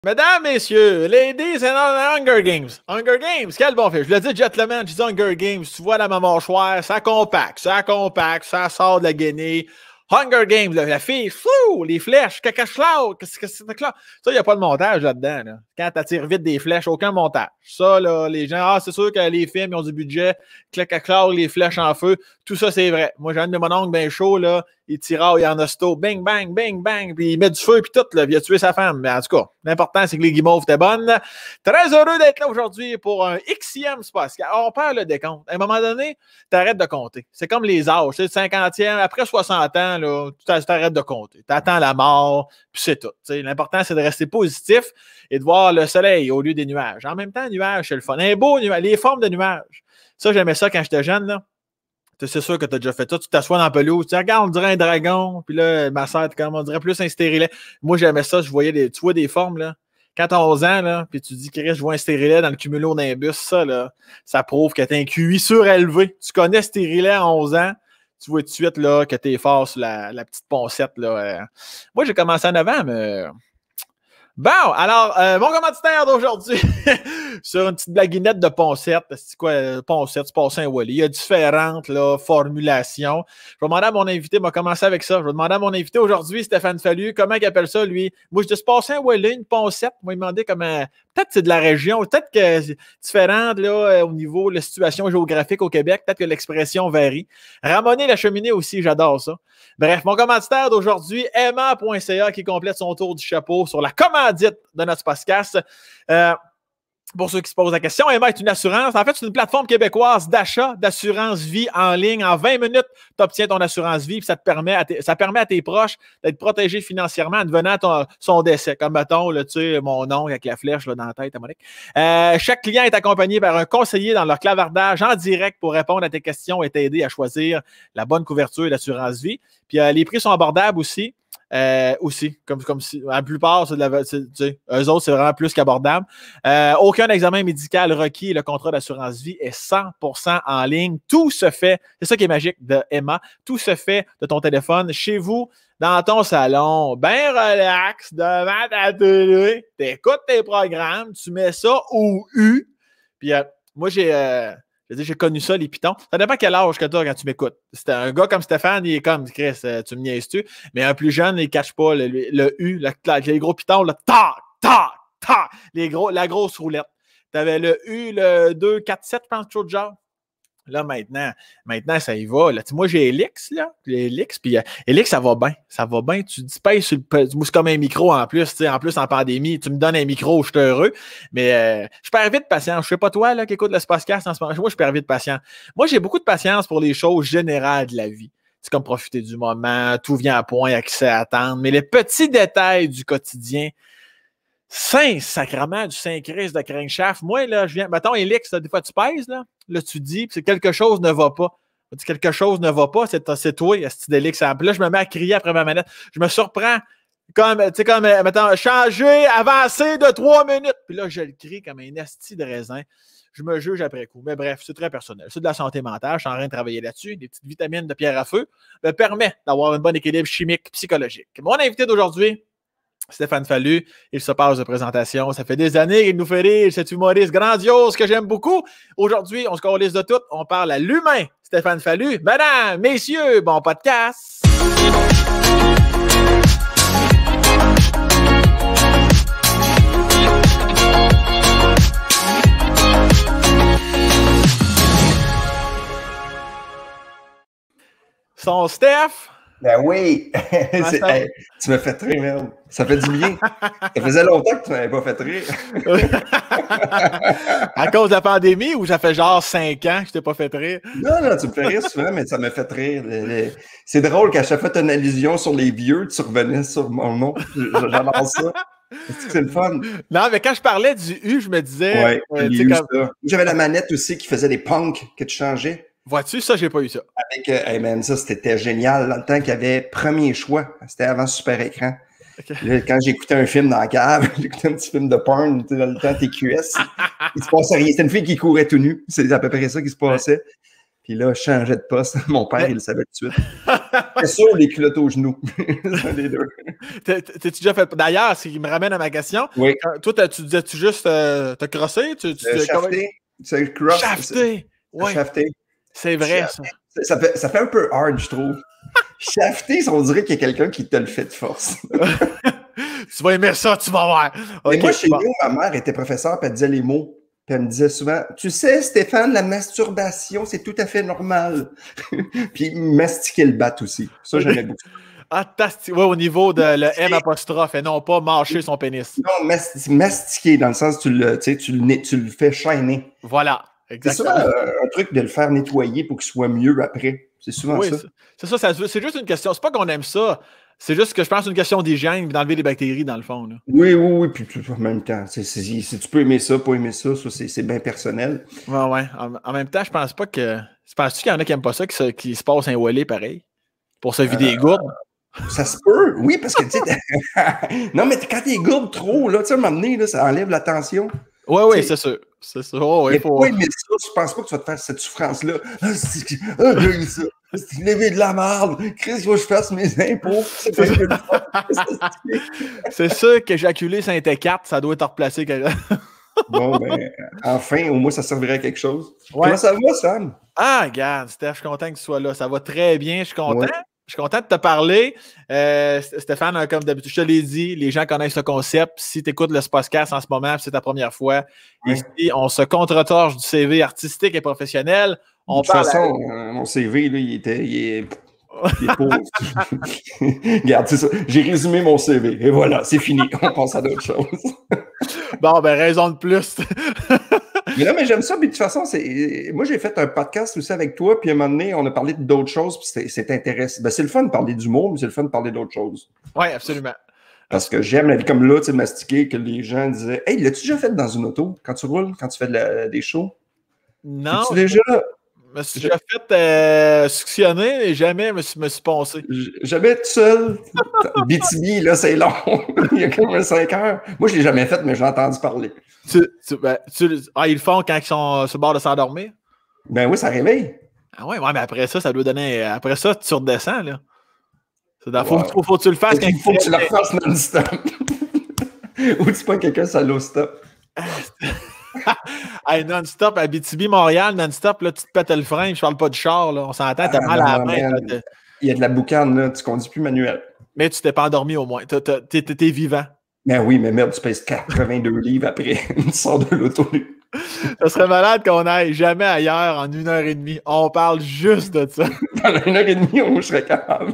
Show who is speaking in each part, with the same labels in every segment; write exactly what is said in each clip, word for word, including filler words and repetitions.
Speaker 1: Mesdames, messieurs, ladies and Hunger Games. Hunger Games, quel bon film. Je le dis gentleman, je dis Hunger Games. Tu vois la maman mâchoire, ça compacte, ça compacte, ça sort de la guenille. Hunger Games, là, la fille, flou, les flèches, cacache-là, qu'est-ce que c'est que là? Ça, il n'y a pas de montage là-dedans. Là. Quand tu tires vite des flèches, aucun montage. Ça, là, les gens, ah, c'est sûr que les films, ils ont du budget, clac-clac, les flèches en feu, tout ça, c'est vrai. Moi, j'ai un de mon oncle bien chaud, là, il tire, il y en a sto, bing, bang, bing, bang, puis il met du feu, puis tout, là, il a tué sa femme. Mais en tout cas, l'important, c'est que les guimauves étaient bonnes. Très heureux d'être là aujourd'hui pour un Xème podcast. On perd le décompte. À un moment donné, tu arrêtes de compter. C'est comme les âges, tu sais, cinquantième, après soixante ans, là, tu arrêtes de compter. Tu attends la mort, puis c'est tout. T'sais. L'important, c'est de rester positif et de voir le soleil au lieu des nuages. En même temps, nuages, c'est le fun. Un beau nuage, les formes de nuages. Ça, j'aimais ça quand j'étais jeune, là. C'est sûr que tu as déjà fait ça. Tu t'assois dans la pelouse, tu regardes, on dirait un dragon, puis là, ma soeur, comme on dirait plus un stérilet. Moi, j'aimais ça, je voyais des, tu vois des formes, là. Quand tu as onze ans, là, puis tu dis, Chris, je vois un stérilet dans le cumulo d'un bus, ça, là, ça prouve que tu as un Q I surélevé. Tu connais stérilet à onze ans, tu vois tout de suite, là, que tu es fort sur la, la petite poncette, là. Moi, j'ai commencé en avant, mais... Bon, alors, euh, mon commanditaire d'aujourd'hui, sur une petite blaguinette de Poncette, c'est quoi, Poncette, c'est passé un Wally. Il y a différentes là, formulations. Je vais demander à mon invité, il m'a commencé avec ça, je vais demander à mon invité aujourd'hui, Stéphane Fallu, comment il appelle ça, lui? Moi, je dis, c'est passé un Wally, une Poncette. Moi, il m'a demandé comment, peut-être que c'est de la région, peut-être que c'est différent là, au niveau de la situation géographique au Québec, peut-être que l'expression varie. Ramoner la cheminée aussi, j'adore ça. Bref, mon commanditaire d'aujourd'hui, Emma point C A, qui complète son tour du chapeau sur la commandite de notre podcast. Euh, pour ceux qui se posent la question, Emma est une assurance. En fait, c'est une plateforme québécoise d'achat d'assurance vie en ligne. En vingt minutes, tu obtiens ton assurance vie, puis ça te permet à tes, ça permet à tes proches d'être protégés financièrement en devenant ton, son décès. Comme, mettons, là, tu sais, mon oncle avec la flèche là, dans la tête à Monique. Euh, chaque client est accompagné par un conseiller dans leur clavardage en direct pour répondre à tes questions et t'aider à choisir la bonne couverture d'assurance vie. Puis euh, les prix sont abordables aussi. Euh, aussi, comme, comme si la plupart, c'est de la, c'est, tu sais, eux autres, c'est vraiment plus qu'abordable. Euh, aucun examen médical requis et le contrat d'assurance vie est cent pour cent en ligne. Tout se fait, c'est ça qui est magique de Emma, tout se fait de ton téléphone, chez vous, dans ton salon, bien relax, devant ta télé, tu écoutes tes programmes, tu mets ça au U. Puis euh, moi, j'ai... Euh, j'ai connu ça, les pitons. Ça dépend quel âge que tu as quand tu m'écoutes. C'était un gars comme Stéphane, il est comme, Chris, tu me niaises-tu? Mais un plus jeune, il ne cache pas le, le U, le, les gros pitons, le tac, tac, tac, les gros, la grosse roulette. Tu avais le U, le deux, quatre, sept, je pense, chose de genre. Là, maintenant, maintenant, ça y va. Là. Moi, j'ai Elix, là. J'ai Elix, puis euh, Elix, ça va bien. Ça va bien. Tu dis pas sur le. Moi, c'est comme un micro en plus. En plus, en pandémie, tu me donnes un micro, je suis heureux. Mais euh, je perds vite patience. Je sais pas toi, là, qui écoute le podcast en ce moment. Moi, je perds vite patience. Moi, j'ai beaucoup de patience pour les choses générales de la vie. C'est comme profiter du moment, tout vient à point, accès à attendre. Mais les petits détails du quotidien, Saint-Sacrement du Saint-Christ de crankshaft. Moi, là, je viens. Mettons, Elix, là, des fois, tu pèses, là. Là, tu dis, c'est quelque chose ne va pas. Quelque chose ne va pas, c'est, c'est toi, c'est Elix. Puis là, je me mets à crier après ma manette. Je me surprends comme, tu sais, comme, mettons, changer, avancer de trois minutes. Puis là, je le crie comme un asti de raisin. Je me juge après coup. Mais bref, c'est très personnel. C'est de la santé mentale. Je suis en train de travailler là-dessus. Des petites vitamines de pierre à feu me permettent d'avoir un bon équilibre chimique, psychologique. Mon invité d'aujourd'hui, Stéphane Fallu, il se passe de présentation. Ça fait des années qu'il nous fait rire, cet humoriste grandiose que j'aime beaucoup. Aujourd'hui, on se calisse de tout. On parle à l'humain, Stéphane Fallu. Mesdames, messieurs, bon podcast! Son Steph...
Speaker 2: Ben oui! Hey, tu m'as fait rire, merde. Ça fait du bien. Ça faisait longtemps que tu m'avais pas fait rire.
Speaker 1: À cause de la pandémie ou ça fait genre cinq ans que je t'ai pas fait rire?
Speaker 2: Non, non, tu me fais rire souvent, mais ça m'a fait rire. Les, les... C'est drôle qu'à chaque fois que tu as une allusion sur les vieux, tu revenais sur mon nom. J'adore ça. Est-ce que c'est le fun?
Speaker 1: Non, mais quand je parlais du U, je me disais...
Speaker 2: Ouais,
Speaker 1: euh,
Speaker 2: j'ai eu
Speaker 1: comme...
Speaker 2: ça. J'avais la manette aussi qui faisait des punks que tu changeais.
Speaker 1: Vois-tu, ça, j'ai pas eu ça.
Speaker 2: Avec, euh, hey man, ça, c'était génial. Dans le temps qu'il y avait premier choix. C'était avant Super Écran. Okay. Là, quand j'écoutais un film dans la cave, j'écoutais un petit film de porn, dans le temps T Q S, il se passait rien. C'était une fille qui courait tout nu. C'est à peu près ça qui se passait. Puis là, je changeais de poste. Mon père, il le savait tout de suite. C'est sûr, les culottes aux genoux. C'est un des deux.
Speaker 1: T'es-tu déjà fait... D'ailleurs, ce qui me ramène à ma question.
Speaker 2: Oui.
Speaker 1: Toi, tu disais-tu juste euh, te crosser? Tu, tu,
Speaker 2: euh, shafté. C'est le cross.
Speaker 1: Shafté. Ouais.
Speaker 2: Shafté.
Speaker 1: C'est vrai,
Speaker 2: Shafté.
Speaker 1: ça.
Speaker 2: Ça fait, ça fait un peu hard, je trouve. Shafté, on dirait qu'il y a quelqu'un qui te le fait de force.
Speaker 1: Tu vas aimer ça, tu vas voir.
Speaker 2: Okay, moi, chez
Speaker 1: bon.
Speaker 2: nous, ma mère était professeure, puis elle disait les mots. Puis elle me disait souvent, tu sais, Stéphane, la masturbation, c'est tout à fait normal. Puis mastiquer le bat aussi. Ça, j'aimais beaucoup.
Speaker 1: Ah, tastique. Ouais, au niveau de le M apostrophe et non pas mâcher son pénis.
Speaker 2: Non, mast mastiquer, dans le sens tu le, tu, sais, tu, le, tu le fais chaîner.
Speaker 1: Voilà, exactement.
Speaker 2: C'est souvent euh, un truc de le faire nettoyer pour qu'il soit mieux après. C'est souvent
Speaker 1: oui,
Speaker 2: ça.
Speaker 1: C'est ça, ça c'est juste une question. C'est pas qu'on aime ça. C'est juste que je pense que c'est une question d'hygiène et d'enlever les bactéries, dans le fond. Là. Oui,
Speaker 2: oui, oui. Puis en même temps, c'est, c'est, si tu peux aimer ça, pas aimer ça, ça c'est, c'est bien personnel.
Speaker 1: Ouais, ouais. En, en même temps, je pense pas que... Penses-tu qu'il y en a qui n'aiment pas ça, qui se, qui se passent un wallet pareil? Pour se vider euh, les gourdes?
Speaker 2: Ça se peut, oui, parce que, tu sais... non, mais quand t'es gourde trop, là, tu sais, à un moment donné, là, ça enlève la tension.
Speaker 1: Oui, oui, c'est sûr. C'est sûr. Oh, ouais,
Speaker 2: mais
Speaker 1: faut...
Speaker 2: pas aimer ça, je pense pas que tu vas te faire cette souffrance-là. Ah, c'est... Ah, j'ai eu ça. C'est levé de la merde. Chris, il faut que je fasse mes impôts. C'est pas ce que je
Speaker 1: C'est sûr qu'éjaculer saint T quatre, ça doit être replacé.
Speaker 2: Bon, ben, enfin, au moins, ça servirait à quelque chose.
Speaker 1: Ouais.
Speaker 2: Comment ça va, Sam?
Speaker 1: Ah, regarde, Steph, je suis content que tu sois là. Ça va très bien, je suis content.
Speaker 2: Ouais.
Speaker 1: Je suis content de te parler. Euh, Stéphane, comme d'habitude, je te l'ai dit, les gens connaissent le concept. Si tu écoutes le podcast en ce moment, c'est ta première fois, ouais. Ici, on se contre-torche du C V artistique et professionnel. On
Speaker 2: de toute
Speaker 1: parle
Speaker 2: façon,
Speaker 1: à...
Speaker 2: euh, mon C V, là, il était... Il est... Il est pauvre. Regarde, c'est ça. J'ai résumé mon C V. Et voilà, c'est fini. On passe à d'autres choses.
Speaker 1: Bon, ben, raison de plus.
Speaker 2: Mais non, mais j'aime ça. Puis de toute façon, c'est... moi, j'ai fait un podcast aussi avec toi. Puis à un moment donné, on a parlé d'autres choses. Puis c'est, c'est intéressant. Ben, c'est le fun de parler d'humour, mais c'est le fun de parler d'autres choses.
Speaker 1: Oui, absolument.
Speaker 2: Parce que j'aime la vie comme là, tu sais, mastiquer, que les gens disaient « Hey, l'as-tu déjà fait dans une auto quand tu roules, quand tu fais de la... des shows? »
Speaker 1: Non.
Speaker 2: Tu déjà...
Speaker 1: Je me suis déjà fait euh, suctionner et jamais je me suis, me suis poncé.
Speaker 2: Jamais tout seul. B T B, là, c'est long. Il y a comme un cinq heures. Moi, je ne l'ai jamais fait, mais j'ai entendu parler.
Speaker 1: Tu, tu, ben, tu, ah, ils le font quand ils sont sur le bord de s'endormir?
Speaker 2: Ben oui, ça réveille.
Speaker 1: Ah ouais, ouais, mais après ça, ça doit donner... Après ça, tu redescends, là. Il faut, wow. faut, faut que tu le fasses.
Speaker 2: Il faut que tu le refasses non-stop. Ou tu prends quelqu'un sur l'eau-stop.
Speaker 1: Hey, non-stop, à B T B, Montréal, non-stop, là, tu te pètes le frein, je parle pas du char, là, on s'entend, t'as ah, mal à la main. Là,
Speaker 2: il y a de la boucane, là, tu conduis plus manuel.
Speaker 1: Mais tu t'es pas endormi au moins, t'es, t'es, t'es vivant.
Speaker 2: Ben oui, mais merde, tu pèses quatre-vingt-deux livres après une sorte de l'auto.
Speaker 1: Ça serait malade qu'on aille jamais ailleurs en une heure et demie. On parle juste de ça.
Speaker 2: Pendant une heure et demie, on serait capable.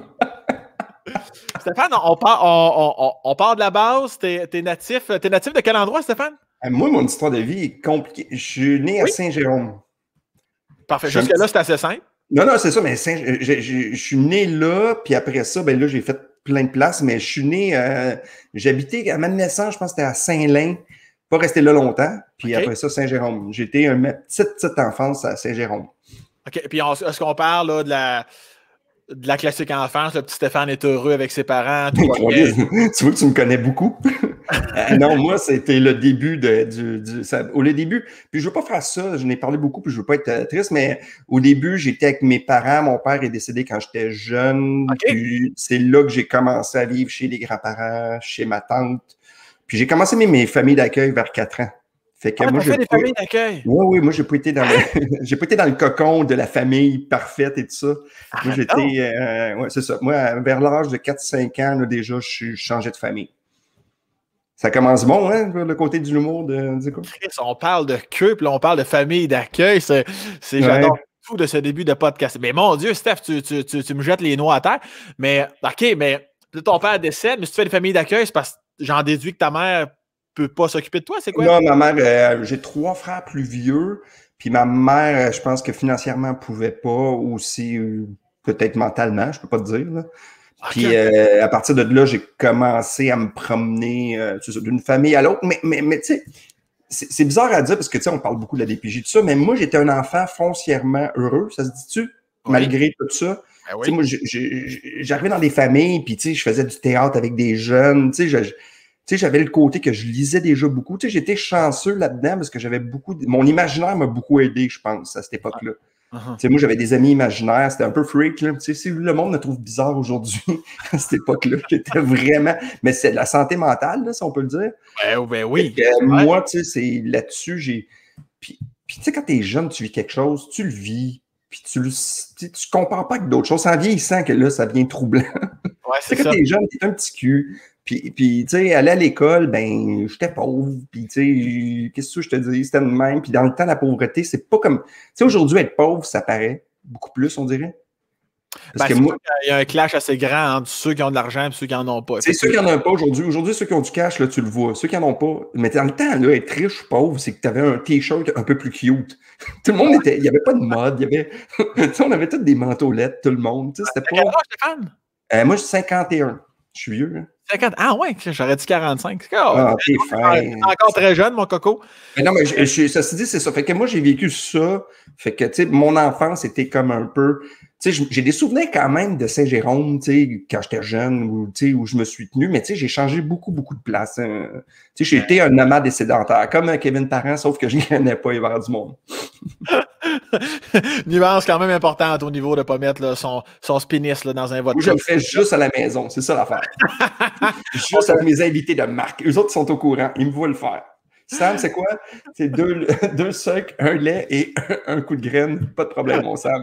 Speaker 1: Stéphane, on part, on, on, on part de la base, t'es, t'es natif, t'es natif de quel endroit, Stéphane?
Speaker 2: Moi, mon histoire de vie est compliquée. Je suis né oui? à Saint-Jérôme.
Speaker 1: Parfait. Jusque-là, petit... c'est assez simple.
Speaker 2: Non, non, c'est ça, mais Saint... je, je, je suis né là, puis après ça, ben là, j'ai fait plein de places, mais je suis né, euh, j'habitais à ma naissance, je pense que c'était à Saint-Lin, pas resté là longtemps, puis okay. après ça, Saint-Jérôme. J'étais une petite, petite enfance à Saint-Jérôme.
Speaker 1: OK, puis on, est-ce qu'on parle là, de la... de la classique enfance, le petit Stéphane est heureux avec ses parents. Tout
Speaker 2: tu vois que tu me connais beaucoup. euh, non, moi, c'était le début de, du... du ça, au le début, puis je veux pas faire ça, je n'ai parlé beaucoup, puis je veux pas être euh, triste, mais au début, j'étais avec mes parents. Mon père est décédé quand j'étais jeune. Okay. Puis c'est là que j'ai commencé à vivre chez les grands-parents, chez ma tante. Puis j'ai commencé mes, mes familles d'accueil vers quatre ans. Fait que
Speaker 1: ah,
Speaker 2: moi,
Speaker 1: j'ai
Speaker 2: fait
Speaker 1: des familles d'accueil.
Speaker 2: Oui, oui, moi, j'ai pas été dans le... j'ai pas été dans le cocon de la famille parfaite et tout ça. Ah, moi, j'étais, euh, ouais, c'est ça. Moi, vers l'âge de quatre cinq ans, là, déjà, je changeais de famille. Ça commence bon, hein, le côté de l'humour de, de quoi?
Speaker 1: Chris, on parle de queue, puis là, on parle de famille d'accueil. C'est, c'est, ouais. J'adore tout de ce début de podcast. Mais mon Dieu, Steph, tu, tu, tu, tu me jettes les noix à terre. Mais, OK, mais ton père décède, mais si tu fais des familles d'accueil, c'est parce que j'en déduis que ta mère peut pas s'occuper de toi, c'est quoi?
Speaker 2: Non, ma mère, euh, j'ai trois frères plus vieux, puis ma mère, je pense que financièrement, elle pouvait pas, ou aussi euh, peut-être mentalement, je peux pas te dire, là. Puis okay. euh, à partir de là, j'ai commencé à me promener euh, d'une famille à l'autre. Mais, mais, mais tu sais, c'est, c'est bizarre à dire parce que tu sais, on parle beaucoup de la D P J, tout ça, mais moi, j'étais un enfant foncièrement heureux, ça se dit-tu? Oui. Malgré tout ça. Ben oui. Tu sais, moi, j'ai, j'ai, j'arrivais dans des familles, puis tu sais, je faisais du théâtre avec des jeunes, tu sais, je, je, tu sais, j'avais le côté que je lisais déjà beaucoup. Tu sais, j'étais chanceux là-dedans parce que j'avais beaucoup... De... Mon imaginaire m'a beaucoup aidé, je pense, à cette époque-là. Uh-huh. Moi, j'avais des amis imaginaires, c'était un peu freak. Là. Si le monde me trouve bizarre aujourd'hui, à cette époque-là, j'étais vraiment... Mais c'est de la santé mentale, là, si on peut le dire.
Speaker 1: Ben, ben oui.
Speaker 2: Que, ouais. Moi, tu sais, c'est là-dessus, j'ai... Puis, puis tu sais, quand t'es jeune, tu vis quelque chose, tu le vis, puis tu le... Tu, tu compares pas avec d'autres choses. C'est en vieillissant que là, ça devient troublant.
Speaker 1: Ouais, c'est
Speaker 2: quand
Speaker 1: ça.
Speaker 2: t'es jeune, t'es un petit cul. Puis, puis tu sais, aller à l'école, ben, j'étais pauvre. Puis, tu sais, qu'est-ce que je te dis? C'était de même. Puis, dans le temps, la pauvreté, c'est pas comme... Tu sais, aujourd'hui, être pauvre, ça paraît beaucoup plus, on dirait.
Speaker 1: Parce ben, que moi... Il y a un clash assez grand entre ceux qui ont de l'argent et ceux qui n'en ont pas.
Speaker 2: C'est ceux qui n'en ont pas aujourd'hui. Aujourd'hui, ceux qui ont du cash, là, tu le vois. Ceux qui n'en ont pas. Mais dans le temps, là, être riche ou pauvre, c'est que tu avais un T-shirt un peu plus cute. Tout le monde était... Il n'y avait pas de mode. Il y avait... on avait tous des manteaulettes, tout le monde. Tu sais, c'était pas...
Speaker 1: Stéphane?
Speaker 2: Euh, moi, je suis cinquante et un. Je suis vieux, hein.
Speaker 1: cinquante Ah ouais, j'aurais dit quarante-cinq. Oh,
Speaker 2: ah, t'es fin.
Speaker 1: T'es encore très jeune, mon coco.
Speaker 2: Mais non, mais je, je, ça se dit, c'est ça. Fait que moi, j'ai vécu ça. Fait que, tu sais, mon enfance était comme un peu... Tu sais, j'ai des souvenirs quand même de Saint-Jérôme, tu sais, quand j'étais jeune, où, tu sais, où je me suis tenu, mais tu sais, j'ai changé beaucoup, beaucoup de place. Hein. Tu sais, j'ai été un nomade et sédentaire, comme Kevin Parent, sauf que je ne connais pas les vers du monde.
Speaker 1: Nuance quand même importante au niveau de ne pas mettre là, son, son spinis là, dans un vote.
Speaker 2: Moi, je le fais juste à la maison, c'est ça l'affaire. Juste avec mes invités de marque. Eux autres sont au courant, ils me voient le faire. Sam, c'est quoi? C'est deux, deux sucres, un lait et un, un coup de graine. Pas de problème, mon Sam.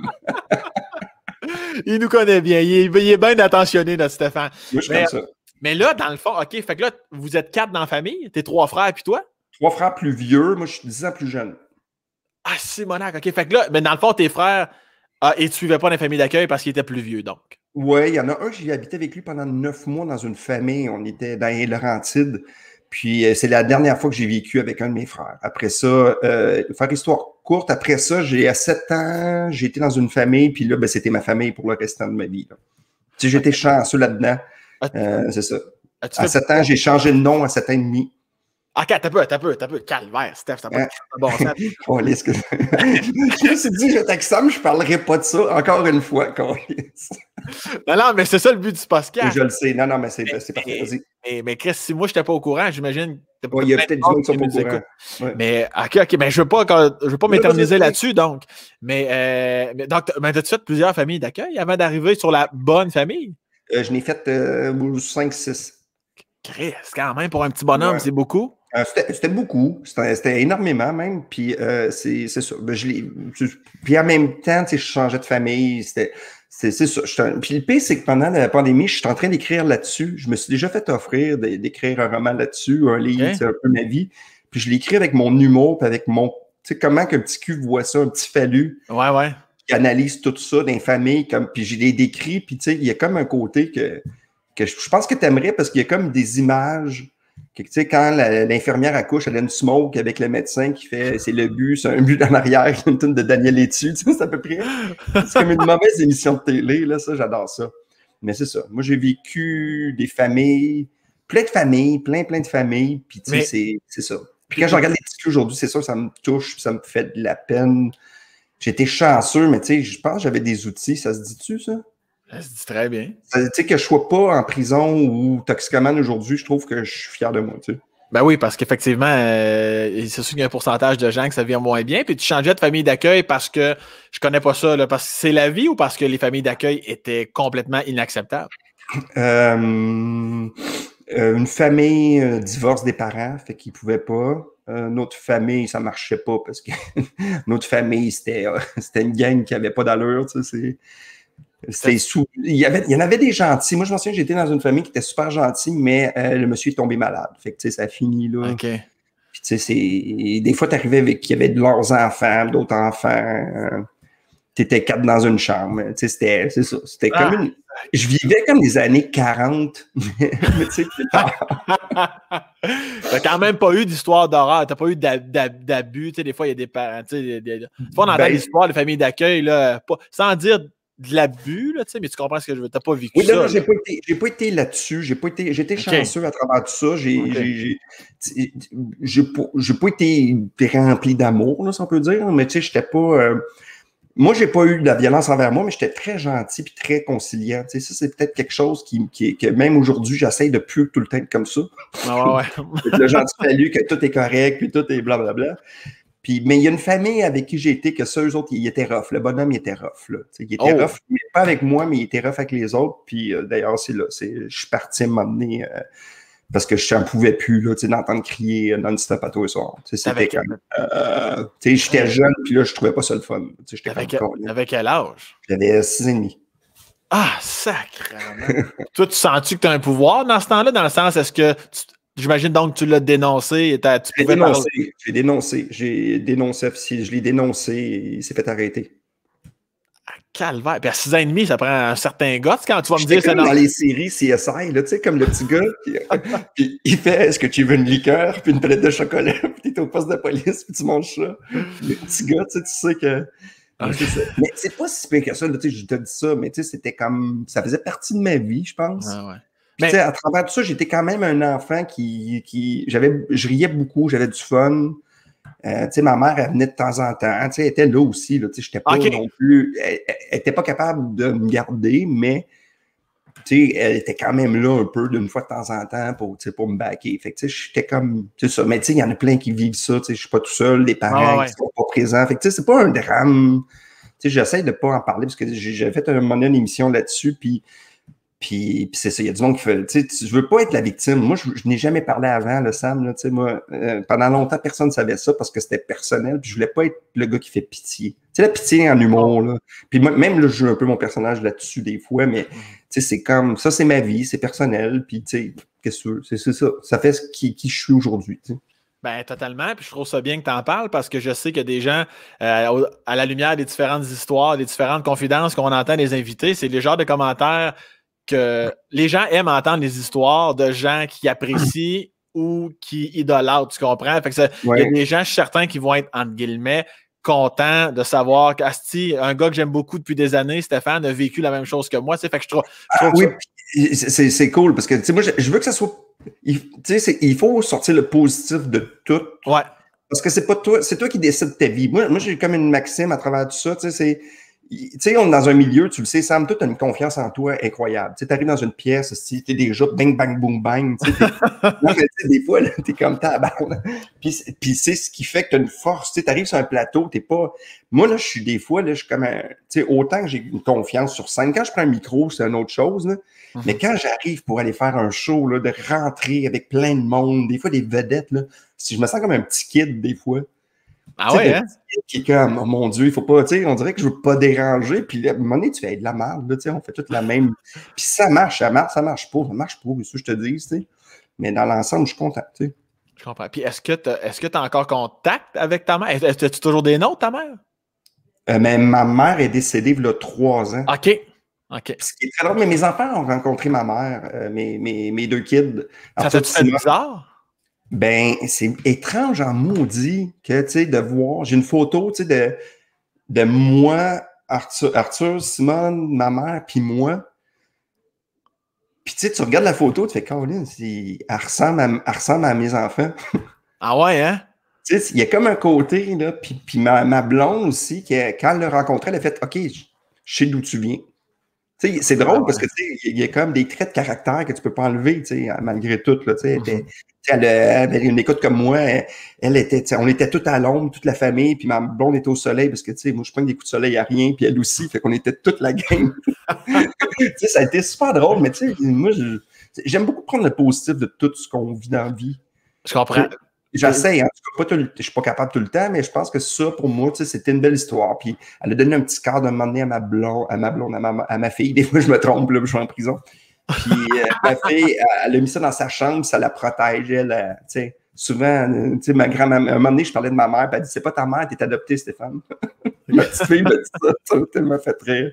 Speaker 1: Il nous connaît bien. Il est, il est bien attentionné, notre Stéphane.
Speaker 2: Moi, je suis
Speaker 1: mais,
Speaker 2: comme ça.
Speaker 1: Mais là, dans le fond, OK, fait que là, vous êtes quatre dans la famille. Tes trois frères puis toi?
Speaker 2: Trois frères plus vieux. Moi, je suis dix ans plus jeune.
Speaker 1: Ah, Simonac, OK. Fait que là, mais dans le fond, tes frères, ah, ils ne suivaient pas dans les familles d'accueil parce qu'ils étaient plus vieux, donc.
Speaker 2: Oui, il y en a un, j'ai habité avec lui pendant neuf mois dans une famille. On était dans les Laurentides. Puis, euh, c'est la dernière fois que j'ai vécu avec un de mes frères. Après ça, euh, faire histoire courte, après ça, j'ai à sept ans, j'ai été dans une famille, puis là, ben, c'était ma famille pour le restant de ma vie. Là. Tu sais, j'étais chanceux là-dedans. Euh, c'est ça. À sept ans, j'ai changé de nom à sept ans et demi.
Speaker 1: OK, t'as peu, t'as peu, t'as peu. Calvaire, Steph, t'as pas de bon sens.
Speaker 2: Oh, que... je me suis dit, je t'accorde, je ne parlerai pas de ça encore une fois. Non,
Speaker 1: non, mais c'est ça le but du podcast.
Speaker 2: Je le sais. Non, non, mais c'est, c'est parfait. Vas-y.
Speaker 1: Mais, mais Chris, si moi, je n'étais pas au courant, j'imagine.
Speaker 2: Oh, il y a peut-être du monde qui sont pas au courant.
Speaker 1: Ouais. Mais, OK, OK, mais je ne veux pas, je veux pas m'éterniser là-dessus, donc. Mais, euh, mais donc, ben, as-tu fait plusieurs familles d'accueil avant d'arriver sur la bonne famille?
Speaker 2: Euh, je n'ai fait euh, cinq six.
Speaker 1: Chris, quand même, pour un petit bonhomme, ouais. C'est beaucoup.
Speaker 2: Euh, c'était, c'était beaucoup, c'était, c'était énormément même, puis euh, c'est, c'est ça. Ben, je l'ai, puis en même temps, tu sais, je changeais de famille, c'était, c'est, c'est ça. Je, puis le pire, c'est que pendant la pandémie, je suis en train d'écrire là-dessus. Je me suis déjà fait offrir d'écrire un roman là-dessus, un livre, okay. C'est un peu ma vie. Puis je l'ai écrit avec mon humour, puis avec mon, tu sais, comment qu'un petit cul voit ça, un petit fallu.
Speaker 1: Ouais, ouais.
Speaker 2: Qui analyse tout ça dans les familles, comme, puis je l'ai décrit, puis tu sais, il y a comme un côté que, que je, je pense que tu aimerais parce qu'il y a comme des images. Tu sais, quand la, l'infirmière accouche, elle a une smoke avec le médecin qui fait c'est le but, c'est un but en arrière, une tune de Daniel Etu, tu sais, c'est à peu près. C'est comme une mauvaise émission de télé, là, ça, j'adore ça. Mais c'est ça. Moi, j'ai vécu des familles, plein de familles, plein, plein de familles, puis tu sais, Mais... c'est, c'est ça. Puis quand je regarde les petits culs aujourd'hui, c'est sûr, ça me touche, ça me fait de la peine. J'étais chanceux, mais tu sais, je pense que j'avais des outils, ça se dit-tu, ça?
Speaker 1: Ça se dit très bien.
Speaker 2: Tu sais, que je ne sois pas en prison ou toxicomane aujourd'hui, je trouve que je suis fier de moi, tu sais.
Speaker 1: Ben oui, parce qu'effectivement, euh, c'est sûr qu'il y a un pourcentage de gens que ça vient moins bien. Puis tu changeais de famille d'accueil parce que je connais pas ça, là, parce que c'est la vie ou parce que les familles d'accueil étaient complètement inacceptables?
Speaker 2: Euh, euh, une famille euh, divorce des parents, fait qu'ils ne pouvaient pas. Euh, notre famille, ça ne marchait pas parce que notre famille, c'était, euh, c'était une gang qui n'avait pas d'allure, tu sais, c'est... C'était sous... il, y avait... il y en avait des gentils. Moi, je me souviens que j'étais dans une famille qui était super gentille, mais euh, le monsieur est tombé malade. Fait que, tu sais, ça a fini, là.
Speaker 1: OK.
Speaker 2: Puis, tu sais, c'est... Des fois, tu arrivais avec qu'il y avait de leurs enfants, d'autres enfants. Euh... Tu étais quatre dans une chambre. Tu sais, c'était... C'est ça. C'était ah. comme une... Je vivais comme des années quarante. mais tu sais, plus tard.
Speaker 1: T'as quand même pas eu d'histoire d'horreur. T'as pas eu d'abus. Tu sais, des fois, il y a des parents... Tu sais, des... des... on entend ben... l'histoire de familles d'accueil, là, pas... sans dire... de l'abus, là, tu sais, mais tu comprends ce que je veux. T'as pas vécu
Speaker 2: oui,
Speaker 1: ça.
Speaker 2: Oui, non, j'ai pas été, j'ai pas été là-dessus. J'ai pas été, j'étais okay. chanceux à travers tout ça. J'ai, okay. j'ai, j'ai, j'ai, pas, j'ai pas été rempli d'amour, là, si on peut dire. Mais tu sais, j'étais pas. Euh, moi, j'ai pas eu de la violence envers moi, mais j'étais très gentil puis très conciliant. Tu sais, ça, c'est peut-être quelque chose qui, qui que même aujourd'hui, j'essaye de plus tout le temps être comme ça.
Speaker 1: Ah ouais, ouais.
Speaker 2: Le gentil fallu que tout est correct puis tout est blablabla. Puis, mais il y a une famille avec qui j'ai été que ça, eux autres, ils étaient rough. Le bonhomme, il était rough. Là. Il était
Speaker 1: oh.
Speaker 2: rough, mais pas avec moi, mais il était rough avec les autres. Puis euh, d'ailleurs, c'est là. C'est, je suis parti à m'emmener euh, parce que je n'en pouvais plus là, d'entendre crier non-stop à tous les soirs. C'était avec comme. Euh, j'étais jeune, puis là, je trouvais pas ça le fun. J'étais
Speaker 1: avec,
Speaker 2: comme,
Speaker 1: avec quel âge?
Speaker 2: J'avais six et demi.
Speaker 1: Ah, sacrément. Toi, tu sens-tu que tu as un pouvoir dans ce temps-là? Dans le sens, est-ce que. Tu... J'imagine donc que tu l'as dénoncé. Et tu
Speaker 2: j'ai dénoncé. J'ai dénoncé. J'ai dénoncé. Je l'ai dénoncé et il s'est fait arrêter.
Speaker 1: Ah, calvaire. Puis à six ans et demi, ça prend un certain gosse quand tu vas me dire
Speaker 2: ça. Dans les séries C S I, là, tu sais, comme le petit gars, puis, puis il fait est-ce que tu veux une liqueur, puis une palette de chocolat, puis tu es au poste de police, puis tu manges ça. Le petit gars, tu sais, tu sais que. Okay. C'est ça. Mais c'est pas si pire que ça, là, tu sais, je te dis ça, mais tu sais, c'était comme. Ça faisait partie de ma vie, je pense.
Speaker 1: Ah ouais.
Speaker 2: Puis, mais... à travers tout ça, j'étais quand même un enfant qui, qui j'avais, je riais beaucoup, j'avais du fun. Euh, ma mère, elle venait de temps en temps. Elle était là aussi. Là, j'étais pas okay. non plus. Elle n'était pas capable de me garder, mais elle était quand même là un peu d'une fois de temps en temps pour, pour me backer. Fait que j'étais comme. C'est ça. Mais il y en a plein qui vivent ça. Je suis pas tout seul, les parents ah, ouais. qui sont pas présents. Fait que c'est pas un drame. J'essaie de pas en parler parce que j'ai fait un moment une émission là-dessus. Puis. Puis, puis c'est ça, il y a du monde qui fait, tu sais, je veux pas être la victime. Moi, je, je n'ai jamais parlé avant, le Sam, là, tu sais, moi, euh, pendant longtemps, personne ne savait ça parce que c'était personnel, puis je voulais pas être le gars qui fait pitié. Tu sais, la pitié en humour, là. Puis moi, même, là, je joue un peu mon personnage là-dessus des fois, mais, tu sais, c'est comme, ça, c'est ma vie, c'est personnel, puis, tu sais, qu'est-ce que c'est, c'est ça. Ça fait ce qui, qui je suis aujourd'hui, tu sais.
Speaker 1: Ben, totalement. Puis je trouve ça bien que tu en parles parce que je sais que des gens, euh, à la lumière des différentes histoires, des différentes confidences qu'on entend des invités, c'est les genres de commentaires que les gens aiment entendre les histoires de gens qui apprécient ou qui idolâtrent, tu comprends? Fait que ça, ouais. Il y a des gens, je suis certain, qui vont être, entre guillemets, contents de savoir qu'Asti, un gars que j'aime beaucoup depuis des années, Stéphane, a vécu la même chose que moi. Fait que je trouve, je trouve
Speaker 2: ah, oui, ça... c'est, c'est cool parce que moi, je, je veux que ça soit. Il, c'est, il faut sortir le positif de tout.
Speaker 1: Ouais.
Speaker 2: Parce que c'est pas toi, c'est toi qui décides ta vie. Moi, moi j'ai comme une maxime à travers tout ça, tu sais, c'est. Tu sais, on est dans un milieu, tu le sais, Sam, tu as une confiance en toi incroyable. Tu arrives dans une pièce, tu es déjà bang, bang, boom, bang. Non, mais des fois, tu es comme tabarnak. Puis, puis c'est ce qui fait que tu as une force. Tu arrives sur un plateau, tu pas. Moi, là, je suis des fois, là, je suis comme un. Tu sais, autant que j'ai une confiance sur scène. Quand je prends un micro, c'est une autre chose. Là. Mm-hmm. Mais quand j'arrive pour aller faire un show, là, de rentrer avec plein de monde, des fois des vedettes, là, si je me sens comme un petit kid, des fois.
Speaker 1: Ah t'sais, ouais, hein?
Speaker 2: Qui est comme, oh mon Dieu, il faut pas, tu sais, on dirait que je veux pas déranger, puis là, à un moment donné, tu fais de la merde, tu sais, on fait toute la même. Puis ça marche, ça marche, ça marche pas, ça marche pas, c'est ça que je te dis, tu sais. Mais dans l'ensemble, je suis content, tu sais.
Speaker 1: Je comprends. Puis est-ce que tu est-ce que tu as encore contact avec ta mère? Est-ce que tu as toujours des notes, ta mère?
Speaker 2: Euh, mais ma mère est décédée il y a trois ans.
Speaker 1: OK. OK.
Speaker 2: Ce qui est très drôle, mais mes enfants ont rencontré ma mère, euh, mes, mes, mes deux kids.
Speaker 1: Ça t'a fait bizarre?
Speaker 2: Ben, c'est étrange en maudit que, tu sais, de voir, j'ai une photo, tu sais, de, de moi, Arthur, Arthur, Simone, ma mère, puis moi. Puis, tu sais, tu regardes la photo, tu fais, Caroline, elle ressemble à, elle ressemble à mes enfants.
Speaker 1: Ah ouais, hein?
Speaker 2: Tu sais, il y a comme un côté, là, puis, puis ma, ma blonde aussi, qui, quand elle l'a rencontrée, elle a fait, OK, je sais d'où tu viens. Tu sais, c'est drôle ah ouais. parce que, tu sais, il y a comme des traits de caractère que tu peux pas enlever, tu sais, malgré tout, là, tu sais, mm-hmm. Elle, elle avait une écoute comme moi, elle, elle était, on était tous à l'ombre, toute la famille, puis ma blonde était au soleil, parce que, tu sais, moi, je prends des coups de soleil à rien, puis elle aussi, fait qu'on était toute la gang. Tu sais, ça a été super drôle, mais tu sais, moi, je, j'aime beaucoup prendre le positif de tout ce qu'on vit dans la vie.
Speaker 1: Je comprends.
Speaker 2: J'essaie, en tout cas, pas tout, je suis pas capable tout le temps, mais je pense que ça, pour moi, tu sais, c'était une belle histoire. Puis elle a donné un petit quart d'un moment donné à ma blonde, à ma blonde, à ma, à ma fille. Des fois, je me trompe, là, je suis en prison. Puis euh, ma fille, elle a mis ça dans sa chambre, ça la protège, elle, tu sais. Souvent, tu sais, ma grand-mère, un moment donné, je parlais de ma mère, puis elle dit, c'est pas ta mère, t'es adoptée, Stéphane. Ma petite fille m'a dit ça, ça m'a tellement fait rire.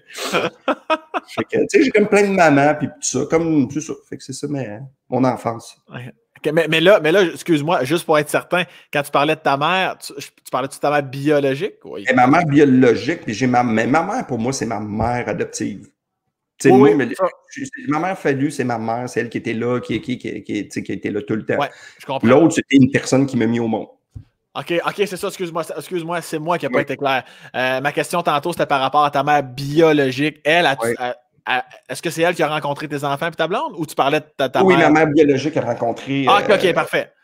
Speaker 2: Fait que, tu sais, j'ai comme plein de mamans, puis tout ça, comme, c'est ça. Fait que c'est ça, mais, mon enfance.
Speaker 1: Okay, mais, mais, là, mais là, excuse-moi, juste pour être certain, quand tu parlais de ta mère, tu, tu parlais de ta mère biologique? Oui.
Speaker 2: Et ma mère biologique, puis j'ai ma, mais ma mère, pour moi, c'est ma mère adoptive. Oui, moi, oui, mais, ma mère Fallu, c'est ma mère, c'est elle qui était là, qui, qui, qui, qui, qui était là tout le temps.
Speaker 1: Ouais, je comprends.
Speaker 2: L'autre, c'était une personne qui m'a mis au monde.
Speaker 1: OK, OK, c'est ça, excuse-moi, excuse-moi, c'est moi qui n'ai oui. pas été clair. Euh, ma question tantôt, c'était par rapport à ta mère biologique. Elle, a, oui. a, a, est-ce que c'est elle qui a rencontré tes enfants et ta blonde, ou tu parlais de ta, ta
Speaker 2: oui,
Speaker 1: mère?
Speaker 2: Oui, ma mère biologique a rencontré...
Speaker 1: Ah, OK,
Speaker 2: euh,
Speaker 1: OK, parfait.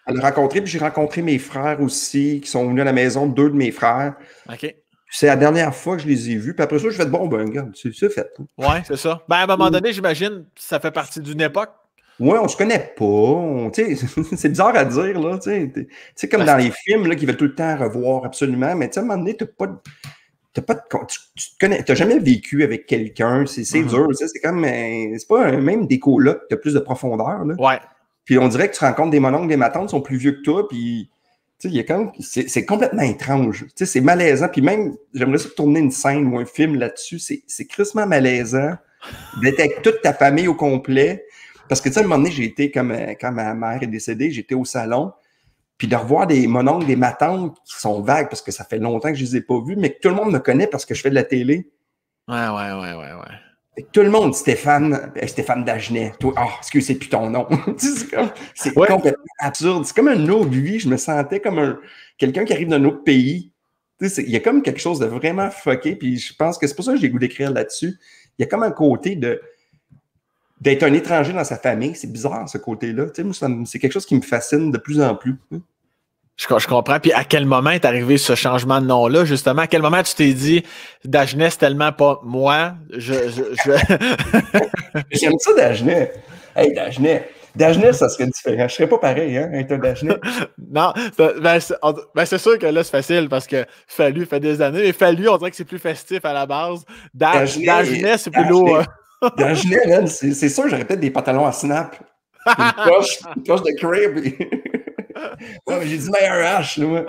Speaker 2: à le rencontrer. Puis j'ai rencontré mes frères aussi, qui sont venus à la maison, deux de mes frères.
Speaker 1: OK.
Speaker 2: C'est la dernière fois que je les ai vus. Puis après ça, je fais bon, ben, regarde, c'est fait.
Speaker 1: Oui, c'est ça. Ben, à un moment donné, j'imagine, ça fait partie d'une époque.
Speaker 2: Ouais, on se connaît pas. On, c'est bizarre à dire, là. Tu sais, comme dans les films là, qui veulent tout le temps revoir absolument, mais à un moment donné, t'as pas de. T'as pas de, tu, tu te connais, t'as jamais vécu avec quelqu'un, c'est mm-hmm. dur. C'est comme. C'est pas un, même des colocs, t'as plus de profondeur. Là.
Speaker 1: Ouais.
Speaker 2: Puis on dirait que tu rencontres des mononcles, des matantes, sont plus vieux que toi, puis. Tu sais, il y a comme. C'est complètement étrange. Tu sais, c'est malaisant. Puis même, j'aimerais ça tourner une scène ou un film là-dessus. C'est crissement malaisant d'être avec toute ta famille au complet. Parce que, tu sais, à un moment donné, j'ai été, comme quand ma mère est décédée, j'étais au salon, puis de revoir des mononcles, des matantes qui sont vagues, parce que ça fait longtemps que je les ai pas vus, mais que tout le monde me connaît parce que je fais de la télé.
Speaker 1: Ouais, ouais, ouais, ouais, ouais.
Speaker 2: Et tout le monde, Stéphane, Stéphane Dagenet, toi, ah, oh, excuse, c'est plus ton nom. c'est ouais. complètement absurde. C'est comme un autre vie. Je me sentais comme un quelqu'un qui arrive d'un autre pays. Il y a comme quelque chose de vraiment fucké, puis je pense que c'est pour ça que j'ai le goût d'écrire là-dessus. Il y a comme un côté de d'être un étranger dans sa famille. C'est bizarre, ce côté-là. C'est quelque chose qui me fascine de plus en plus.
Speaker 1: Je, je comprends. Puis à quel moment est arrivé ce changement de nom-là, justement? À quel moment tu t'es dit Dagenet, c'est tellement pas moi? Je, je, je...
Speaker 2: J'aime ça, Dagenet. Hey, Dagenet. Dagenet, ça serait différent. Je serais pas pareil, hein, être un Dagenet.
Speaker 1: Non, ben c'est ben sûr que là, c'est facile parce que Fallu fait des années. Mais Fallu, on dirait que c'est plus festif à la base. Dagenet, Dagenet c'est plus lourd.
Speaker 2: Dagenet, c'est sûr, j'aurais peut-être des pantalons à snap. Une poche, une poche de crib. Ouais, j'ai du meilleur H, là.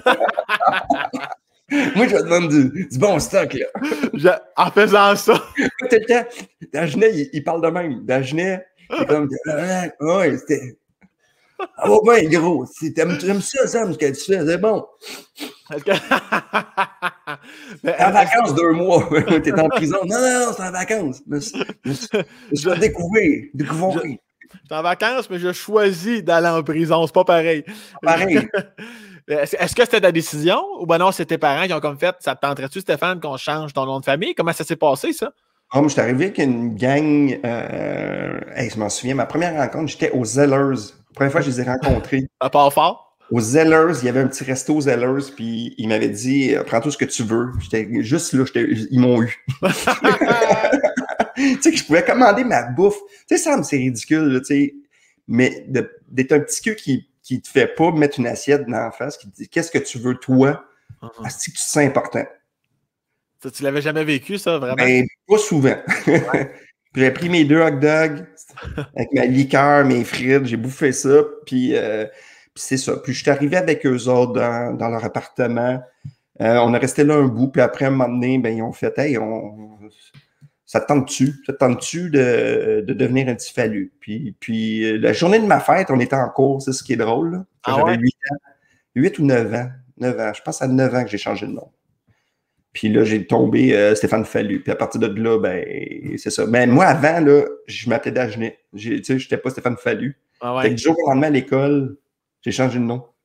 Speaker 2: Moi, je vais te vendre du, du bon stock, là.
Speaker 1: Je, en faisant ça.
Speaker 2: Tout le temps, Dagenet, il, il parle de même. Dagenet, il est comme. Ouais, c'était. Ah, ouais, ben, gros. J'aime ça, Sam, ce que tu fais, c'est bon. T'es en vacances deux mois. T'es en prison. Non, non, non, c'est en vacances. Je vais découvrir. Découvrir.
Speaker 1: J'étais en vacances, mais je choisis d'aller en prison. C'est pas pareil.
Speaker 2: Pareil.
Speaker 1: Est-ce que c'était ta décision ou ben non, c'est tes parents qui ont comme fait, ça te tenterait-tu, Stéphane, qu'on change ton nom de famille? Comment ça s'est passé, ça?
Speaker 2: Oh, moi, je suis arrivé avec une gang. Euh... Hey, je m'en souviens, ma première rencontre, j'étais aux Zellers. La première fois que je les ai rencontrés.
Speaker 1: À part fort?
Speaker 2: Aux Zellers, il y avait un petit resto aux Zellers, puis ils m'avaient dit prends tout ce que tu veux. J'étais juste là, ils m'ont eu. Tu sais, que je pouvais commander ma bouffe. Tu sais, Sam, c'est ridicule, tu sais. Mais d'être un petit queue qui, qui te fait pas mettre une assiette dans la face, qui te dit qu'est-ce que tu veux, toi, uh-huh. Est-ce que c'est important?
Speaker 1: Ça, tu l'avais jamais vécu, ça, vraiment?
Speaker 2: Ben, pas souvent. Ouais. J'ai pris mes deux hot dogs avec ma liqueur, mes frites, j'ai bouffé ça, puis, euh, puis c'est ça. Puis je suis arrivé avec eux autres dans, dans leur appartement. Euh, on est resté là un bout, puis après, un moment donné, ben, ils ont fait « Hey, on... ça te tente-tu? Ça te tente-tu de, de devenir un petit Fallu? » Puis, puis la journée de ma fête, on était en cours, c'est ce qui est drôle. Là, quand ah j'avais ouais? huit ans. huit ou neuf ans. neuf ans. Je pense à neuf ans que j'ai changé de nom. Puis là, j'ai tombé euh, Stéphane Fallu. Puis à partir de là, ben, c'est ça. Mais moi, avant, là, je m'appelais Dagenet. Tu sais, je n'étais pas Stéphane Fallu. Ah ouais. Fait que du jour au lendemain à l'école, j'ai changé de nom.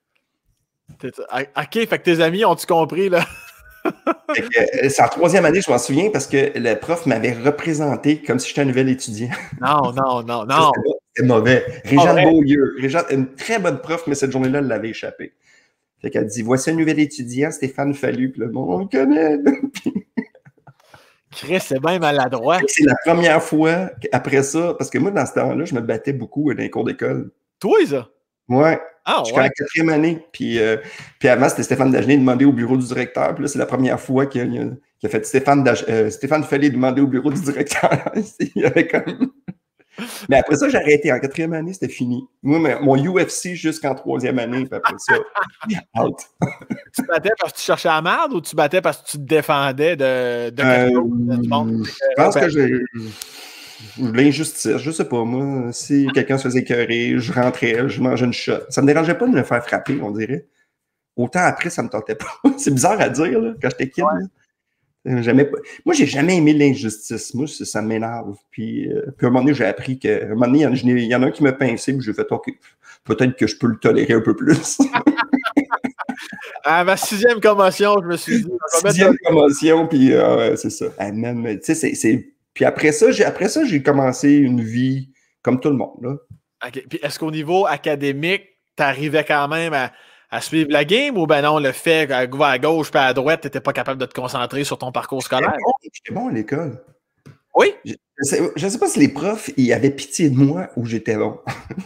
Speaker 1: OK, fait que tes amis ont-tu compris, là?
Speaker 2: C'est en troisième année, je m'en souviens, parce que le prof m'avait représenté comme si j'étais un nouvel étudiant.
Speaker 1: Non, non, non, non.
Speaker 2: C'était mauvais. Régent oh, Beaulieu. Régent, une très bonne prof, mais cette journée-là, elle l'avait échappé. Fait qu'elle dit, voici un nouvel étudiant, Stéphane Fallu. Puis là, bon, on le connaît.
Speaker 1: Chris, c'est bien maladroit.
Speaker 2: C'est la première fois après ça, parce que moi, dans ce temps-là, je me battais beaucoup dans les cours d'école.
Speaker 1: Toi, ça?
Speaker 2: Ouais.
Speaker 1: Ah,
Speaker 2: je suis
Speaker 1: ouais.
Speaker 2: en quatrième année. Puis, euh, puis avant, c'était Stéphane Dagenet demander au bureau du directeur. Puis là, c'est la première fois qu'il a, qu'il a fait Stéphane, Dage, euh, Stéphane Fallu demander au bureau du directeur. Il y avait comme... Mais après ça, j'ai arrêté. En quatrième année, c'était fini. Moi, mon U F C jusqu'en troisième année. Puis après ça, out.
Speaker 1: Tu battais parce que tu cherchais la merde ou tu battais parce que tu te défendais de, de quelque chose du monde?
Speaker 2: Je pense que j'ai... L'injustice, je sais pas, moi, si quelqu'un se faisait écœurer, je rentrais, je mangeais une shot. Ça me dérangeait pas de me faire frapper, on dirait. Autant après, ça me tentait pas. C'est bizarre à dire, là, quand j'étais kid. Ouais. Jamais pas... Moi, j'ai jamais aimé l'injustice. Moi, ça m'énerve. Puis, euh, puis, à un moment donné, j'ai appris qu'à un moment donné, il y, y en a un qui m'a pincé, puis j'ai fait, OK, peut-être que je peux le tolérer un peu plus.
Speaker 1: À ma sixième commotion, je me suis dit...
Speaker 2: Sixième mettre... commotion, puis euh, c'est ça. Ah, même, tu sais, c'est... Puis après ça, j'ai, après ça, j'ai commencé une vie comme tout le monde. Là.
Speaker 1: OK. Puis est-ce qu'au niveau académique, t'arrivais quand même à, à suivre la game ou ben non, le fait qu'à à gauche puis à droite, t'étais pas capable de te concentrer sur ton parcours scolaire?
Speaker 2: J'étais bon, bon à l'école.
Speaker 1: Oui?
Speaker 2: Je ne sais, je sais pas si les profs, ils avaient pitié de moi ou j'étais bon.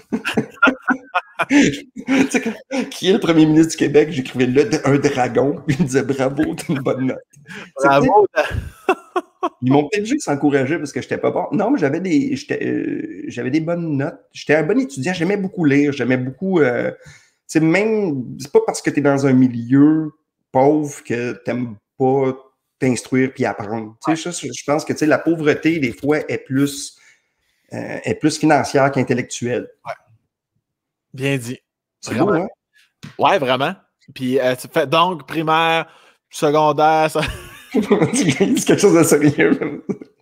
Speaker 2: Tu sais, qui est le premier ministre du Québec? J'écrivais là un dragon, puis il me disait bravo, t'as une bonne note.
Speaker 1: Bravo!
Speaker 2: Ils m'ont peut-être juste encouragé parce que j'étais pas bon. Non, mais j'avais des, euh, j'avais des bonnes notes. J'étais un bon étudiant, j'aimais beaucoup lire, j'aimais beaucoup. Euh, tu sais, même, c'est pas parce que tu es dans un milieu pauvre que tu n'aimes pas t'instruire puis apprendre. Tu sais, je, je pense que tu sais, la pauvreté, des fois, est plus, euh, est plus financière qu'intellectuelle.
Speaker 1: Ouais. Bien dit.
Speaker 2: C'est beau, hein?
Speaker 1: Ouais, vraiment. Puis, euh, tu fais donc primaire, secondaire, ça.
Speaker 2: C'est quelque chose de sérieux.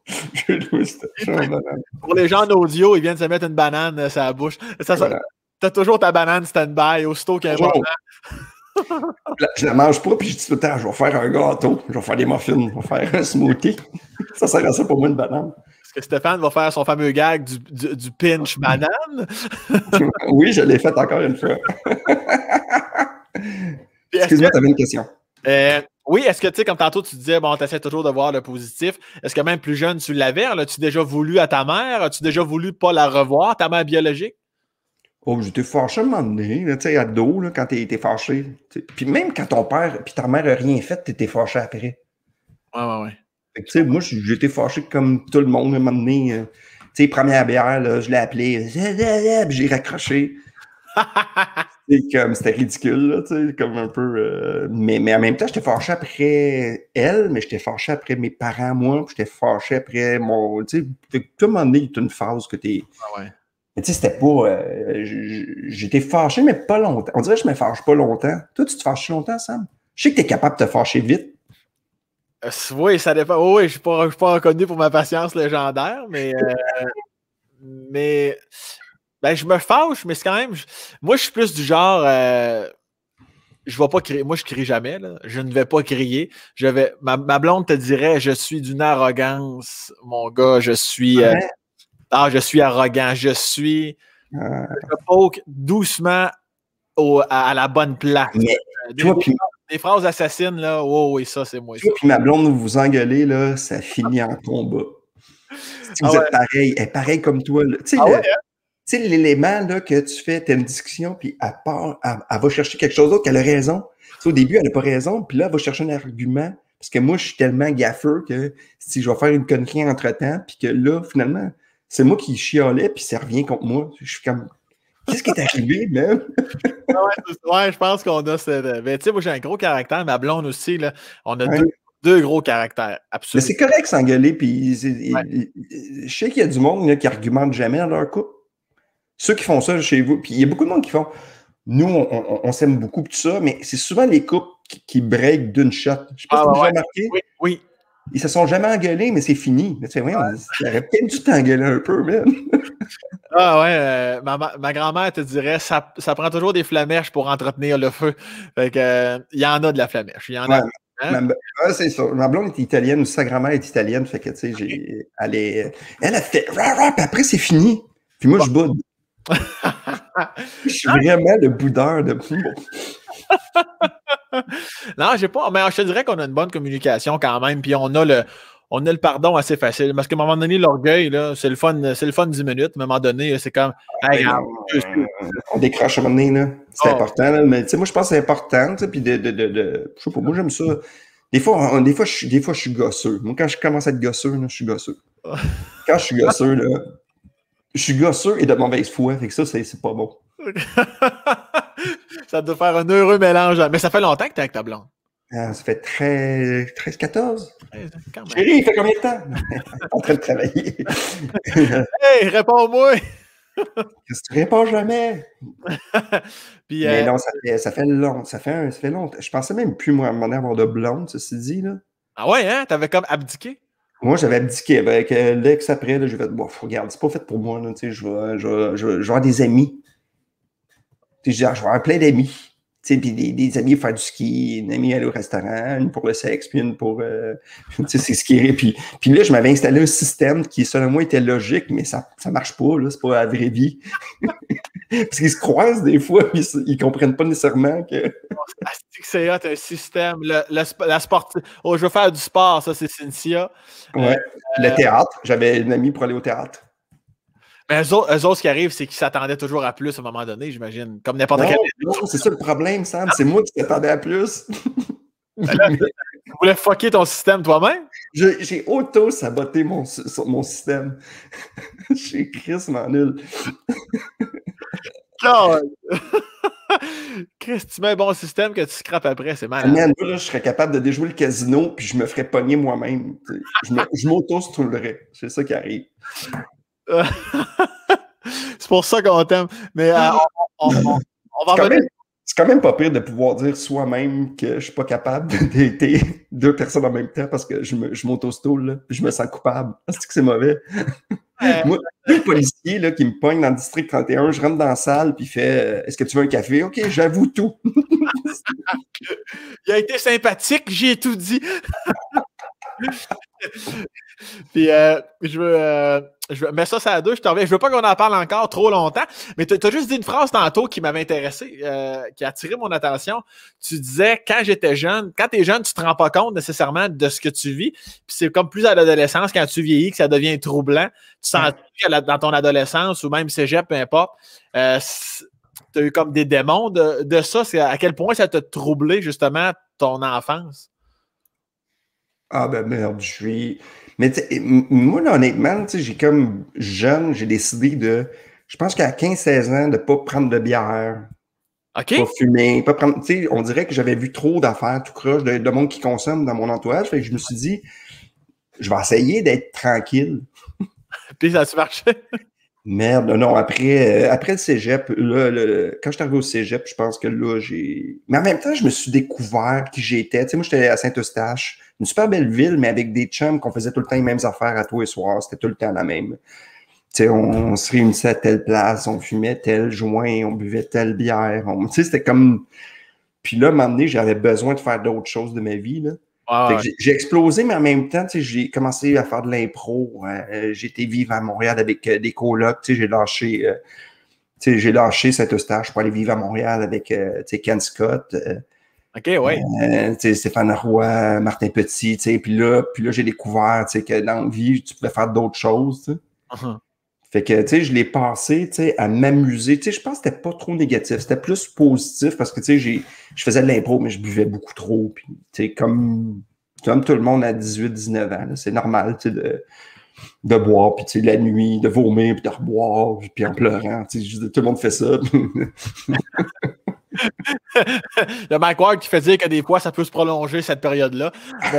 Speaker 1: Pour les gens en audio, ils viennent se mettre une banane sur la bouche. Ça, voilà. T'as toujours ta banane stand-by, aussitôt qu'il y a un moment.
Speaker 2: Je la mange pas, puis je dis tout le temps, je vais faire un gâteau, je vais faire des muffins, je vais faire un smoothie. Ça sert à ça pour moi, une banane.
Speaker 1: Est-ce que Stéphane va faire son fameux gag du, du, du pinch banane?
Speaker 2: Oui, je l'ai fait encore une fois. Excuse-moi, tu avais une question.
Speaker 1: Euh, oui, est-ce que, tu sais, comme tantôt, tu disais, bon, tu essaies toujours de voir le positif. Est-ce que même plus jeune, tu l'avais? As-tu déjà voulu à ta mère? As-tu déjà voulu pas la revoir, ta mère biologique?
Speaker 2: Oh, j'étais fâché à un moment donné, tu sais, ado, là, quand t'es fâché. T'sais. Puis même quand ton père puis ta mère n'a rien fait, t'étais fâché après.
Speaker 1: Ouais, ouais, ouais.
Speaker 2: Tu sais, moi, j'étais fâché comme tout le monde à un moment donné. Euh, tu sais, première bière, là, je l'ai appelé, puis j'ai raccroché. C'était ridicule, là, tu sais, comme un peu. Euh, mais, mais en même temps, j'étais fâché après elle, mais j'étais fâché après mes parents, moi, puis j'étais fâché après mon. Tu sais, tout le moment donné, il y a une phase que t'es.
Speaker 1: Ah ouais.
Speaker 2: Mais tu sais, c'était pas. Euh, j'étais fâché, mais pas longtemps. On dirait que je me fâche pas longtemps. Toi, tu te fâches longtemps, Sam? Je sais que t'es capable de te fâcher vite.
Speaker 1: Euh, oui, ça dépend. Oh, oui, je ne suis pas, pas reconnu pour ma patience légendaire, mais. Euh, mais. Ben, je me fâche, mais c'est quand même. Je, moi, je suis plus du genre. Euh, je vais pas crier. Moi, je crie jamais. Là. Je ne vais pas crier. Je vais. Ma, ma blonde te dirait, je suis d'une arrogance, mon gars. Je suis. Euh,
Speaker 2: ouais.
Speaker 1: Ah, je suis arrogant. Je suis.
Speaker 2: Euh...
Speaker 1: Je poke doucement au, à, à la bonne place.
Speaker 2: Mais,
Speaker 1: des,
Speaker 2: toi,
Speaker 1: des,
Speaker 2: puis...
Speaker 1: des phrases assassines, là. Oh, oui, ça, c'est moi.
Speaker 2: Toi, puis ma blonde, vous vous engueulez, là, ça finit en combat. Si vous ah ouais. êtes pareil, elle est pareil comme toi. Tu sais, ah ouais, hein? L'élément là, que tu fais, tu as une discussion, puis elle part, elle, elle va chercher quelque chose d'autre qu'elle a raison. T'sais, au début, elle n'a pas raison, puis là, elle va chercher un argument. Parce que moi, je suis tellement gaffeux que si je vais faire une connerie entre-temps, puis que là, finalement, c'est moi qui chialais, puis ça revient contre moi. Je suis comme, qu'est-ce qui est arrivé, même?
Speaker 1: ouais, ouais, je pense qu'on a cette. Ben, tu sais, moi, j'ai un gros caractère, ma blonde aussi, là. On a ouais. deux. Deux gros caractères, absolument.
Speaker 2: Mais c'est correct s'engueuler, puis ouais. je sais qu'il y a du monde là, qui argumente jamais dans leur couple. Ceux qui font ça chez vous, puis il y a beaucoup de monde qui font, nous, on, on, on s'aime beaucoup, tout ça, mais c'est souvent les couples qui, qui break d'une shot. Je sais pas ah, si tu as ouais. remarqué.
Speaker 1: Oui, oui.
Speaker 2: Ils se sont jamais engueulés, mais c'est fini. Mais tu sais, ouais, on aurait peut-être dû t'engueuler un peu, même.
Speaker 1: Ah ouais, euh, ma, ma grand-mère te dirait, ça, ça prend toujours des flamèches pour entretenir le feu. Fait que, euh, il y en a de la flamèche. Il y en
Speaker 2: ouais.
Speaker 1: a.
Speaker 2: Hein? Ma, ouais, c'est ça. Ma blonde est italienne, sa grand-mère est italienne, fait que, tu sais, j'ai, elle est, elle a fait, rah, rah, puis après, c'est fini. Puis moi, bon. je boude. Je suis vraiment le boudeur de.
Speaker 1: Non, j'ai pas, mais je te dirais qu'on a une bonne communication quand même, puis on a le, on a le pardon assez facile. Parce qu'à un moment donné, l'orgueil, là, c'est le fun, c'est le fun dix minutes. À un moment donné, c'est comme. Hey,
Speaker 2: on, on, on décroche à un moment donné, là. C'est oh. important, là. Mais tu sais, moi, je pense que c'est important, tu sais, puis de, de, de, de. Je sais pas, moi, j'aime ça. Des fois, on, des fois, je suis, des fois, je suis gosseux. Moi, quand je commence à être gosseux, là, je suis gosseux. Quand je suis gosseux, là, je suis gosseux et de mauvaise foi. Fait que ça, c'est, c'est pas bon.
Speaker 1: Ça doit faire un heureux mélange. Mais ça fait longtemps que t'es avec ta blonde.
Speaker 2: Ah, ça fait treize quatorze. Chérie, il fait combien de temps? En train de travailler.
Speaker 1: Hey, réponds-moi!
Speaker 2: Qu'est-ce que tu réponds jamais?
Speaker 1: Puis,
Speaker 2: mais
Speaker 1: euh...
Speaker 2: non, ça fait, ça fait long. Ça fait, un, ça fait longtemps. Je pensais même plus, moi, à un moment donné, avoir de blonde, ceci dit. Là.
Speaker 1: Ah ouais, hein? T'avais comme abdiqué?
Speaker 2: Moi, j'avais abdiqué. Avec euh, l'ex après, là, j'ai fait, bon, regarde, c'est pas fait pour moi. Là, je, vais, je, vais, je, vais, je vais avoir des amis. Je vais avoir plein d'amis. Puis des, des amis faire du ski, une amie aller au restaurant, une pour le sexe, puis une pour euh, c'est skier. Puis, puis là, je m'avais installé un système qui, selon moi, était logique, mais ça ne marche pas, là, c'est pas la vraie vie. Parce qu'ils se croisent des fois, puis ils ne comprennent pas nécessairement que.
Speaker 1: C'est hot, un système. Le, le, la sportive. Oh, je veux faire du sport, ça, c'est Cynthia.
Speaker 2: Ouais. Euh, le théâtre. J'avais une amie pour aller au théâtre.
Speaker 1: Mais eux autres, eux autres, ce qui arrive, c'est qu'ils s'attendaient toujours à plus à un moment donné, j'imagine. Comme n'importe quel.
Speaker 2: Non, c'est ça le problème, Sam. C'est moi qui s'attendais à plus.
Speaker 1: Là, tu voulais fucker ton système toi-même?
Speaker 2: J'ai auto-saboté mon, mon système. J'ai crissement nul.
Speaker 1: Chris, tu mets un bon système que tu scrapes après, c'est malade.
Speaker 2: Man, là, je serais capable de déjouer le casino puis je me ferais pogner moi-même. Je m'auto-stroulerais. C'est ça qui arrive.
Speaker 1: C'est pour ça qu'on t'aime. Mais euh, on, on, on, on va revenir.
Speaker 2: C'est quand même pas pire de pouvoir dire soi-même que je suis pas capable d'aider deux personnes en même temps parce que je m'auto-stoule puis je me sens coupable. Est-ce que c'est mauvais? Euh, Moi, le policier là, qui me pogne dans le district trente et un, je rentre dans la salle puis il fait « Est-ce que tu veux un café? » OK, j'avoue tout.
Speaker 1: Il a été sympathique, j'ai tout dit. Puis euh, je veux, euh, je veux mettre ça sur la douche, je t'en reviens. Je veux pas qu'on en parle encore trop longtemps, mais tu as juste dit une phrase tantôt qui m'avait intéressé, euh, qui a attiré mon attention. Tu disais, quand j'étais jeune, quand tu es jeune, tu te rends pas compte nécessairement de ce que tu vis. Puis c'est comme plus à l'adolescence, quand tu vieillis, que ça devient troublant. Tu sens que dans ton adolescence ou même cégep, peu importe, euh, tu as eu comme des démons de, de ça. C'est à quel point ça t'a troublé, justement, ton enfance?
Speaker 2: Ah ben merde, je suis... Mais moi, là, honnêtement, j'ai comme jeune, j'ai décidé de... Je pense qu'à quinze seize ans, de ne pas prendre de bière,
Speaker 1: okay.
Speaker 2: pas fumer, pas prendre... Tu sais, on dirait que j'avais vu trop d'affaires tout croche, de, de monde qui consomme dans mon entourage. Fait que je me suis dit, je vais essayer d'être tranquille.
Speaker 1: Puis ça a-tu marché?
Speaker 2: Merde, non, après, euh, après le cégep, là, le, quand je suis arrivé au cégep, je pense que là, j'ai... Mais en même temps, je me suis découvert qui j'étais. Tu sais, moi, j'étais à Saint-Eustache, une super belle ville, mais avec des chums qu'on faisait tout le temps les mêmes affaires à tous les soirs. C'était tout le temps la même. Tu sais, on, on se réunissait à telle place, on fumait tel joint, on buvait telle bière. On... Tu sais, c'était comme... Puis là, à un moment donné, j'avais besoin de faire d'autres choses de ma vie, là. Ah, ouais. J'ai explosé, mais en même temps, j'ai commencé à faire de l'impro. Euh, j'ai été vivre à Montréal avec euh, des colocs. J'ai lâché, euh, j'ai lâché Saint-Eustache pour aller vivre à Montréal avec euh, Ken Scott. Euh,
Speaker 1: OK, oui.
Speaker 2: Euh, Stéphane Roy, Martin Petit. Puis là, puis là j'ai découvert que dans la vie, tu pouvais faire d'autres choses. Uh-huh. Fait que, tu sais, je l'ai passé, tu sais, à m'amuser. Tu sais, je pense que c'était pas trop négatif. C'était plus positif parce que, tu sais, je faisais de l'impro, mais je buvais beaucoup trop. Puis, tu sais, comme, comme tout le monde à dix-huit dix-neuf ans, c'est normal, tu sais, de, de boire, puis, tu sais, la nuit, de vomir, puis de reboire, puis en pleurant. Tu sais, tout le monde fait ça.
Speaker 1: Il y a Mike Ward qui fait dire que des fois, ça peut se prolonger, cette période-là.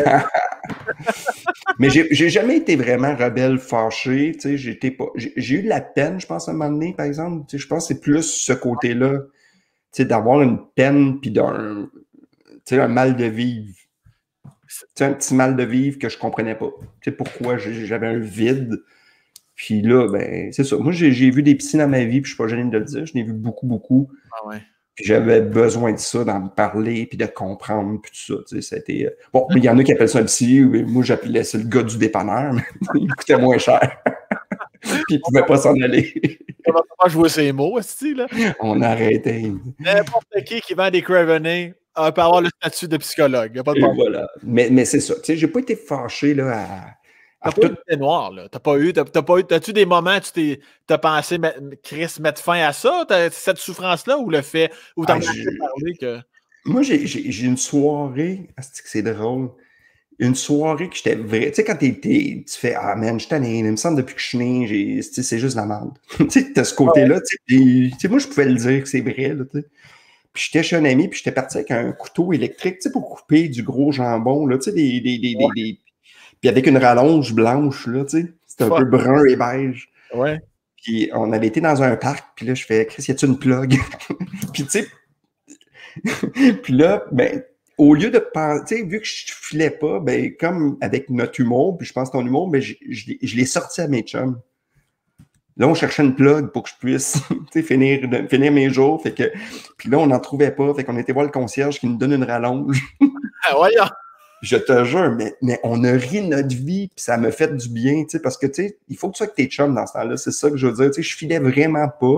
Speaker 2: Mais j'ai, j'ai jamais été vraiment rebelle fâché, tu sais, j'étais pas, j'ai, j'ai eu de la peine, je pense, à un moment donné, par exemple, tu sais, je pense que c'est plus ce côté-là, tu sais, d'avoir une peine puis d'un, tu sais, un mal de vivre, tu sais, un petit mal de vivre que je comprenais pas, tu sais, pourquoi j'avais un vide, puis là, ben, c'est ça, moi, j'ai, j'ai vu des psys dans ma vie, puis je suis pas gêné de le dire, je l'ai vu beaucoup, beaucoup,
Speaker 1: ah ouais.
Speaker 2: Puis j'avais besoin de ça, d'en parler, puis de comprendre, puis tout ça. Tu sais, c'était... Euh... Bon, il y en a qui appellent ça un psy, moi j'appelais ça le gars du dépanneur, mais il coûtait moins cher. Puis il pouvait pas s'en aller.
Speaker 1: On va pas jouer ces mots, style, là.
Speaker 2: On arrêtait.
Speaker 1: N'importe qui qui vend des Craveney euh, peut avoir le statut de psychologue. Y a pas de
Speaker 2: problème. Voilà. Mais, mais c'est ça. Tu sais, j'ai pas été fâché, là, à...
Speaker 1: T'as pas tout... eu de noir, là. T'as pas eu, t'as, t'as pas eu, t'as-tu des moments, tu t'es, t'as pensé, Chris, mettre fin à ça, cette souffrance-là, ou le fait, ou t'en as ah, parlé que...
Speaker 2: Moi, j'ai, j'ai, j'ai une soirée, c'est que c'est drôle, une soirée que j'étais vrai, tu sais, quand t'es, t'es, tu fais, ah man, je suis tanné, il me semble depuis que je suis né, j'ai, c'est juste la merde. Tu sais, t'as ce côté-là, tu sais, moi, je pouvais le dire que c'est vrai, là, tu sais. Puis j'étais chez un ami, puis j'étais parti avec un couteau électrique, tu sais, pour couper du gros jambon, là, tu sais, des, des, des, ouais. des, des puis avec une rallonge blanche, là, tu sais. C'était un Fuck. peu brun et beige.
Speaker 1: Ouais.
Speaker 2: Puis on avait été dans un parc, puis là, je fais, Chris, y a-tu une plug? Puis tu sais, puis là, ben, au lieu de penser, tu sais, vu que je filais pas, ben, comme avec notre humour, puis je pense ton humour, ben, je, je, je l'ai sorti à mes chums. Là, on cherchait une plug pour que je puisse finir, finir mes jours. Fait que, puis là, on n'en trouvait pas. Fait qu'on était voir le concierge qui nous donne une rallonge.
Speaker 1: Ah, voyons!
Speaker 2: Je te jure, mais, mais on a ri de notre vie, puis ça me fait du bien, tu sais, parce que, tu sais, il faut que tu sois avec tes chums dans ce temps-là, c'est ça que je veux dire, tu sais, je filais vraiment pas,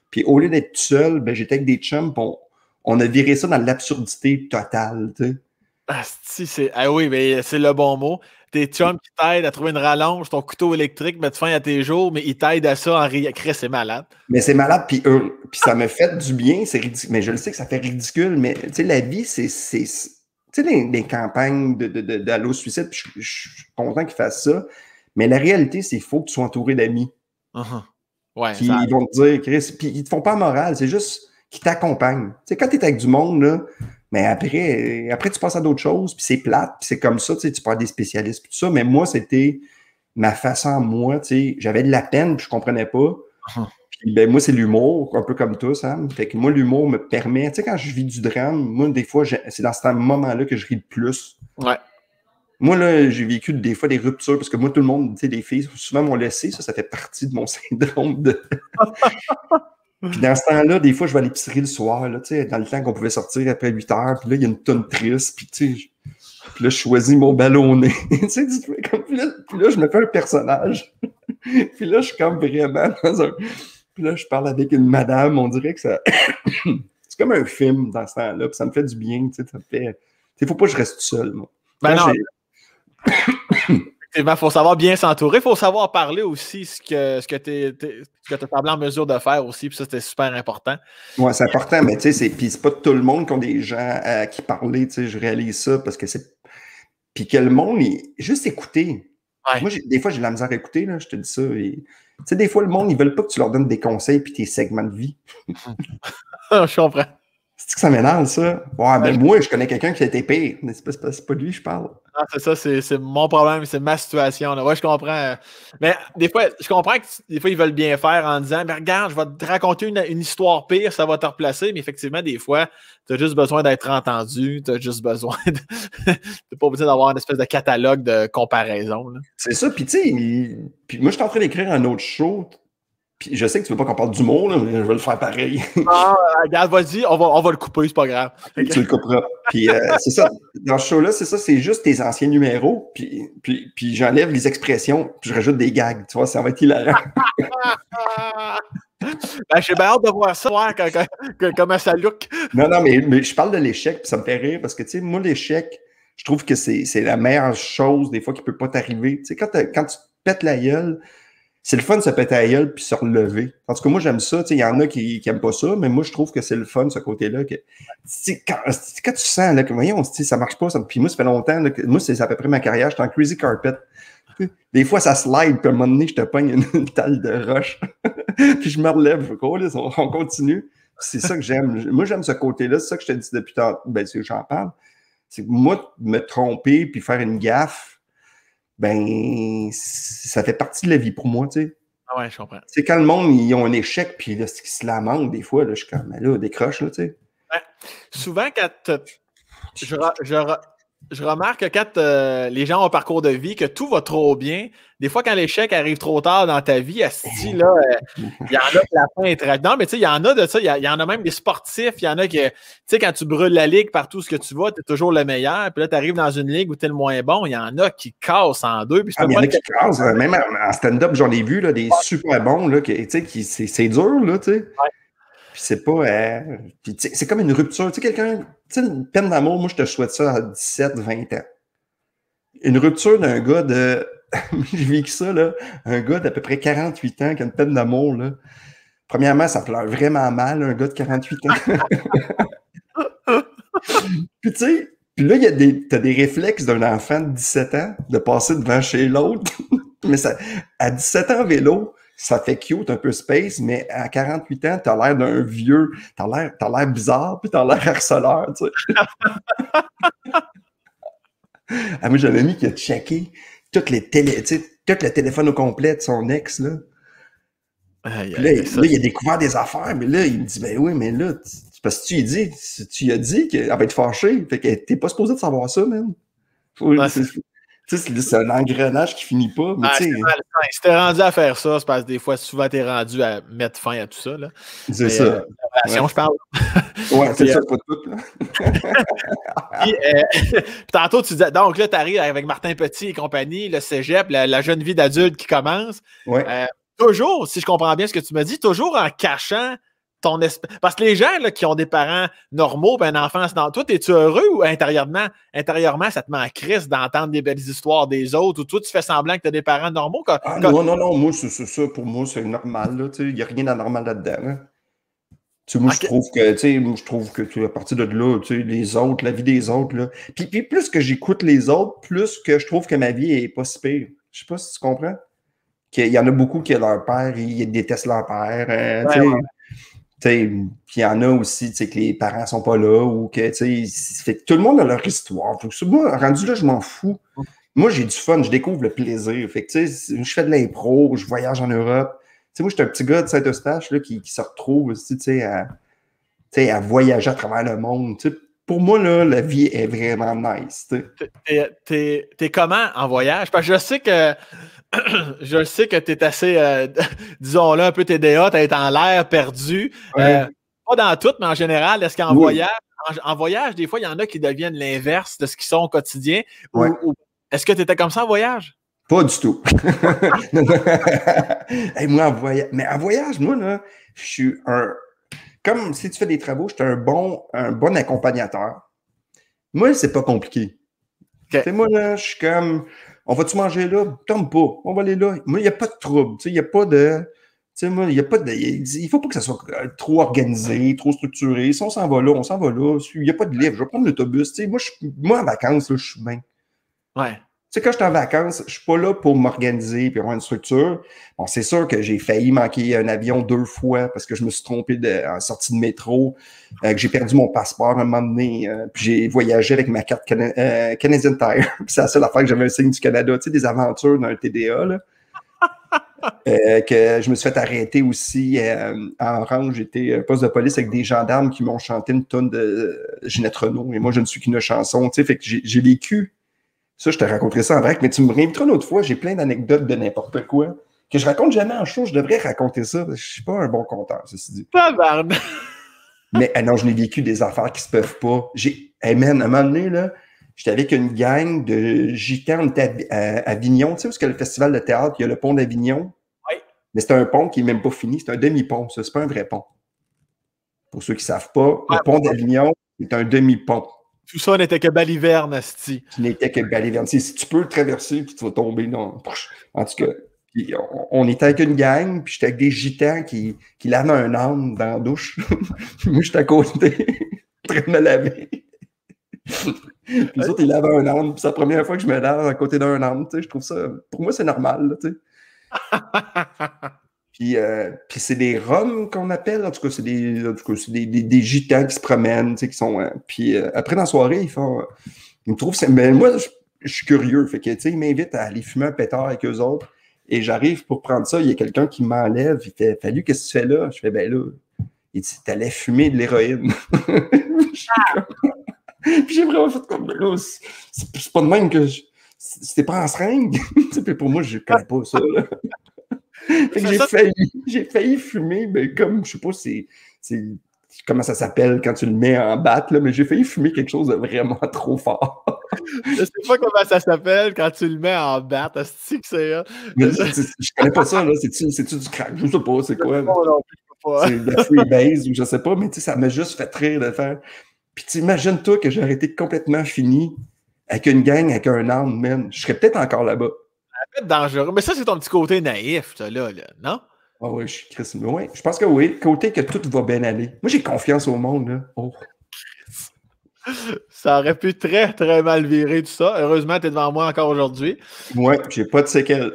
Speaker 2: Puis au lieu d'être tout seul, ben, j'étais avec des chums, on, on a viré ça dans l'absurdité totale, tu sais.
Speaker 1: Ah, si, c'est... ah oui, mais c'est le bon mot. Tes chums qui t'aident à trouver une rallonge, ton couteau électrique, mettre fin à tes jours, mais ils t'aident à ça en riant. C'est malade.
Speaker 2: Mais c'est malade, puis eux, puis ça me fait du bien, c'est ridicule. Mais je le sais que ça fait ridicule, mais tu sais, la vie, c'est... c'est tu sais, les, les campagnes de, de, de, d'Allo Suicide, puis je, je suis content qu'ils fassent ça, mais la réalité, c'est qu'il faut que tu sois entouré d'amis.
Speaker 1: Uh-huh. Ouais,
Speaker 2: qui
Speaker 1: ça...
Speaker 2: ils vont te dire, Chris, puis ils te font pas morale, c'est juste qu'ils t'accompagnent. Tu sais, quand t'es avec du monde, là, mais après, après tu passes à d'autres choses, puis c'est plate, puis c'est comme ça, tu sais, tu parles des spécialistes, puis tout ça, mais moi, c'était ma façon, moi, tu sais, j'avais de la peine, puis je comprenais pas. Uh-huh. Puis ben, moi, c'est l'humour, un peu comme toi, Sam. Fait que moi, l'humour me permet, tu sais, quand je vis du drame, moi, des fois, c'est dans ce moment-là que je ris le plus.
Speaker 1: Ouais.
Speaker 2: Moi, là, j'ai vécu des fois des ruptures, parce que moi, tout le monde, tu sais, les filles, souvent m'ont laissé, ça, ça fait partie de mon syndrome de... Puis dans ce temps-là, des fois, je vais à l'épicerie le soir, là, tu sais, dans le temps qu'on pouvait sortir après huit heures, puis là, il y a une tonne triste, puis tu sais, puis là, je choisis mon ballonnet, tu sais, tu fais comme, puis là, puis là, je me fais un personnage, puis là, je suis comme vraiment dans un... Puis là, je parle avec une madame, on dirait que ça... c'est comme un film dans ce temps-là, puis ça me fait du bien, tu sais, ça me fait... Tu sais, faut pas que je reste seul, moi.
Speaker 1: Ben non. Il faut savoir bien s'entourer. Il faut savoir parler aussi ce que, ce que tu es semblé en mesure de faire aussi. Puis ça, c'était super important.
Speaker 2: Oui, c'est important, mais tu sais, c'est, puis c'est pas tout le monde qui ont des gens à qui parler. Tu sais, je réalise ça parce que c'est. Puis que le monde, il... juste écouter. Ouais. Moi, des fois, j'ai de la misère à écouter, là, je te dis ça. Et... Tu sais, des fois, le monde, ils veulent pas que tu leur donnes des conseils puis tes segments de vie.
Speaker 1: Je comprends.
Speaker 2: C'est que ça m'énerve, ça? Ouais, ben moi, je connais quelqu'un qui a été pire. Mais c'est pas, c'est pas, c'est pas de lui, je parle.
Speaker 1: Ah, c'est ça, c'est, c'est mon problème, c'est ma situation. Là. Ouais, je comprends. Mais des fois, je comprends que des fois, ils veulent bien faire en disant mais regarde, je vais te raconter une, une histoire pire, ça va te replacer. Mais effectivement, des fois, tu as juste besoin d'être entendu, tu as juste besoin de. Tu pas besoin d'avoir une espèce de catalogue de comparaison. Là.
Speaker 2: C'est ça, puis tu sais, il... puis moi, je suis en train d'écrire un autre show. Puis je sais que tu veux pas qu'on parle d'humour, là, mais je vais le faire pareil.
Speaker 1: Ah, regarde, vas-y, on va, on va le couper, c'est pas grave.
Speaker 2: Tu le couperas. Puis euh, c'est ça, dans ce show-là, c'est ça, c'est juste tes anciens numéros, puis, puis, puis j'enlève les expressions, puis je rajoute des gags, tu vois, ça va être hilarant.
Speaker 1: Ben, j'ai bien hâte de voir ça, voir quand, quand, comment ça look.
Speaker 2: Non, non, mais, mais je parle de l'échec, puis ça me fait rire, parce que, tu sais, moi, l'échec, je trouve que c'est, c'est la meilleure chose, des fois, qui peut pas t'arriver. Tu sais, quand, quand tu te pètes la gueule, c'est le fun de se péter la gueule puis se relever. En tout cas, moi, j'aime ça. Il y en a qui n'aiment pas ça, mais moi, je trouve que c'est le fun, ce côté-là. Que, quand, quand tu sens là, que, voyons, ça marche pas, ça, puis moi, ça fait longtemps, là, que, moi, c'est à peu près ma carrière, j'étais en crazy carpet. Des fois, ça slide, puis à un moment donné, je te pogne une, une talle de roche. Puis je me relève. Oh, là, on, on continue. C'est ça que j'aime. Moi, j'aime ce côté-là. C'est ça que je te dis depuis tantôt. Ben, c'est que j'en parle. C'est que moi, me tromper puis faire une gaffe, ben, ça fait partie de la vie pour moi, tu sais.
Speaker 1: Ah ouais, je comprends.
Speaker 2: C'est quand le monde, ils ont un échec, puis là, ils se lamentent des fois, là, je suis comme, mais là, décroche, là, tu sais.
Speaker 1: Ouais. Souvent, quand je, je, je remarque que quand euh, les gens ont un parcours de vie, que tout va trop bien, des fois, quand l'échec arrive trop tard dans ta vie, asti, là, il euh, y en a que la fin est très... Non, mais tu sais, il y en a de ça, il y, y en a même des sportifs, il y en a qui, tu sais, quand tu brûles la ligue partout ce que tu vas, tu es toujours le meilleur, puis là, tu arrives dans une ligue où tu es le moins bon, il y en a qui cassent en deux. Puis
Speaker 2: ah, il y en a qui cassent, même en stand-up, j'en ai vu, là, des ouais. super bons, là, tu sais, qui, c'est, c'est dur, là, tu sais. Ouais. Puis c'est pas... Euh, puis c'est comme une rupture, tu sais, quelqu'un... Tu sais, une peine d'amour, moi, je te souhaite ça à dix-sept vingt ans. Une rupture d'un gars de... J'ai vécu ça, là. Un gars d'à peu près quarante-huit ans qui a une peine d'amour, là. Premièrement, ça pleure vraiment mal, un gars de quarante-huit ans. Puis tu sais, puis là, il y a des, t'as des réflexes d'un enfant de dix-sept ans de passer devant chez l'autre. Mais ça, à dix-sept ans, vélo, ça fait cute, un peu space, mais à quarante-huit ans, t'as l'air d'un vieux, t'as l'air, t'as l'air bizarre, puis t'as l'air harceleur, tu sais. Ah, moi, j'ai un ami qui a checké toutes les télé, tu sais, tout le téléphone au complet de son ex, là. Aïe, là, aïe, il, là, il a découvert des affaires, mais là, il me dit, ben oui, mais là, tu, parce que tu lui as dit, tu lui as dit qu'elle va être fâchée, fait que t'es pas supposé de savoir ça, man. Faut, ouais, c'est, c'est, c'est, c'est un engrenage qui finit pas, mais ah, tu sais.
Speaker 1: Si t'es rendu à faire ça, c'est parce que des fois, souvent, t'es rendu à mettre fin à tout ça, là.
Speaker 2: C'est mais, ça. Euh,
Speaker 1: relation, ouais. Je parle.
Speaker 2: Ouais, c'est puis, ça, euh, pas tout, là.
Speaker 1: puis, euh, puis tantôt, tu disais, donc là, t'arrives avec Martin Petit et compagnie, le cégep, la, la jeune vie d'adulte qui commence.
Speaker 2: Ouais.
Speaker 1: Euh, toujours, si je comprends bien ce que tu m'as dit, toujours en cachant ton espèce. Parce que les gens là, qui ont des parents normaux, ben, une enfance dans toi, es-tu heureux ou intérieurement, intérieurement, ça te met en crise d'entendre des belles histoires des autres ou toi, tu fais semblant que tu as des parents normaux? Quand,
Speaker 2: ah
Speaker 1: quand...
Speaker 2: non, non, non, moi, c'est ça. Pour moi, c'est normal. Il n'y a rien d'anormal là-dedans. Là. Tu sais, moi, okay. je trouve que, tu sais, moi, je trouve que, tu sais, à partir de là, tu sais, les autres, la vie des autres, là. Puis, puis plus que j'écoute les autres, plus que je trouve que ma vie est pas si pire. Je sais pas si tu comprends. Qu'il y en a beaucoup qui, leur père, ils détestent leur père. Hein, ouais, tu sais. Ouais. Puis il y en a aussi, tu sais, que les parents sont pas là ou que, tu sais, fait que tout le monde a leur histoire. Donc, moi, rendu là, je m'en fous. Moi, j'ai du fun, je découvre le plaisir. Fait que, tu sais, je fais de l'impro, je voyage en Europe. Tu sais, moi, je suis un petit gars de Saint-Eustache là, qui, qui se retrouve aussi, tu sais, à, à voyager à travers le monde. Tu sais, pour moi, là, la vie est vraiment nice.
Speaker 1: T'es, t'es, t'es comment en voyage? Parce que je sais que je sais que tu es assez, euh, disons-le, un peu T D A, tu es en l'air perdu. Ouais. Euh, pas dans tout, mais en général, est-ce qu'en oui. voyage, en, en voyage, des fois, il y en a qui deviennent l'inverse de ce qu'ils sont au quotidien? Ouais. Ou, ou, est-ce que tu étais comme ça en voyage?
Speaker 2: Pas du tout. Hey, moi, en voyage, mais en voyage, moi, là, je suis un. Comme si tu fais des travaux, je suis un bon, un bon accompagnateur. Moi, c'est pas compliqué. Okay. Tu sais, moi, là, je suis comme. On va-tu manger là? Tombe pas. On va aller là. Moi, il n'y a pas de trouble. Il n'y a pas de. Tu sais, moi, il n'y a pas de. Il ne faut pas que ça soit trop organisé, trop structuré. Si on s'en va là, on s'en va là. Il n'y a pas de livre. Je vais prendre l'autobus. Tu sais, moi, je, moi, en vacances, là, je suis bien.
Speaker 1: Ouais.
Speaker 2: Tu sais, quand je suis en vacances, je ne suis pas là pour m'organiser et avoir une structure. Bon, c'est sûr que j'ai failli manquer un avion deux fois parce que je me suis trompé de, en sortie de métro, euh, que j'ai perdu mon passeport à un moment donné, euh, puis j'ai voyagé avec ma carte Cana- euh, Canadian Tire. Puis c'est la seule affaire que j'avais un signe du Canada. Tu sais, des aventures dans un T D A, là. euh, que je me suis fait arrêter aussi euh, en orange. J'étais poste de police avec des gendarmes qui m'ont chanté une tonne de Ginette Renault. Et moi, je ne suis qu'une chanson. Tu sais, fait que j'ai, j'ai vécu. Ça, je te raconterai ça en vrac, mais tu me réinviteras une autre fois. J'ai plein d'anecdotes de n'importe quoi que je raconte jamais en show. Je devrais raconter ça. Je ne suis pas un bon conteur, ceci dit.
Speaker 1: Tabarnak!
Speaker 2: Mais ah non, je n'ai vécu des affaires qui se peuvent pas. J'ai, hey man, à un moment donné, là, j'étais avec une gang de gitans. On était à, à Avignon. Tu sais où est-ce qu'il y a le festival de théâtre? Il y a le pont d'Avignon.
Speaker 1: Oui.
Speaker 2: Mais c'est un pont qui n'est même pas fini. C'est un demi-pont, ça. C'est pas un vrai pont. Pour ceux qui ne savent pas, le pont d'Avignon est un demi-pont.
Speaker 1: Tout ça n'était que baliverne, asti.
Speaker 2: Qui n'était que baliverne. Si tu peux le traverser, puis tu vas tomber dans... En tout cas, puis on, on était avec une gang, puis j'étais avec des gitans qui, qui lavaient un âne dans la douche. Moi, j'étais à côté, en train de me laver. Puis les autres, ils lavaient un âne, puis c'est la première fois que je me lave à côté d'un âne. Tu sais, je trouve ça... Pour moi, c'est normal, là, tu sais. Puis, euh, puis c'est des Roms qu'on appelle, en tout cas, c'est des, en tout cas, c'est des, des, des gitans qui se promènent, tu sais, qui sont... Euh, puis euh, après, dans la soirée, ils font... Euh, ils me trouvent... Mais moi, je, je suis curieux, fait que, tu sais, ils m'invitent à aller fumer un pétard avec eux autres, et j'arrive pour prendre ça, il y a quelqu'un qui m'enlève, il fait « Fallu, qu'est-ce que tu fais là? » Je fais « Ben là, il dit « T'allais fumer de l'héroïne. » Puis j'ai vraiment fait comme « Ben là, c'est, c'est pas de même que je... C'était pas en seringue. » Puis pour moi, je connais pas ça, là. Fait que j'ai, failli, j'ai failli fumer, mais comme, je sais pas, c'est, c'est comment ça s'appelle quand tu le mets en batte, là, mais j'ai failli fumer quelque chose de vraiment trop fort.
Speaker 1: Je sais pas comment ça s'appelle quand tu le mets en batte. C'est que c'est, hein?
Speaker 2: Mais c'est, c'est, je connais pas ça, là. C'est-tu, c'est-tu du crack? Je sais pas, c'est quoi?
Speaker 1: Non, non, pas.
Speaker 2: C'est de la freebase ou je sais pas, mais tu sais, ça m'a juste fait rire de faire. Puis tu imagines-toi que j'aurais été complètement fini avec une gang, avec un arme, man. Je serais peut-être encore là-bas.
Speaker 1: Ça peut être dangereux. Mais ça, c'est ton petit côté naïf, ça, là, là, non?
Speaker 2: Ah oui, je suis Chris. Oui, je pense que oui. Côté que tout va bien aller. Moi, j'ai confiance au monde, là. Oh.
Speaker 1: Ça aurait pu très, très mal virer, tout ça. Heureusement, tu es devant moi encore aujourd'hui.
Speaker 2: Oui, j'ai pas de séquelles.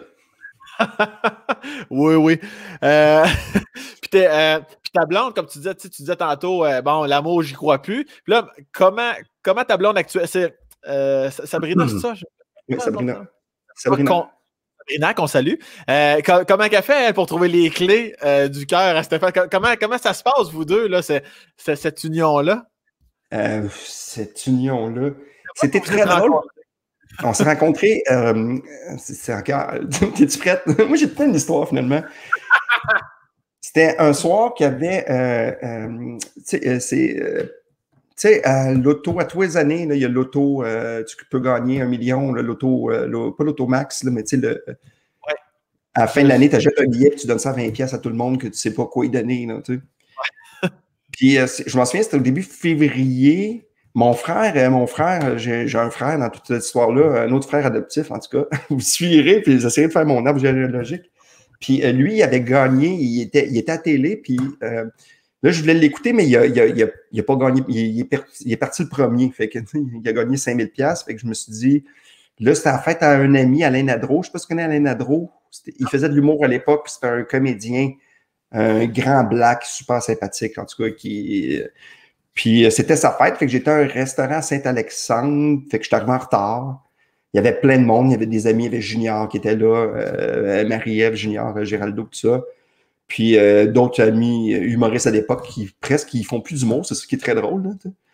Speaker 1: oui, oui. Euh... puis, t'es, euh... puis ta blonde, comme tu disais, tu disais tantôt, euh, bon, l'amour, j'y crois plus. Puis là, comment, comment ta blonde actuelle, c'est euh, Sabrina, c'est ça? Je...
Speaker 2: Oui, Sabrina. Sabrina.
Speaker 1: Con... Sabrina, qu'on salue. Euh, co- comment elle fait, elle, pour trouver les clés euh, du cœur à Stéphane? Comment, comment ça se passe, vous deux, là, c'est, c'est, cette union-là?
Speaker 2: Euh, cette union-là. C'était très drôle. On s'est rencontrés. Euh, c'est, c'est encore. T'es-tu prête? Moi, j'ai plein d'histoires, finalement. C'était un soir qu'il y avait. Euh, euh, tu sais, euh, c'est. Euh, Tu sais, à l'auto, à tous les années, là, il y a l'auto, euh, tu peux gagner un million, là, l'auto, euh, l'auto, pas l'auto max, là, mais tu sais, le, ouais. À la fin de l'année, tu achètes un billet et tu donnes ça à vingt piastres à tout le monde que tu ne sais pas quoi y donner. Là, tu sais. Puis euh, je m'en souviens, c'était au début février. Mon frère, euh, mon frère, j'ai, j'ai un frère dans toute cette histoire-là, un autre frère adoptif, en tout cas. Vous suivirez, puis j'essayais de faire mon arbre généalogique. Puis euh, lui, il avait gagné, il était, il était à télé, puis euh, là, je voulais l'écouter, mais il a, il a, il a, il a pas gagné, il, il, est parti, il est parti le premier, fait que il a gagné cinq mille dollars, fait que je me suis dit, là, c'était en fait à un ami, Alain Nadreau, je sais pas si tu connais Alain Nadreau, c'était, il faisait de l'humour à l'époque, c'était un comédien, un grand black, super sympathique, en tout cas, qui... Puis c'était sa fête, fait que j'étais à un restaurant à Saint-Alexandre, fait que j'étais arrivé en retard. Il y avait plein de monde, il y avait des amis, il y avait Junior qui était là, euh, Marie-Ève, Junior, Géraldo, tout ça. Puis euh, d'autres amis humoristes à l'époque qui presque ils font plus d'humour, c'est ce qui est très drôle. Là,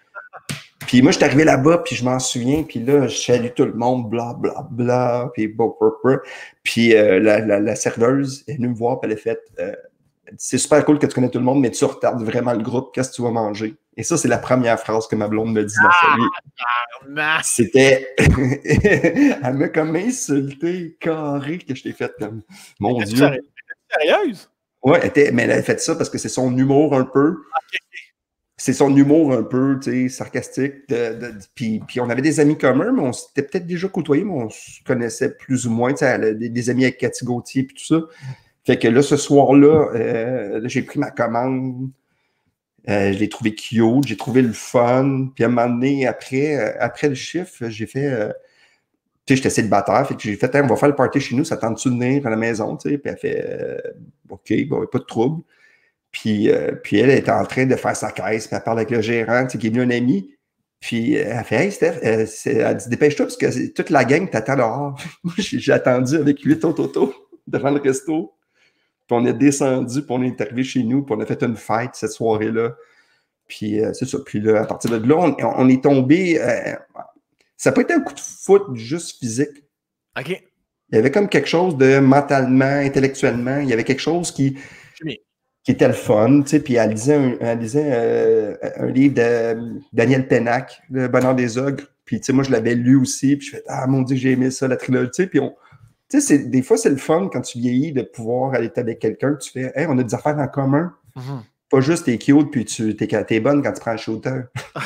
Speaker 2: puis moi, je suis arrivé là-bas, puis je m'en souviens, puis là, je salue tout le monde, bla, bla, bla, puis bon, puis euh, la, la, la serveuse est venue me voir, puis elle a fait euh, c'est super cool que tu connais tout le monde, mais tu retardes vraiment le groupe, qu'est-ce que tu vas manger? Et ça, c'est la première phrase que ma blonde me dit dans sa vie. C'était... Elle m'a comme insulté, carré, que je t'ai fait comme... Mon Dieu.
Speaker 1: Sérieuse?
Speaker 2: Ouais, elle était... mais elle a fait ça parce que c'est son humour un peu. Okay. C'est son humour un peu, tu sais, sarcastique. De, de, de, puis, puis on avait des amis communs, mais on s'était peut-être déjà côtoyés, mais on se connaissait plus ou moins. Tu sais, elle a des, des amis avec Cathy Gauthier puis tout ça. Fait que là, ce soir-là, euh, j'ai pris ma commande. Euh, je l'ai trouvé cute, j'ai trouvé le fun. Puis à un moment donné, après, euh, après le chiffre, j'ai fait... Euh, tu sais, j'étais célibataire, fait que j'ai fait, hey, on va faire le party chez nous, ça tente-tu de venir à la maison, tu sais? Puis elle fait, euh, OK, bon, pas de trouble. Puis, euh, puis elle était en train de faire sa caisse, puis elle parle avec le gérant, tu sais, qui est venu un ami. Puis elle fait, hey Steph, euh, elle dit, dépêche-toi, parce que toute la gang t'attend dehors. J'ai attendu avec huit autres autos devant le resto. Puis on est descendu, puis on est arrivé chez nous, puis on a fait une fête cette soirée-là. Puis euh, c'est ça. Puis là, à partir de là, on, on est tombé. Euh, ça n'a pas été un coup de foot juste physique.
Speaker 1: OK.
Speaker 2: Il y avait comme quelque chose de mentalement, intellectuellement, il y avait quelque chose qui, qui était le fun. Tu sais, puis elle lisait, un, elle lisait euh, un livre de Daniel Pénac, Le Bonheur des Ogres. Puis tu sais, moi, je l'avais lu aussi. Puis je fais, ah mon Dieu, j'ai aimé ça, la trilogie. Tu sais, puis on. Tu sais, des fois, c'est le fun quand tu vieillis de pouvoir aller avec quelqu'un, tu fais, hey, on a des affaires en commun. Mm-hmm. Pas juste t'es cute puis tu t'es, t'es bonne quand tu prends le shooter.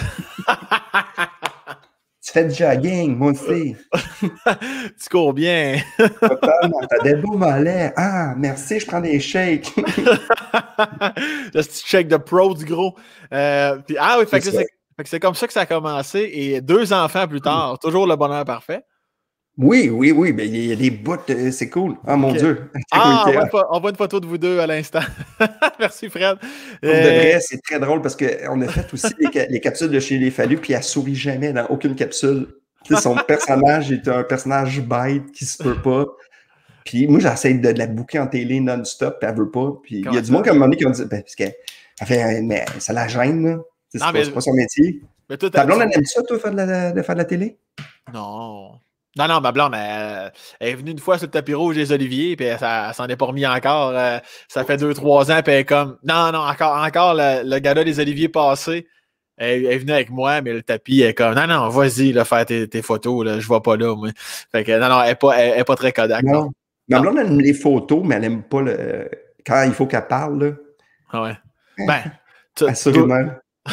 Speaker 2: Tu fais du jogging, moi aussi.
Speaker 1: Tu cours bien.
Speaker 2: Totalement. T'as des beaux mollets. Ah, merci, je prends des shakes.
Speaker 1: Le petit shake de pro du gros. Euh, puis, ah oui, fait que, c'est, fait que c'est comme ça que ça a commencé. Et deux enfants plus tard, toujours le bonheur parfait.
Speaker 2: Oui, oui, oui, mais il y a des bouts, c'est cool. Ah, mon okay. Dieu.
Speaker 1: Ah, on voit, une, on voit une photo de vous deux à l'instant. Merci, Fred.
Speaker 2: Pour euh... de vrai, c'est très drôle parce qu'on a fait aussi les, les capsules de chez Les Fallu, puis elle sourit jamais dans aucune capsule. T'sais, son personnage est un personnage bête qui se peut pas. Puis moi, j'essaie de, de la bouquer en télé non-stop, puis elle veut pas. Puis il y a du monde comme Monique qui ont dit, ben, parce qu'elle fait, mais ça la gêne, là. C'est, non, pas, mais... c'est pas son métier. Mais toi, ta blonde, elle aime ça, toi, faire de, la, de faire de la télé?
Speaker 1: Non. Non, non, ma blonde, elle, elle est venue une fois sur le tapis rouge des Oliviers, puis elle, elle, elle s'en est pas remis encore. Euh, ça fait deux, trois ans, puis elle est comme, non, non, encore, encore le, le gars-là des Oliviers passé, elle, elle est venue avec moi, mais le tapis, elle est comme, non, non, vas-y, là, faire tes, tes photos, là, je vois pas là, moi. Fait que, non, non, elle est pas, elle, elle est pas très Kodak.
Speaker 2: Non. Ma blonde, elle aime les photos, mais elle aime pas le, quand il faut qu'elle parle, là.
Speaker 1: Ah ouais. Ben,
Speaker 2: tu, assurément.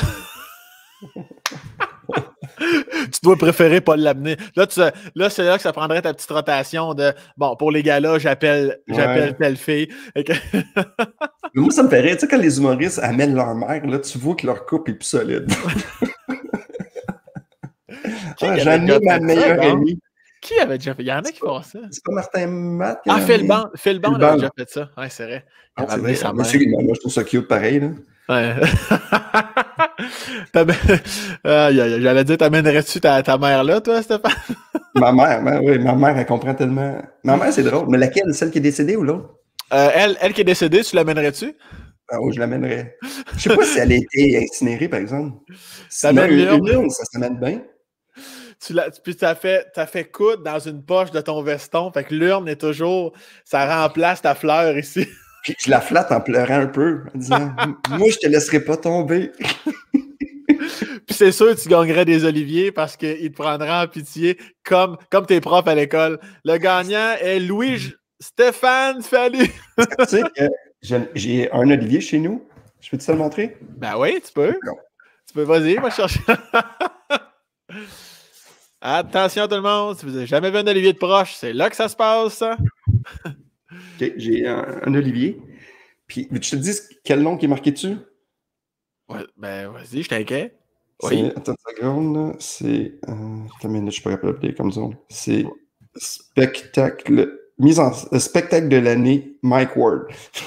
Speaker 1: Tu dois préférer pas l'amener. Là, tu, là, c'est là que ça prendrait ta petite rotation de bon, pour les gars-là, j'appelle, ouais. j'appelle telle fille. Que...
Speaker 2: Mais moi, ça me fait rire. Tu sais, quand les humoristes amènent leur mère, là, tu vois que leur couple est plus solide. ah, j'en ai ma meilleure ça, amie.
Speaker 1: Qui avait déjà fait? Il y en a qui font ça.
Speaker 2: C'est pas Martin Matt.
Speaker 1: Ah, Phil Bond. Phil Bond avait déjà fait ça. Ouais, c'est vrai.
Speaker 2: Ah, c'est vrai. Moi, moi, je trouve ça cute pareil, là.
Speaker 1: Ouais. euh, J'allais dire, t'amènerais-tu ta, ta mère là, toi, Stéphane?
Speaker 2: Ma mère, ben, oui, ma mère, elle comprend tellement. Ma mère, c'est drôle. Mais laquelle? Celle qui est décédée ou l'autre?
Speaker 1: Euh, elle, elle qui est décédée, tu l'amènerais-tu?
Speaker 2: Ah oui, je l'amènerais. Je sais pas si elle a été incinérée, par exemple.
Speaker 1: Ça une
Speaker 2: urne, ça s'amène bien.
Speaker 1: Tu l'as, puis tu as fait, t'as fait coudre dans une poche de ton veston. Fait que l'urne est toujours. Ça remplace ta fleur ici.
Speaker 2: Puis je la flatte en pleurant un peu, en disant moi, je te laisserai pas tomber.
Speaker 1: Puis c'est sûr que tu gagnerais des Oliviers parce qu'il te prendra en pitié comme, comme tes profs à l'école. Le gagnant est Louis J- Stéphane Fallu.
Speaker 2: Tu sais que j'ai un Olivier chez nous. Je peux-tu te le montrer?
Speaker 1: Ben oui, tu peux. Non. Tu peux, vas-y, va chercher. Attention tout le monde, si vous n'avez jamais vu un olivier de proche, c'est là que ça se passe.
Speaker 2: OK, j'ai un, un olivier. Puis, veux-tu que je te dise quel nom qui est marqué dessus?
Speaker 1: Ouais, ben, vas-y, je t'inquiète.
Speaker 2: Oui. Attends une seconde, c'est... Euh, attends une minute, je peux rappeler comme ça. C'est spectacle... Mise en... Euh, spectacle de l'année, Mike Ward.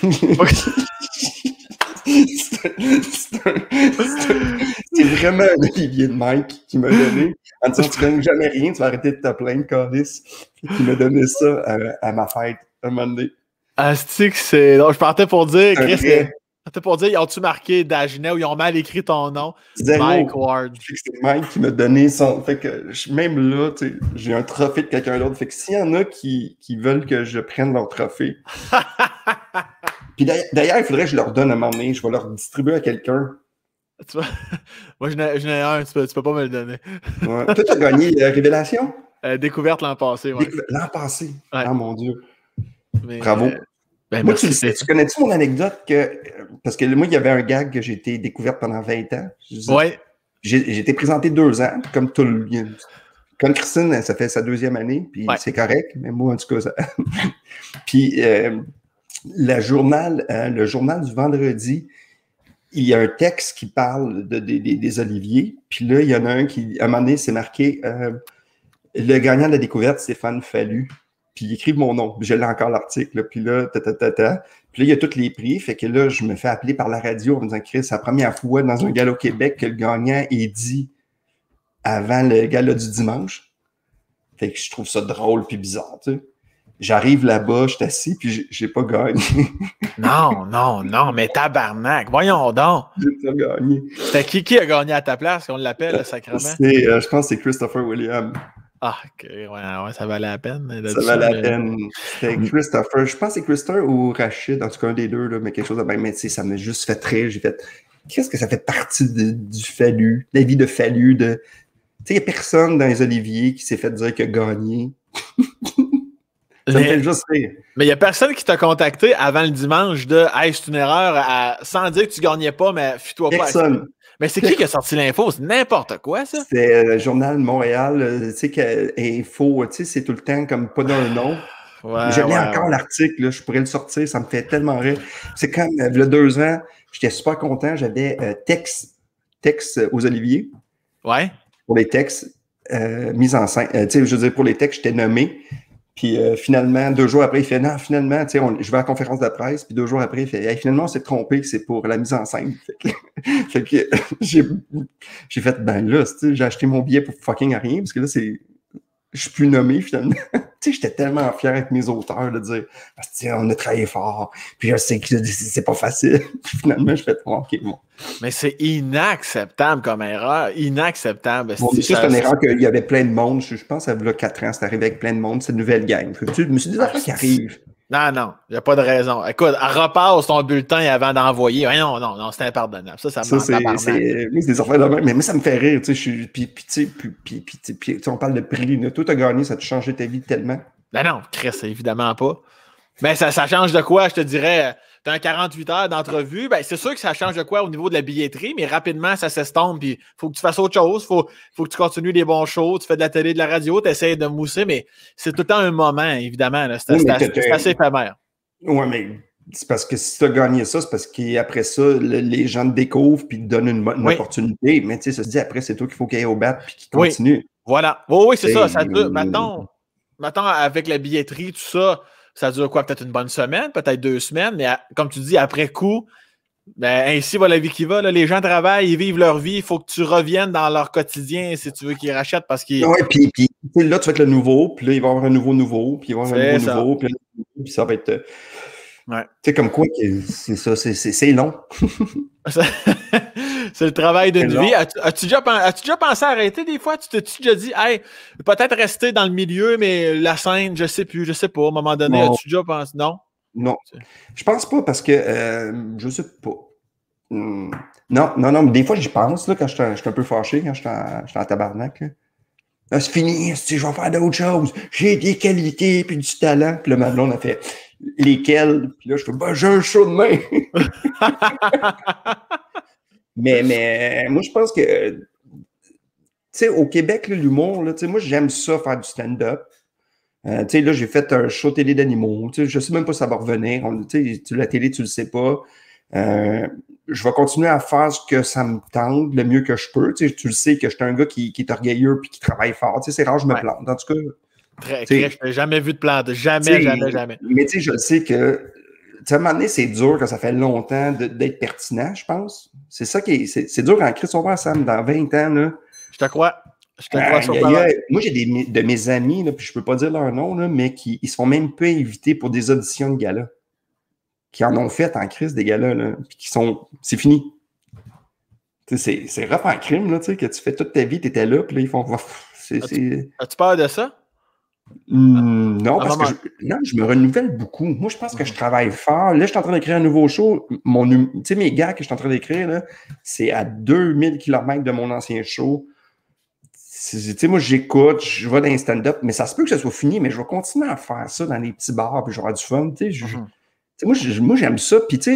Speaker 2: C'est vraiment un olivier de Mike qui m'a donné. En disant, tu ne gagnes jamais rien, tu vas arrêter de te plaindre, Calice. Qui m'a donné ça à, à ma fête, un moment donné.
Speaker 1: Ah, c'est que c'est... Non, je partais pour dire, Chris, je partais pour dire, ils ont-tu marqué Dagenet ou ils ont mal écrit ton nom?
Speaker 2: Zéro.
Speaker 1: Mike Ward.
Speaker 2: C'est Mike qui m'a donné son... Fait que même là, tu sais, j'ai un trophée de quelqu'un d'autre. Fait que s'il y en a qui, qui veulent que je prenne leur trophée... Puis d'ailleurs, il faudrait que je leur donne un moment donné. Je vais leur distribuer à quelqu'un.
Speaker 1: Tu vois? Moi, je n'ai un. Tu peux, tu peux pas me le donner.
Speaker 2: Ouais. Toi, tu as gagné euh, Révélation?
Speaker 1: Euh, découverte l'an passé, oui.
Speaker 2: Découver... L'an passé?
Speaker 1: Ouais.
Speaker 2: Ah, mon Dieu.
Speaker 1: Mais,
Speaker 2: Bravo.
Speaker 1: Euh, ben,
Speaker 2: moi,
Speaker 1: merci,
Speaker 2: tu, sais, tu connais-tu mon anecdote que... Parce que moi, il y avait un gag que j'ai été découverte pendant vingt ans.
Speaker 1: Oui.
Speaker 2: J'ai été présenté deux ans, comme tout le... Comme Christine, ça fait sa deuxième année, puis ouais. C'est correct, mais moi, en tout cas, ça... Puis... Euh, Le journal, euh, le journal du vendredi, il y a un texte qui parle de, de, de, des oliviers. Puis là, il y en a un qui, à un moment donné, c'est marqué euh, le gagnant de la découverte, Stéphane Fallu. Puis il écrit mon nom. Je l'ai encore l'article. Puis là, ta, ta, ta, ta. Puis là, il y a tous les prix. Fait que là, je me fais appeler par la radio en me disant, Chris, c'est la première fois dans un gala au Québec que le gagnant est dit avant le gala du dimanche. Fait que je trouve ça drôle puis bizarre, tu sais. J'arrive là-bas, je suis assis, puis j'ai pas gagné.
Speaker 1: Non, non, non, mais tabarnak, voyons donc.
Speaker 2: J'ai pas gagné.
Speaker 1: C'était qui qui a gagné à ta place, qu'on l'appelle, sacrément?
Speaker 2: C'est, euh, je pense que c'est Christopher Williams.
Speaker 1: Ah, ok, ouais, ouais, ça valait la peine.
Speaker 2: Ça valait la peine. C'était Christopher, je pense que c'est Christopher ou Rachid, en tout cas un des deux, là, mais quelque chose de même. Mais tu sais, ça m'a juste fait rire. J'ai fait, qu'est-ce que ça fait partie de, du Fallu, la vie de Fallu, de... Tu sais, il n'y a personne dans les Oliviers qui s'est fait dire qu'il a gagné. Ça
Speaker 1: mais,
Speaker 2: me fait juste rire.
Speaker 1: Mais il n'y a personne qui t'a contacté avant le dimanche de « Hey, c'est une erreur à, » sans dire que tu ne gagnais pas, mais fuis-toi pas.
Speaker 2: Personne.
Speaker 1: Mais c'est qui qui a sorti l'info? C'est n'importe quoi, ça?
Speaker 2: C'est le Journal de Montréal. Tu sais, que info, tu sais, c'est tout le temps comme pas d'un nom. Ouais, je l'ai ouais, encore ouais. l'article, je pourrais le sortir, ça me fait tellement rire. C'est comme, il y a deux ans, j'étais super content, j'avais euh, texte, texte aux Oliviers.
Speaker 1: Ouais.
Speaker 2: Pour les textes, euh, mise en scène. Euh, tu sais, je veux dire, pour les textes, j'étais nommé. Puis euh, finalement, deux jours après, il fait « Non, finalement, tu sais, je vais à la conférence de presse. » Puis deux jours après, il fait hey, « Finalement, on s'est trompé, c'est pour la mise en scène. » Fait que, que j'ai, j'ai fait « Ben là, j'ai acheté mon billet pour fucking rien, parce que là, c'est... Je suis plus nommé, finalement. » Tu sais, j'étais tellement fier avec mes auteurs de dire « On a travaillé fort, puis je sais que c'est pas facile. » Puis finalement, je fais « OK, bon. »
Speaker 1: Mais c'est inacceptable comme erreur. Inacceptable.
Speaker 2: Bon, c'est juste une erreur qu'il y avait plein de monde. Je, je pense que ça a quatre ans, c'est arrivé avec plein de monde. C'est une nouvelle gang. Je me suis dit, des affaires qui arrivent.
Speaker 1: Non, non, il n'y a pas de raison. Écoute, repasse ton bulletin avant d'envoyer. Non, non, non, c'est impardonnable. Ça, ça me
Speaker 2: ça, c'est, c'est, mais c'est des affaires de même. Mais moi, ça me fait rire. Tu sais, je, puis, puis, tu sais, puis, puis, puis, puis, on parle de prix. Là. Toi, tu as gagné, ça t'a changé ta vie tellement.
Speaker 1: Ben non, Chris, évidemment pas. Mais ça, ça change de quoi, je te dirais? Tu as un quarante-huit heures d'entrevue, ben c'est sûr que ça change de quoi au niveau de la billetterie, mais rapidement, ça s'estompe, puis il faut que tu fasses autre chose, il faut, faut que tu continues des bons shows, tu fais de la télé, de la radio, tu essaies de mousser, mais c'est tout le temps un moment, évidemment. Là. C'est, oui, c'est, assez, c'est assez éphémère.
Speaker 2: Oui, mais c'est parce que si tu as gagné ça, c'est parce qu'après ça, le, les gens te découvrent puis te donnent une, une oui. opportunité, mais tu sais, ça se dit après, c'est toi qu'il faut qu'il aille au bat puis qu'il continue.
Speaker 1: Oui, voilà. Oui, oui, c'est et, ça. ça dure, mettons, mettons, avec la billetterie, tout ça, ça dure quoi? Peut-être une bonne semaine, peut-être deux semaines, mais à, comme tu dis, après coup, ben, ainsi va la vie qui va. Là. Les gens travaillent, ils vivent leur vie. Il faut que tu reviennes dans leur quotidien si tu veux qu'ils rachètent parce qu'ils.
Speaker 2: Oui, puis, puis là, tu vas être le nouveau, puis là, il va y avoir un nouveau nouveau, puis il va y avoir un nouveau ça. nouveau, puis, là, puis ça va être.
Speaker 1: Ouais.
Speaker 2: Tu sais, comme quoi, c'est ça, c'est, c'est, c'est long.
Speaker 1: C'est le travail d'une vie. As-tu, as-tu, déjà, as-tu déjà pensé à arrêter des fois? Tu t'es-tu déjà dit, hey, peut-être rester dans le milieu, mais la scène, je sais plus, je sais pas. À un moment donné, non. As-tu déjà pensé? Non?
Speaker 2: Non. Je pense pas parce que, euh, je sais pas. Hum. Non, non, non, mais des fois, j'y pense, là, quand je suis un peu fâché, quand je suis en, en tabarnak. Là. Là, c'est fini, je vais faire d'autres choses. J'ai des qualités puis du talent. Puis le Madelon a fait. lesquels? Puis là, je fais, bah, j'ai un show demain. mais, mais moi, je pense que, tu sais, au Québec, là, l'humour, là, tu sais, moi, j'aime ça, faire du stand-up. Euh, tu sais, là, j'ai fait un show télé d'animaux. Tu sais, je sais même pas si ça va revenir. On, tu sais, la télé, tu le sais pas. Euh, je vais continuer à faire ce que ça me tente le mieux que je peux. Tu sais, tu le sais que je suis un gars qui, qui est orgueilleux puis qui travaille fort. Tu sais, c'est rare que je me ouais. plante. En tout cas,
Speaker 1: très, très, je n'ai jamais vu de plante. Jamais, jamais, jamais.
Speaker 2: Mais tu sais, je sais que, tu sais, à un moment donné, c'est dur quand ça fait longtemps de, d'être pertinent, je pense. C'est ça qui est, c'est, c'est dur en Christ, on va Sam, dans vingt ans, là.
Speaker 1: Je te crois. Je te crois
Speaker 2: euh,
Speaker 1: sur
Speaker 2: y a, y a, Moi, j'ai des de mes amis, là, puis je peux pas dire leur nom, là, mais qui ils se font même pas inviter pour des auditions de gala. Qui en ont fait en crise des gars-là, là, puis qui sont... C'est fini. C'est, c'est rough en crime, là, tu sais, que tu fais toute ta vie, tu étais là, puis là, ils font... C'est,
Speaker 1: as-tu,
Speaker 2: c'est...
Speaker 1: as-tu peur de ça?
Speaker 2: Mmh, non, parce que je, non, je me renouvelle beaucoup. Moi, je pense que je travaille fort. Là, je suis en train d'écrire un nouveau show. Mon, tu sais, mes gars que je suis en train d'écrire, là, c'est à deux mille kilomètres de mon ancien show. Tu sais, moi, j'écoute, je vais dans les stand-up, mais ça se peut que ça soit fini, mais je vais continuer à faire ça dans les petits bars, puis j'aurai du fun, tu sais. Je, mm-hmm. Moi, moi, j'aime ça. Puis, tu sais,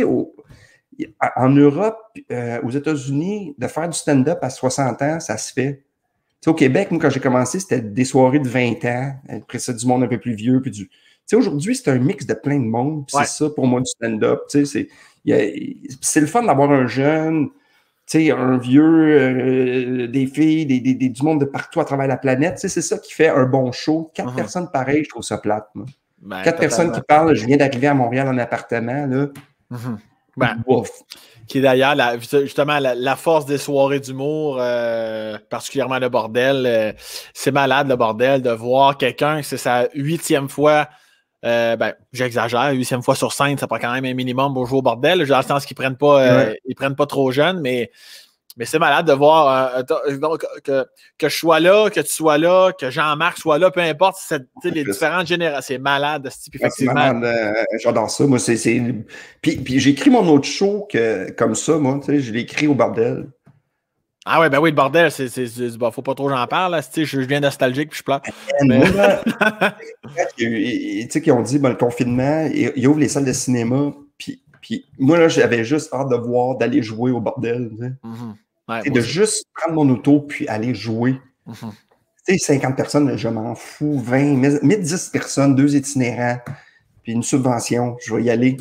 Speaker 2: en Europe, euh, aux États-Unis, de faire du stand-up à soixante ans, ça se fait. Tu sais, au Québec, moi, quand j'ai commencé, c'était des soirées de vingt ans. Après ça, du monde un peu plus vieux. Puis du... Tu sais, aujourd'hui, c'est un mix de plein de monde. Puis ouais. c'est ça, pour moi, du stand-up. Tu sais, c'est, y a, c'est le fun d'avoir un jeune, tu sais, un vieux, euh, des filles, des, des, des, du monde de partout à travers la planète. Tu sais, c'est ça qui fait un bon show. Quatre uh-huh. personnes pareilles, je trouve ça plate, moi. Ben, Quatre totalement. personnes qui parlent, je viens d'arriver à Montréal en appartement, là.
Speaker 1: Mm-hmm. Ben, Ouf. Qui est d'ailleurs, la, justement, la, la force des soirées d'humour, euh, particulièrement le bordel. Euh, c'est malade, le bordel, de voir quelqu'un, c'est sa huitième fois, euh, ben, j'exagère, huitième fois sur scène, ça prend quand même un minimum pour jouer au bordel. Dans le sens qu'ils prennent pas, euh, ouais. ils prennent pas trop jeunes, mais... Mais c'est malade de voir euh, donc, que, que je sois là, que tu sois là, que Jean-Marc soit là, peu importe cette, les différentes générations. C'est malade, ce type, effectivement.
Speaker 2: Ouais, c'est malade, euh, j'adore ça. Moi, c'est, c'est... Puis, puis j'ai écrit mon autre show que, comme ça, moi. Tu sais, je l'ai écrit au bordel.
Speaker 1: Ah ouais, ben oui, le bordel, c'est, c'est, c'est bon, faut pas trop j'en parle. Là, je, je viens nostalgique puis je pleure. Mais...
Speaker 2: tu sais, qu'ils ont dit, ben, le confinement, ils ouvrent les salles de cinéma. Puis, puis moi, là, j'avais juste hâte de voir, d'aller jouer au bordel. Tu sais. Mm-hmm. Ouais, de aussi. Juste prendre mon auto puis aller jouer. Mm-hmm. Tu sais, cinquante personnes, je m'en fous. vingt, mille dix personnes, deux itinérants, puis une subvention, je vais y aller.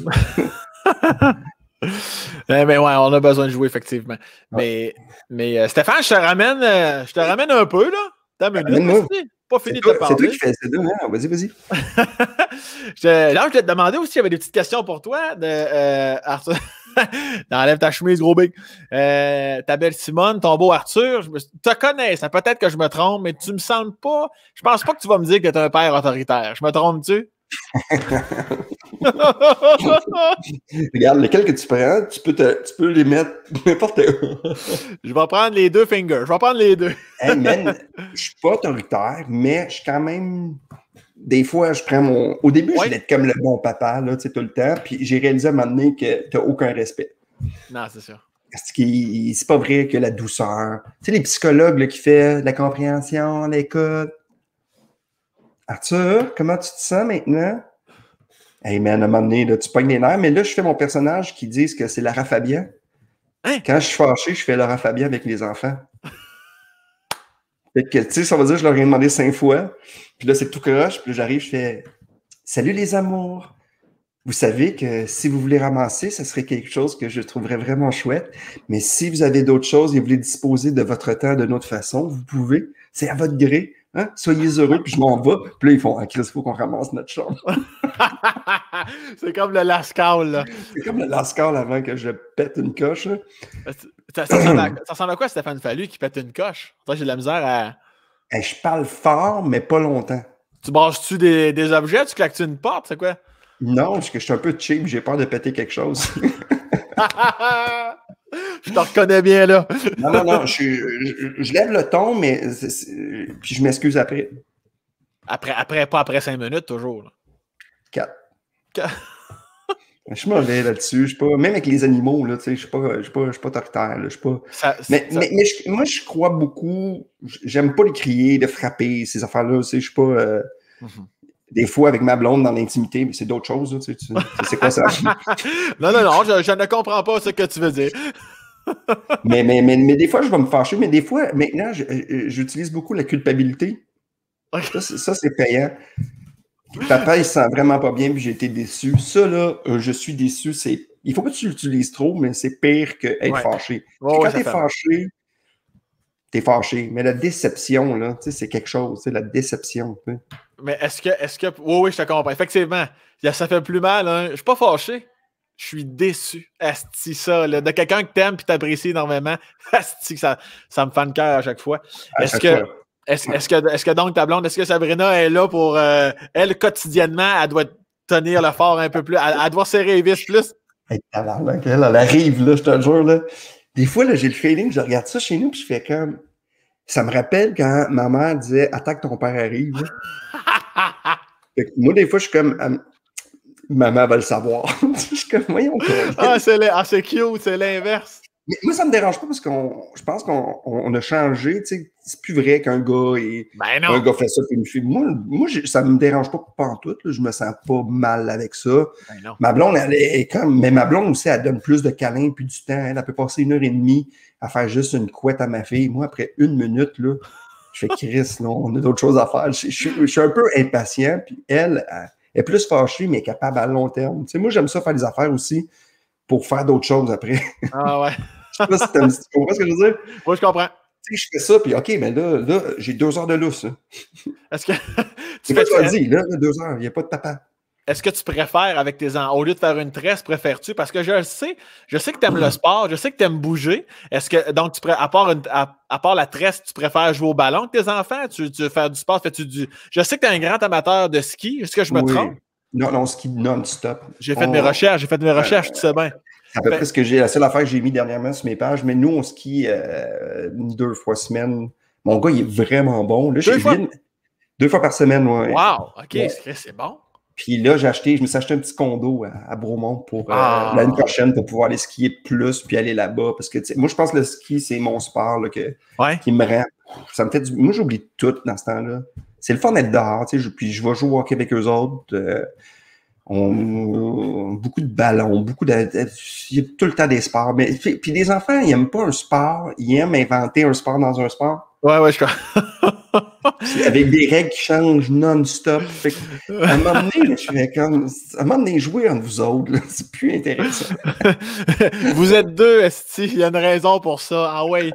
Speaker 1: eh ben ouais, on a besoin de jouer, effectivement. Ouais. Mais, mais euh, Stéphane, je te ramène, euh, je te ramène un peu, là. T'as une minute, pas fini de te parler.
Speaker 2: C'est toi qui fais ça, hein? Vas-y, vas-y.
Speaker 1: je, là, je vais te demander aussi, j'avais des petites questions pour toi, de euh, Arthur. Enlève ta chemise, gros big. Euh, ta belle Simone, ton beau Arthur, je me, te connais, ça peut-être que je me trompe, mais tu me sembles pas. Je pense pas que tu vas me dire que tu es un père autoritaire. Je me trompe-tu?
Speaker 2: Regarde, lesquels que tu prends, tu peux, te, tu peux les mettre n'importe où.
Speaker 1: Je vais prendre les deux fingers. Je vais prendre les deux.
Speaker 2: Hey man, je suis pas autoritaire, mais je suis quand même. Des fois, je prends mon. Au début, ouais. je voulais être comme le bon papa, là, tu sais, tout le temps. Puis j'ai réalisé à un moment donné que tu n'as aucun respect.
Speaker 1: Non, c'est sûr.
Speaker 2: Parce que c'est pas vrai que la douceur. Tu sais, les psychologues là, qui font la compréhension, l'écoute. Arthur, comment tu te sens maintenant? Hey man, à un moment donné, là, tu pognes les nerfs, mais là, je fais mon personnage qui dit que c'est Lara Fabian. Hein? Quand je suis fâché, je fais Lara Fabian avec les enfants. Fait que, tu sais, ça veut dire que je leur ai demandé cinq fois. Puis là, c'est tout croche. Puis là, j'arrive, je fais « Salut les amours! Vous savez que si vous voulez ramasser, ça serait quelque chose que je trouverais vraiment chouette. Mais si vous avez d'autres choses et vous voulez disposer de votre temps d'une autre façon, vous pouvez. C'est à votre gré. Hein? Soyez heureux, puis je m'en vais. » Puis là, ils font « Ah, Chris, il faut qu'on ramasse notre chambre. »
Speaker 1: C'est comme le lascal, là.
Speaker 2: C'est comme le lascal avant que je pète une coche. Là.
Speaker 1: Ça, ça, ressemble à, ça ressemble à quoi, Stéphane Fallu, qui pète une coche? Toi, j'ai de la misère à...
Speaker 2: Hey, je parle fort, mais pas longtemps.
Speaker 1: Tu branches-tu des, des objets? Tu claques-tu une porte? C'est quoi?
Speaker 2: Non, parce que je suis un peu cheap, j'ai peur de péter quelque chose.
Speaker 1: Je te reconnais bien, là.
Speaker 2: non, non, non, je, je, je lève le ton, mais c'est, c'est, puis je m'excuse après.
Speaker 1: Après, après, pas après cinq minutes, toujours. Là.
Speaker 2: Quatre. Quatre. Je suis mauvais là-dessus. Je suis pas, même avec les animaux, là, tu sais, je suis pas, je suis pas, je suis pas autoritaire. Là, je suis pas. Ça, mais ça... mais, mais je, moi, je crois beaucoup. J'aime pas les crier, de frapper, ces affaires-là. Tu sais, je suis pas. Euh, mm-hmm. des fois avec ma blonde dans l'intimité, mais c'est d'autres choses. Là, tu sais, tu, c'est quoi ça?
Speaker 1: non, non, non, je, je ne comprends pas ce que tu veux dire.
Speaker 2: mais, mais, mais, mais des fois, je vais me fâcher, mais des fois, maintenant, je, j'utilise beaucoup la culpabilité. Okay. Ça, ça, c'est payant. Papa, il se sent vraiment pas bien, puis j'ai été déçu. Ça, là, euh, je suis déçu. C'est... Il faut pas que tu l'utilises trop, mais c'est pire qu'être ouais. fâché. Oh, quand t'es fâché, t'es fâché. Mais la déception, là, tu sais, c'est quelque chose, c'est la déception. T'sais.
Speaker 1: Mais est-ce que, est-ce que... Oui, oui, je te comprends. Effectivement, ça fait plus mal. Hein? Je suis pas fâché. Je suis déçu. Asti, ça, là, de quelqu'un que t'aimes et t'apprécies énormément. Asti, ça, ça me fait le cœur à chaque fois. À est-ce chaque que... Fois. Est-ce, est-ce, que, est-ce que donc ta blonde, est-ce que Sabrina est là pour, euh, elle, quotidiennement, elle doit tenir le fort un peu plus, elle, elle doit serrer les vis plus?
Speaker 2: Hey, elle, elle arrive, là, je te jure, là. Des fois, là, j'ai le feeling, je regarde ça chez nous, puis je fais comme... Ça me rappelle quand ma mère disait « Attends que ton père arrive. » Fait que moi, des fois, je suis comme... Euh, maman va le savoir. Je suis comme, voyons.
Speaker 1: Ah, c'est, ah, c'est cute, c'est l'inverse.
Speaker 2: Mais moi, ça ne me dérange pas parce qu'on, je pense qu'on on a changé. Tu sais, c'est plus vrai qu'un gars et
Speaker 1: ben non.
Speaker 2: un gars fait ça puis une fille. Moi, moi ça ne me dérange pas pantoute. Là, je me sens pas mal avec ça.
Speaker 1: Ben non.
Speaker 2: Ma blonde, elle est comme. Mais ma blonde aussi, elle donne plus de câlins puis du temps. Elle, elle peut passer une heure et demie à faire juste une couette à ma fille. Moi, après une minute, là, je fais Chris, là, on a d'autres choses à faire. Je, je, je suis un peu impatient. Puis elle, elle est plus fâchée, mais capable à long terme. Tu sais, moi, j'aime ça faire des affaires aussi pour faire d'autres choses après.
Speaker 1: Ah ouais.
Speaker 2: Je sais pas si tu comprends ce que je veux dire.
Speaker 1: Moi, je comprends.
Speaker 2: Tu sais, je fais ça, puis OK, mais là, là j'ai deux heures de lousse. Hein.
Speaker 1: Est-ce que.
Speaker 2: C'est quoi tu as dit, là, deux heures, il n'y a pas de papa.
Speaker 1: Est-ce que tu préfères avec tes enfants, au lieu de faire une tresse, préfères-tu? Parce que je sais, je sais que tu aimes le sport, je sais que tu aimes bouger. Est-ce que, donc, tu à, part une, à, à part la tresse, tu préfères jouer au ballon avec tes enfants? Tu, tu veux faire du sport? Fais-tu du. Je sais que tu es un grand amateur de ski. Est-ce que je me
Speaker 2: oui.
Speaker 1: trompe?
Speaker 2: Non, non, ski non-stop.
Speaker 1: J'ai fait On... de mes recherches, j'ai fait de mes recherches, euh, tu sais bien.
Speaker 2: C'est à peu près ce que j'ai. La seule affaire que j'ai mis dernièrement sur mes pages, mais nous, on skie euh, deux fois semaine. Mon gars, il est vraiment bon. Là,
Speaker 1: deux, fois?
Speaker 2: Une... deux fois par semaine, oui.
Speaker 1: Wow, OK,
Speaker 2: ouais.
Speaker 1: c'est bon.
Speaker 2: Puis là, j'ai acheté, je me suis acheté un petit condo à, à Bromont pour ah. euh, l'année prochaine pour pouvoir aller skier plus puis aller là-bas. Parce que moi, je pense que le ski, c'est mon sport là, que,
Speaker 1: ouais.
Speaker 2: qui me rend. Ça me fait du. Moi, j'oublie tout dans ce temps-là. C'est le fun d'être dehors, tu sais. Puis je vais jouer au hockey avec eux autres. Euh, On, on, beaucoup de ballons, beaucoup de, de. Il y a tout le temps des sports. Mais, puis, puis les enfants, ils n'aiment pas un sport, ils aiment inventer un sport dans un sport.
Speaker 1: Ouais, ouais, je crois.
Speaker 2: Avec des règles qui changent non-stop. Fait que, à un moment donné, je fais comme. À un moment donné, jouer entre vous autres, là, c'est plus intéressant.
Speaker 1: Vous êtes deux, esti, il y a une raison pour ça. Ah ouais.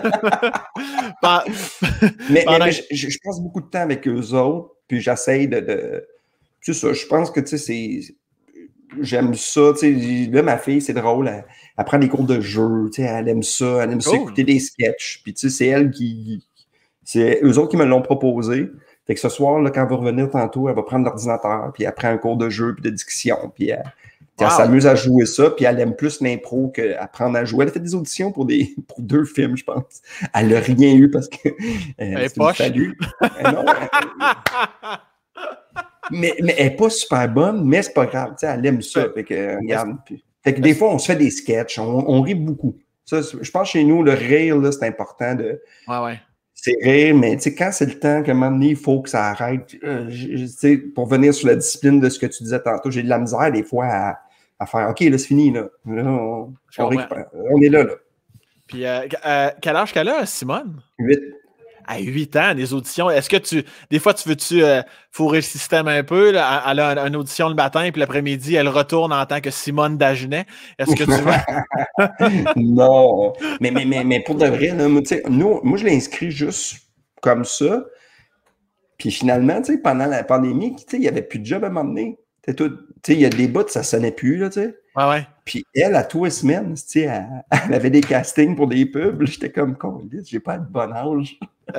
Speaker 2: mais, mais, mais je, je passe beaucoup de temps avec eux autres, puis j'essaye de. de C'est ça, je pense que, tu sais, c'est... J'aime ça, tu sais, là, ma fille, c'est drôle, elle, elle prend des cours de jeu, tu sais, elle aime ça, elle aime ça, oh. écouter des sketchs, puis tu sais, c'est elle qui... C'est eux autres qui me l'ont proposé, fait que ce soir, là, quand elle va revenir tantôt, elle va prendre l'ordinateur, puis elle prend un cours de jeu, puis de diction, puis elle, wow. elle s'amuse à jouer ça, puis elle aime plus l'impro qu'apprendre à jouer. Elle a fait des auditions pour, des, pour deux films, je pense. Elle n'a rien eu parce que... Euh,
Speaker 1: elle est poche.
Speaker 2: Fallu. non, elle, Mais, mais elle n'est pas super bonne, mais c'est pas grave. Elle aime ça. Fait que, euh, regarde, puis, fait que des fois, on se fait des sketchs, on, on rit beaucoup. Ça, je pense que chez nous, le rire, là, c'est important. De,
Speaker 1: ouais, ouais.
Speaker 2: C'est rire, mais quand c'est le temps, qu'à un moment donné, il faut que ça arrête. Euh, je, pour venir sur la discipline de ce que tu disais tantôt, j'ai de la misère des fois à, à faire OK, là, c'est fini. Là, là on, on, on est là. là.
Speaker 1: Puis, euh, euh, quel âge qu'elle a, Simone?
Speaker 2: Huit.
Speaker 1: À huit ans, des auditions. Est-ce que tu. Des fois, tu veux-tu euh, fourrer le système un peu? Là? Elle a une audition le matin, puis l'après-midi, elle retourne en tant que Simone Dagenet. Est-ce que tu veux.
Speaker 2: Non. Mais, mais, mais, mais pour de vrai, là, moi, nous, moi, je l'ai inscrit juste comme ça. Puis finalement, pendant la pandémie, il n'y avait plus de job à m'emmener. Il y a des bouts, ça ne sonnait plus. Là, t'sais.
Speaker 1: Ouais, ouais.
Speaker 2: Puis elle, à tous les semaines, elle, elle avait des castings pour des pubs. J'étais comme, con, j'ai pas de bon âge.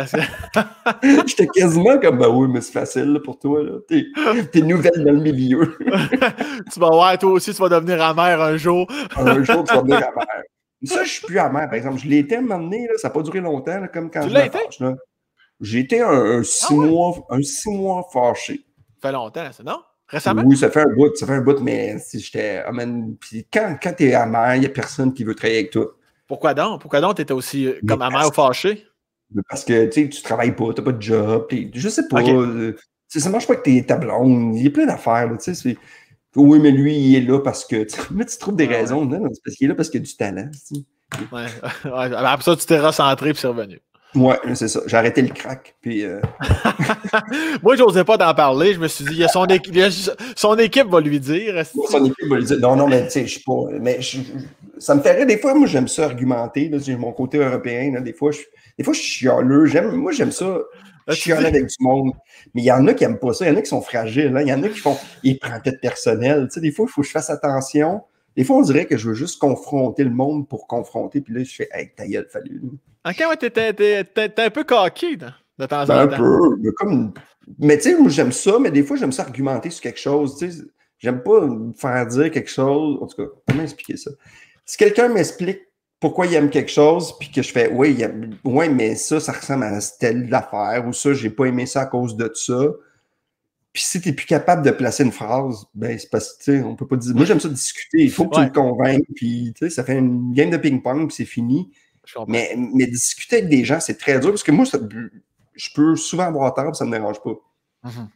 Speaker 2: J'étais quasiment comme, ben oui, mais c'est facile là, pour toi. T'es, t'es nouvelle dans le milieu.
Speaker 1: Tu vas voir, toi aussi, tu vas devenir amère un jour.
Speaker 2: Un jour, tu vas devenir amère. Ça, je suis plus amère, par exemple. Je l'ai été à un moment donné, là, ça n'a pas duré longtemps, là, comme quand
Speaker 1: tu
Speaker 2: je
Speaker 1: l'as
Speaker 2: me
Speaker 1: été?
Speaker 2: fâche. Là. J'ai été un, un, six ah ouais? mois, un six mois fâché.
Speaker 1: Ça fait longtemps, ça, non? Récemment?
Speaker 2: Oui, ça fait un bout, ça fait un bout, mais si j'étais. Oh man, puis quand, quand t'es amer, il n'y a personne qui veut travailler avec toi.
Speaker 1: Pourquoi donc? Pourquoi donc t'étais aussi euh, comme amer ou fâché?
Speaker 2: Parce que tu sais, tu travailles pas, t'as pas de job, je sais pas.
Speaker 1: Okay.
Speaker 2: Euh, ça marche pas que t'es ta blonde. Il y a plein d'affaires, tu sais. C'est... Oui, mais lui, il est là parce que. Mais tu trouves des ah, raisons, ouais. non? C'est parce qu'il est là parce qu'il a du talent. Tu sais.
Speaker 1: Ouais. ouais. Après ça, tu t'es recentré puis c'est revenu.
Speaker 2: Ouais, c'est ça. J'ai arrêté le crack. Puis, euh...
Speaker 1: Moi, je n'osais pas t'en parler. Je me suis dit, il y a son, équ... il y a... son équipe va lui dire.
Speaker 2: Moi, son équipe va lui dire. Non, non, mais tu sais, je suis pas. Mais je... ça me ferait des fois, moi, j'aime ça argumenter. Là, j'ai mon côté européen. Là, des fois, je des fois, je suis chialeux. J'aime... Moi, j'aime ça. Chialer avec du monde. Mais il y en a qui n'aiment pas ça. Il y en a qui sont fragiles. Là. Il y en a qui font. Ils prennent peut-être personnel. Tu sais, des fois, il faut que je fasse attention. Des fois, on dirait que je veux juste confronter le monde pour confronter. Puis là, je fais, hey, ta gueule, fallu.
Speaker 1: Ok, ouais, t'es, t'es, t'es, t'es un peu coquille de temps en
Speaker 2: ben,
Speaker 1: temps.
Speaker 2: Un peu. Mais, comme... mais tu sais, moi, j'aime ça, mais des fois, j'aime ça argumenter sur quelque chose. Tu sais, j'aime pas me faire dire quelque chose. En tout cas, comment expliquer ça? Si quelqu'un m'explique pourquoi il aime quelque chose, puis que je fais, oui, aime... ouais, mais ça, ça ressemble à telle affaire, ou ça, j'ai pas aimé ça à cause de ça. Puis si tu n'es plus capable de placer une phrase, ben c'est parce que, tu sais, on peut pas dire. Moi, j'aime ça discuter. Il faut que ouais. tu me convainques, puis, tu sais, ça fait une game de ping-pong, puis c'est fini. Mais, mais discuter avec des gens, c'est très dur, parce que moi, ça, je peux souvent avoir tort, puis ça ne me dérange pas.
Speaker 1: Mm-hmm.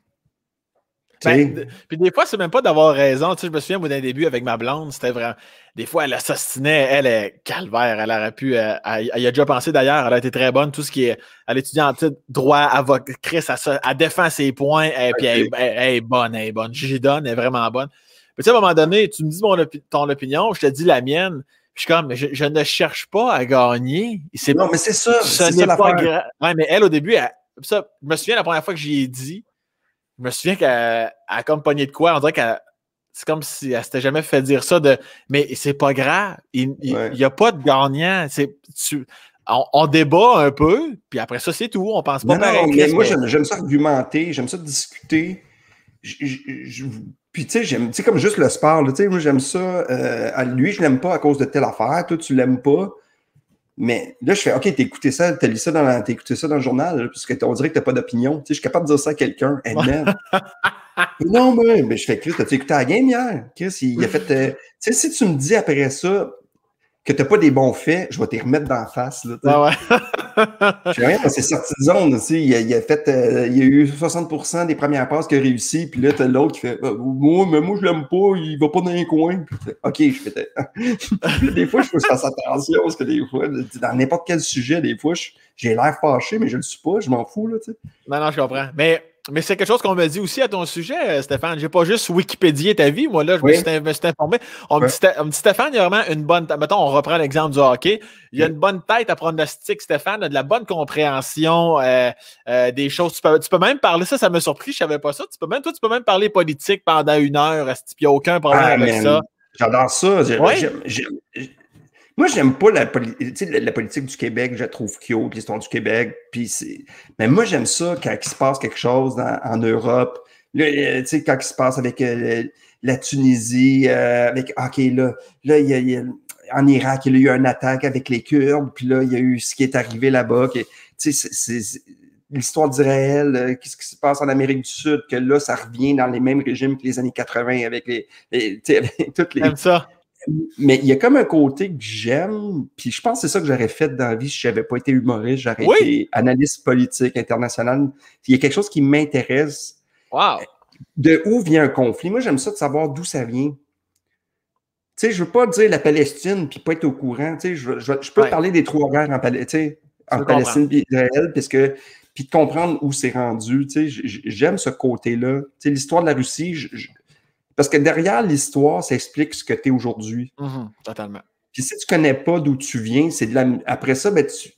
Speaker 1: Ben, puis des fois, c'est même pas d'avoir raison. Tu sais, je me souviens, moi, d'un début, avec ma blonde, c'était vraiment... Des fois, elle assassinait, elle est calvaire, elle aurait pu... Elle, elle, elle y a déjà pensé, d'ailleurs, elle a été très bonne, tout ce qui est... Elle étudie en titre, droit, avocat, Chris, elle, elle défend ses points, et puis elle, elle, elle est bonne, elle est bonne. J'y donne, elle est vraiment bonne. Mais tu sais, à un moment donné, tu me dis mon opi- ton opinion, je te dis la mienne, puis je suis comme, je, je ne cherche pas à gagner. C'est,
Speaker 2: non, mais c'est ça,
Speaker 1: ce
Speaker 2: c'est
Speaker 1: n'est
Speaker 2: ça
Speaker 1: pas
Speaker 2: l'affaire.
Speaker 1: gra- ouais, mais elle, au début, elle, ça, je me souviens la première fois que j'y ai dit, je me souviens qu'elle a comme pogné de quoi. On dirait qu'elle c'est comme si elle s'était jamais fait dire ça de mais c'est pas grave. Il n'y ouais. a pas de gagnant. C'est, tu, on, on débat un peu, puis après ça, c'est tout. On pense pas
Speaker 2: non,
Speaker 1: pareil.
Speaker 2: Non, mais moi, j'aime, j'aime ça argumenter, j'aime ça discuter. Je, je, je, puis, tu sais, j'aime, tu sais, comme juste le sport, tu sais, moi, j'aime ça. Euh, lui, je l'aime pas à cause de telle affaire. Toi, tu l'aimes pas. Mais là, je fais, OK, t'as écouté ça, t'as lu ça dans, la, t'as écouté ça dans le journal, là, parce qu'on dirait que t'as pas d'opinion. Tu sais, je suis capable de dire ça à quelqu'un. Hey, man. non, mais, mais je fais, Chris, t'as-tu écouté la game hier? Chris, il, il a fait. Euh, tu sais, si tu me dis après ça que t'as pas des bons faits, je vais t'y remettre dans la face. Là,
Speaker 1: ah ouais.
Speaker 2: je sais rien, c'est sorti de zone. Tu sais, il, a, il a fait. Euh, il a eu soixante pour cent des premières passes qu'il a réussi, puis là, t'as l'autre qui fait, moi, mais moi, je l'aime pas, il va pas dans les coins. Puis, OK, je fais. Des fois, je faut que je fasse attention, parce que des fois, dans n'importe quel sujet, des fois, je, j'ai l'air fâché, mais je le suis pas, je m'en fous, là, tu sais.
Speaker 1: Non, non, je comprends. Mais. Mais c'est quelque chose qu'on me dit aussi à ton sujet, Stéphane. J'ai pas juste Wikipédié ta vie. Moi, là, je oui. me, suis, me suis informé. On, oui. me dit, on me dit, Stéphane, il y a vraiment une bonne... Mettons, on reprend l'exemple du hockey. Il y a oui. une bonne tête à pronostic, Stéphane, de la bonne compréhension euh, euh, des choses. Tu peux, tu peux même parler, ça, ça m'a surpris, je savais pas ça. Tu peux même, toi, tu peux même parler politique pendant une heure. Il n'y a aucun problème ah, avec man. ça.
Speaker 2: J'adore ça. J'ai, oui. j'ai, j'ai, j'ai... Moi, j'aime pas la, poli- la, la politique du Québec, je la trouve cute, l'histoire du Québec. Puis c'est... Mais moi, j'aime ça quand il se passe quelque chose dans, en Europe. Là, quand il se passe avec euh, la Tunisie, euh, avec OK, là, là il y a, il y a, en Irak, il y a eu une attaque avec les Kurdes, puis là, il y a eu ce qui est arrivé là-bas. Que, c'est, c'est, c'est l'histoire d'Israël, euh, qu'est-ce qui se passe en Amérique du Sud, que là, ça revient dans les mêmes régimes que les années quatre-vingts avec les. les avec toutes les.
Speaker 1: J'aime ça.
Speaker 2: Mais il y a comme un côté que j'aime, puis je pense que c'est ça que j'aurais fait dans la vie si je n'avais pas été humoriste, j'aurais oui. été analyste politique international. Il y a quelque chose qui m'intéresse.
Speaker 1: Wow.
Speaker 2: De où vient un conflit? Moi, j'aime ça de savoir d'où ça vient. Tu sais, je veux pas dire la Palestine puis pas être au courant. Tu sais, je, je, je peux ouais. parler des trois guerres en, Pal- en Palestine et Israël, parce que puis de comprendre où c'est rendu. Tu sais, j'aime ce côté-là. Tu sais, l'histoire de la Russie, je, je, parce que derrière l'histoire, ça explique ce que tu es aujourd'hui.
Speaker 1: Mmh, totalement.
Speaker 2: Puis si tu ne connais pas d'où tu viens, c'est de la... après ça, ben tu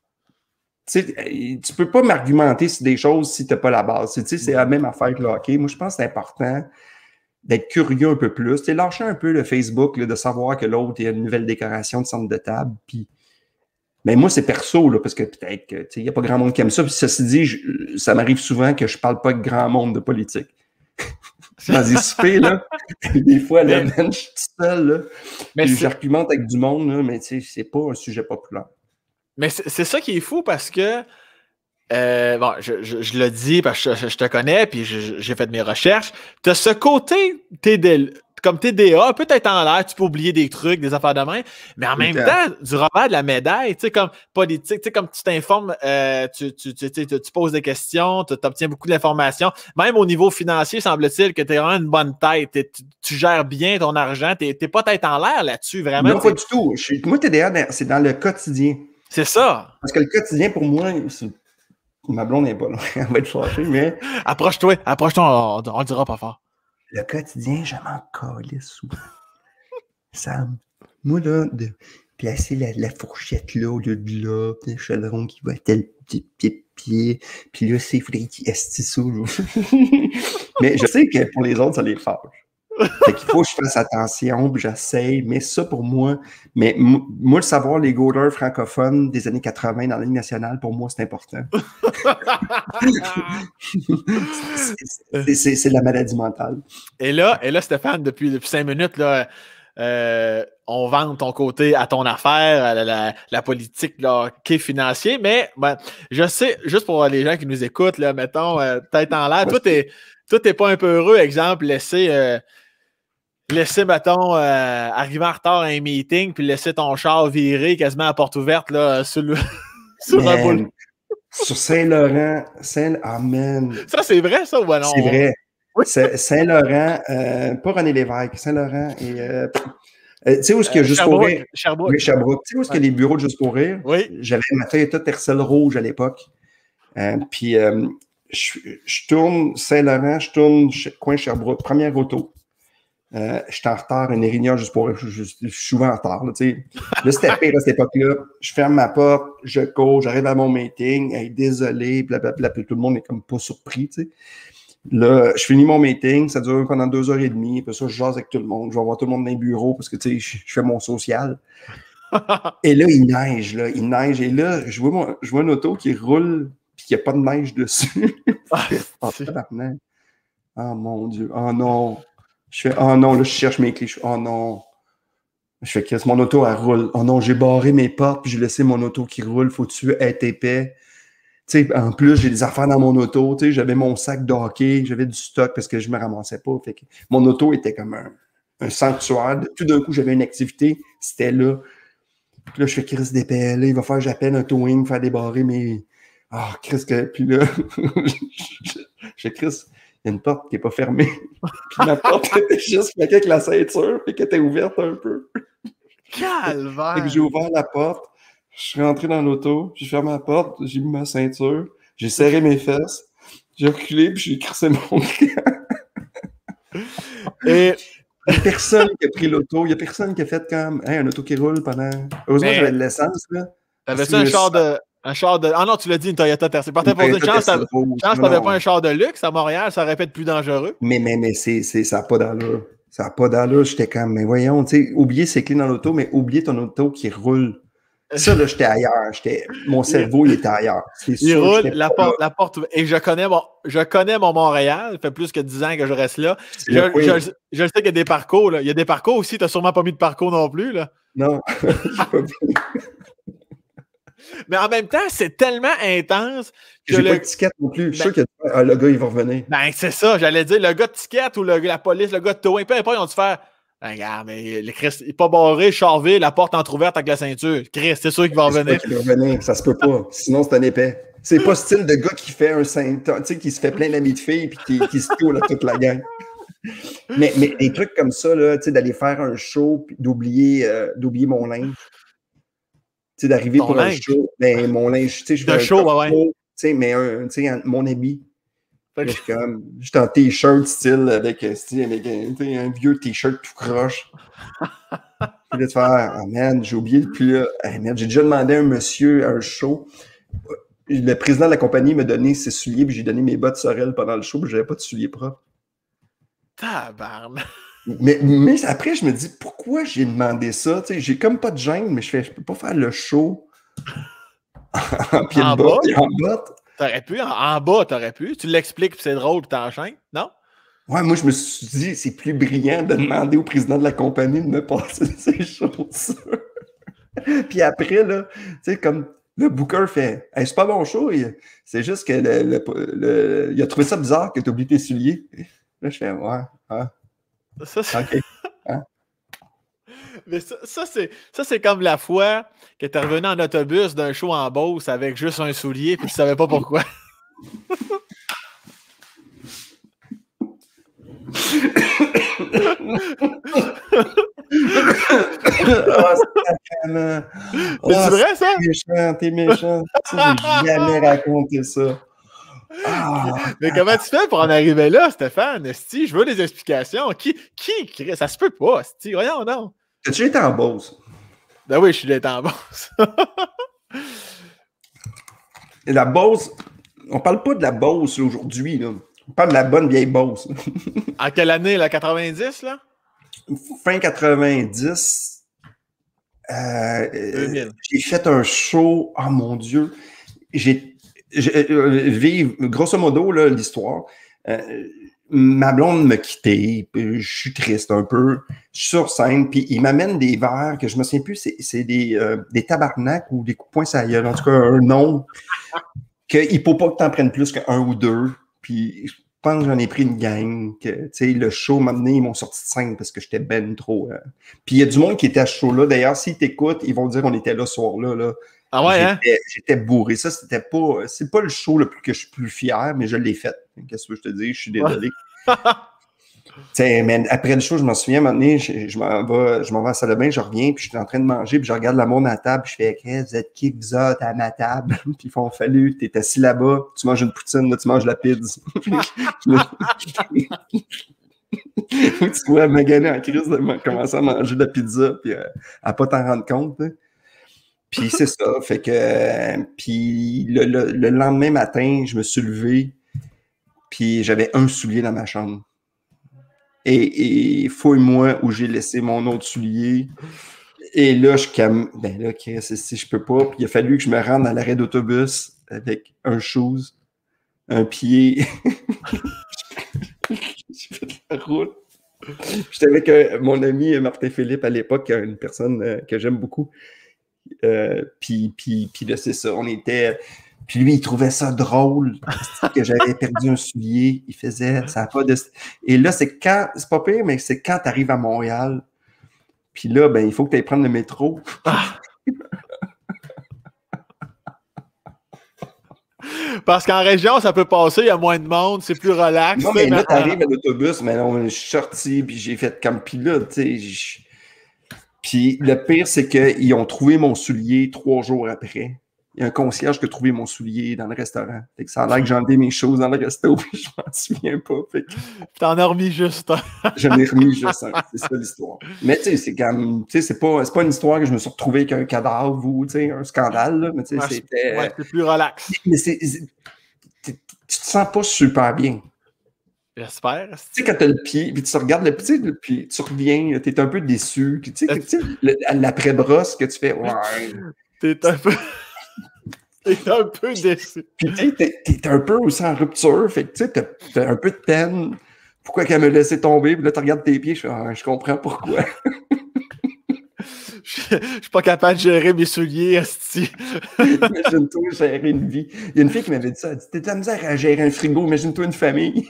Speaker 2: tu peux pas m'argumenter sur des choses si tu n'as pas la base. Tu sais, c'est la même affaire que le hockey. Moi, je pense que c'est important d'être curieux un peu plus. Tu sais, lâcher un peu le Facebook, là, de savoir que l'autre, il y a une nouvelle décoration de centre de table. Puis... Mais moi, c'est perso, là, parce que peut-être qu'il n'y a pas grand monde qui aime ça. Puis ceci dit, je, ça m'arrive souvent que je ne parle pas avec grand monde de politique. Dans des soupers, là, des fois, là,
Speaker 1: mais,
Speaker 2: man, je suis tout seul, là,
Speaker 1: mais
Speaker 2: j'argumente avec du monde, là, mais tu sais, c'est pas un sujet populaire.
Speaker 1: Mais c'est, c'est ça qui est fou parce que, euh, bon, je, je, je le dis parce que je, je te connais, puis je, j'ai fait mes recherches, tu as ce côté, t'es de, comme T D A, peut-être en l'air, tu peux oublier des trucs, des affaires de main, mais en même temps, du revers de la médaille, tu sais, comme politique, tu sais, comme tu t'informes, euh, tu, tu, tu, tu, tu poses des questions, tu obtiens beaucoup d'informations, même au niveau financier, semble-t-il que tu as vraiment une bonne tête, tu, tu gères bien ton argent, tu n'es pas tête en l'air là-dessus, vraiment.
Speaker 2: Non, pas du tout. Je suis, moi, T D A, c'est dans le quotidien.
Speaker 1: C'est ça.
Speaker 2: Parce que le quotidien, pour moi, c'est... ma blonde n'est pas là, elle va être fâchée, mais...
Speaker 1: Approche-toi, approche-toi, on, on le dira pas fort.
Speaker 2: Le quotidien, je m'en calisse souvent. Sam, moi, là, de placer la, la fourchette là, au lieu de là, puis le chaudron qui va à tel petit pied de pied, puis là, c'est, il faudrait qu'il esti ça. Mais je sais que pour les autres, ça les fâche. Fait qu'il faut que je fasse attention, puis j'essaye, mais ça pour moi, mais m- moi, le savoir les goalers francophones des années quatre-vingts dans la Ligue nationale, pour moi, c'est important. c'est, c'est, c'est de la maladie mentale.
Speaker 1: Et là, et là Stéphane, depuis, depuis cinq minutes, là, euh, on vante ton côté à ton affaire, à la, la, la politique, là, qui est financier, mais ben, je sais, juste pour les gens qui nous écoutent, là, mettons, euh, tête en l'air, toi, t'es, toi, t'es pas un peu heureux, exemple, laisser... Euh, Laisser, mettons, euh, arriver en retard à un meeting, puis laisser ton char virer quasiment à porte ouverte là, sur le sur la boule.
Speaker 2: Sur Saint-Laurent, Saint... Ah, man.
Speaker 1: Ça, c'est vrai, ça, ou ben non?
Speaker 2: C'est vrai. Oui. Saint-Laurent, euh, pas René Lévesque, Saint-Laurent et... Euh, euh, tu sais où est-ce qu'il y a Juste pour rire?
Speaker 1: Sherbrooke.
Speaker 2: Oui, Sherbrooke. Tu sais où est-ce qu'il y a les bureaux de Juste pour rire?
Speaker 1: Oui.
Speaker 2: J'avais ma feuille toute Tercel rouge à l'époque. Euh, puis, euh, je, je tourne Saint-Laurent, je tourne coin Sherbrooke, première auto. Euh, je suis en retard, une réunion juste pour. Je, je, je suis souvent en retard. Là, là c'était pire à cette époque-là. Je ferme ma porte, je cours, j'arrive à mon meeting. Hey, désolé, blablabla. Puis tout le monde est comme pas surpris. T'sais. Là, je finis mon meeting, ça dure pendant deux heures et demie. Puis ça, je jase avec tout le monde. Je vais voir tout le monde dans les bureaux parce que je, je fais mon social. Et là, il neige. Là, il neige. Et là, je vois, mon, je vois une auto qui roule puis qu'il n'y a pas de neige dessus. oh, oh mon Dieu. Oh non. Je fais, oh non, là, je cherche mes clés. Je fais, oh non. Je fais, qu'est-ce mon auto, elle roule. Oh non, j'ai barré mes portes, puis j'ai laissé mon auto qui roule. Faut-tu être épais? Tu sais, en plus, j'ai des affaires dans mon auto. Tu sais, j'avais mon sac de hockey, j'avais du stock parce que je me ramassais pas. Fait que mon auto était comme un, un sanctuaire. Tout d'un coup, j'avais une activité, c'était là. Puis là, je fais, Chris d'épais, là, il va faire, j'appelle un towing, faire débarrer mes... Ah, oh, Chris, que... Puis là, je fais, Chris... il y a une porte qui n'est pas fermée. Puis la porte était juste avec la ceinture et qu'elle était ouverte un peu.
Speaker 1: Calvaire!
Speaker 2: Fait que j'ai ouvert la porte, je suis rentré dans l'auto, j'ai fermé la porte, j'ai mis ma ceinture, j'ai serré mes fesses, j'ai reculé puis j'ai crissé mon camp. Et il n'y a personne qui a pris l'auto, il n'y a personne qui a fait comme hey, un auto qui roule pendant. Heureusement, mais... j'avais de l'essence, là.
Speaker 1: T'avais-tu un char de. Un char de. Ah non, tu l'as dit, une Toyota Tercel. Partais pour une chance, chance tu n'avais pas un char de luxe à Montréal, ça aurait pu être plus dangereux.
Speaker 2: Mais, mais, mais c'est, c'est, ça n'a pas d'allure. Ça n'a pas d'allure. J'étais comme, mais voyons, tu sais, oublier ses clés dans l'auto, mais oublier ton auto qui roule. Ça, là, j'étais ailleurs. J'étais, mon cerveau, il était ailleurs. C'est
Speaker 1: il sûr, roule, la porte, la porte. Et je connais, mon, je connais mon Montréal. Ça fait plus que dix ans que je reste là. Je, je, je, je sais qu'il y a des parcours. Là. Il y a des parcours aussi. Tu n'as sûrement pas mis de parcours non plus. Là.
Speaker 2: Non.
Speaker 1: Mais en même temps, c'est tellement intense que
Speaker 2: j'ai
Speaker 1: le...
Speaker 2: pas de ticket non plus. Je suis ben... sûr que ah, le gars, il va revenir.
Speaker 1: Ben, c'est ça. J'allais dire, le gars de ticket ou le, la police, le gars de towing, peu importe, ils ont dû faire ben, regarde, mais le Christ, il n'est pas barré, charvé, la porte entrouverte avec la ceinture. Chris, c'est sûr qu'il va revenir.
Speaker 2: C'est sûr qu'il va revenir. Ça se peut pas. Sinon, c'est un épais. C'est pas style de gars qui fait un ceinture, tu sais, qui se fait plein d'amis de filles et qui, qui se tourne à toute la gang. Mais, mais des trucs comme ça, là, tu sais, d'aller faire un show puis d'oublier, euh, d'oublier mon linge. Tu sais, d'arriver
Speaker 1: Ton
Speaker 2: pour
Speaker 1: linge.
Speaker 2: un show, ben, mon linge, tu sais, je
Speaker 1: fais un show, ouais, ouais.
Speaker 2: Tu sais, mais un, tu sais, mon habit. Là, je suis comme, juste en t-shirt style avec, avec un, un vieux t-shirt tout croche. Puis là, tu fais, ah man, j'ai oublié le plus là. Hey, merde, j'ai déjà demandé à un monsieur à un show. Le président de la compagnie m'a donné ses souliers, puis j'ai donné mes bottes Sorel pendant le show, puis j'avais pas de souliers propres.
Speaker 1: Tabarnak!
Speaker 2: Mais, mais après, je me dis, pourquoi j'ai demandé ça? Tu sais, j'ai comme pas de gêne, mais je fais, je peux pas faire le show en pied de botte et en botte.
Speaker 1: T'aurais pu, en, en bas, t'aurais pu. Tu l'expliques, puis c'est drôle, puis t'enchaînes, non?
Speaker 2: Ouais, moi, je me suis dit, c'est plus brillant de demander au président de la compagnie de me passer ces choses. Puis après, là, tu sais, comme le booker fait, hey, c'est pas bon show, il, c'est juste que le, le, le, il a trouvé ça bizarre que tu oublies tes souliers. Là, je fais, ouais, ah.
Speaker 1: Ça, c'est...
Speaker 2: OK. Hein?
Speaker 1: Mais ça, ça c'est, ça, c'est comme la fois que tu es revenu en autobus d'un show en Beauce avec juste un soulier puis tu savais pas pourquoi.
Speaker 2: Oh, c'est oh,
Speaker 1: c'est vrai, ça?
Speaker 2: T'es méchant, t'es méchant. Ça, j'ai jamais raconté ça. Ah,
Speaker 1: mais comment tu fais pour en arriver là, Stéphane? Esti, je veux des explications. Qui, qui, ça se peut pas, Esti, voyons donc.
Speaker 2: As-tu été en Beauce?
Speaker 1: Ben oui, je suis été en Beauce.
Speaker 2: Et la Beauce, on parle pas de la Beauce aujourd'hui, là. On parle de la bonne vieille Beauce.
Speaker 1: En quelle année, là? quatre-vingt-dix, là?
Speaker 2: Fin quatre-vingt-dix. Euh, j'ai fait un show. Oh mon Dieu. J'ai, j'ai euh, vive, grosso modo, là, l'histoire. Euh, ma blonde m'a quitté. Je suis triste un peu. Je suis sur scène. Puis il m'amène des verres que je me souviens plus. C'est, c'est des, euh, des tabarnaks ou des coups de poing sur la gueule. En tout cas, un nom. qu'il ne faut pas que tu en prennes plus qu'un ou deux. Puis je pense que j'en ai pris une gang. Que, tu sais, le show m'a amené, ils m'ont sorti de scène parce que j'étais ben trop. Euh... Puis il y a du monde qui était à ce show-là. D'ailleurs, s'ils t'écoutent, ils vont dire qu'on était là ce soir-là. Là.
Speaker 1: Ah ouais, hein?
Speaker 2: J'étais, j'étais bourré. Ça, c'était pas. C'est pas le show le plus que je suis plus fier, mais je l'ai fait. Qu'est-ce que je te dis? Je suis désolé. T'sais, mais après le show, je m'en souviens, à un moment donné, je, je m'en vais, je m'en vais à la salle de bain, je reviens, puis je suis en train de manger, puis je regarde le monde à la table, puis je fais hey, vous êtes qui vous autres à ma table? Puis ils font fallu, t'es assis là-bas, tu manges une poutine, là, tu manges la pizza. Tu vois, Magané en crise de commencer à manger de la pizza, puis euh, à pas t'en rendre compte. Hein. Puis c'est ça, fait que euh, puis le, le, le lendemain matin, je me suis levé, puis j'avais un soulier dans ma chambre. Et, et fouille-moi où j'ai laissé mon autre soulier. Et là, je cam... Ben là, Chris, si je peux pas. Puis il a fallu que je me rende à l'arrêt d'autobus avec un shoes, un pied. J'ai fait la route. J'étais avec euh, mon ami Martin Philippe à l'époque, une personne euh, que j'aime beaucoup. Euh, puis, puis, puis là, c'est ça. On était. Puis lui, il trouvait ça drôle que j'avais perdu un soulier. Il faisait, ça n'a pas de... Et là, c'est quand, c'est pas pire, mais c'est quand tu arrives à Montréal. Puis là, ben, il faut que tu ailles prendre le métro. Ah.
Speaker 1: Parce qu'en région, ça peut passer, il y a moins de monde, c'est plus relax.
Speaker 2: Non, mais là, tu arrives à l'autobus, mais non, je suis sorti, puis j'ai fait comme, puis là, tu sais, puis le pire, c'est qu'ils ont trouvé mon soulier trois jours après. Il y a un concierge qui a trouvé mon soulier dans le restaurant. Fait que ça a l'air que j'ai enlevé mes choses dans le resto, puis je m'en souviens pas. Fait que...
Speaker 1: T'en as remis juste un.
Speaker 2: J'en ai remis juste un. C'est ça l'histoire. Mais tu sais, c'est comme, tu sais, c'est pas, c'est pas une histoire que je me suis retrouvé avec un cadavre ou, tu sais, un scandale, là. Mais tu sais,
Speaker 1: ouais,
Speaker 2: c'était...
Speaker 1: Ouais, c'est plus relax.
Speaker 2: Mais c'est... c'est... Tu te sens pas super bien.
Speaker 1: J'espère.
Speaker 2: Tu sais, quand t'as le pied, puis tu te regardes le pied, puis tu reviens, t'es un peu déçu. Tu sais, tu sais l'après-brosse que tu fais, ouais.
Speaker 1: T'es un peu... T'es un peu déçu.
Speaker 2: Puis tu sais, t'es, t'es un peu aussi en rupture, fait que tu sais, t'as, t'as un peu de peine. Pourquoi qu'elle me laissait tomber? Puis là, tu regardes tes pieds, je fais, ah, je comprends pourquoi.
Speaker 1: Je ne suis pas capable de gérer mes souliers, asti.
Speaker 2: Imagine-toi gérer une vie. Il y a une fille qui m'avait dit ça, elle dit, t'es de la misère à gérer un frigo, imagine-toi une famille.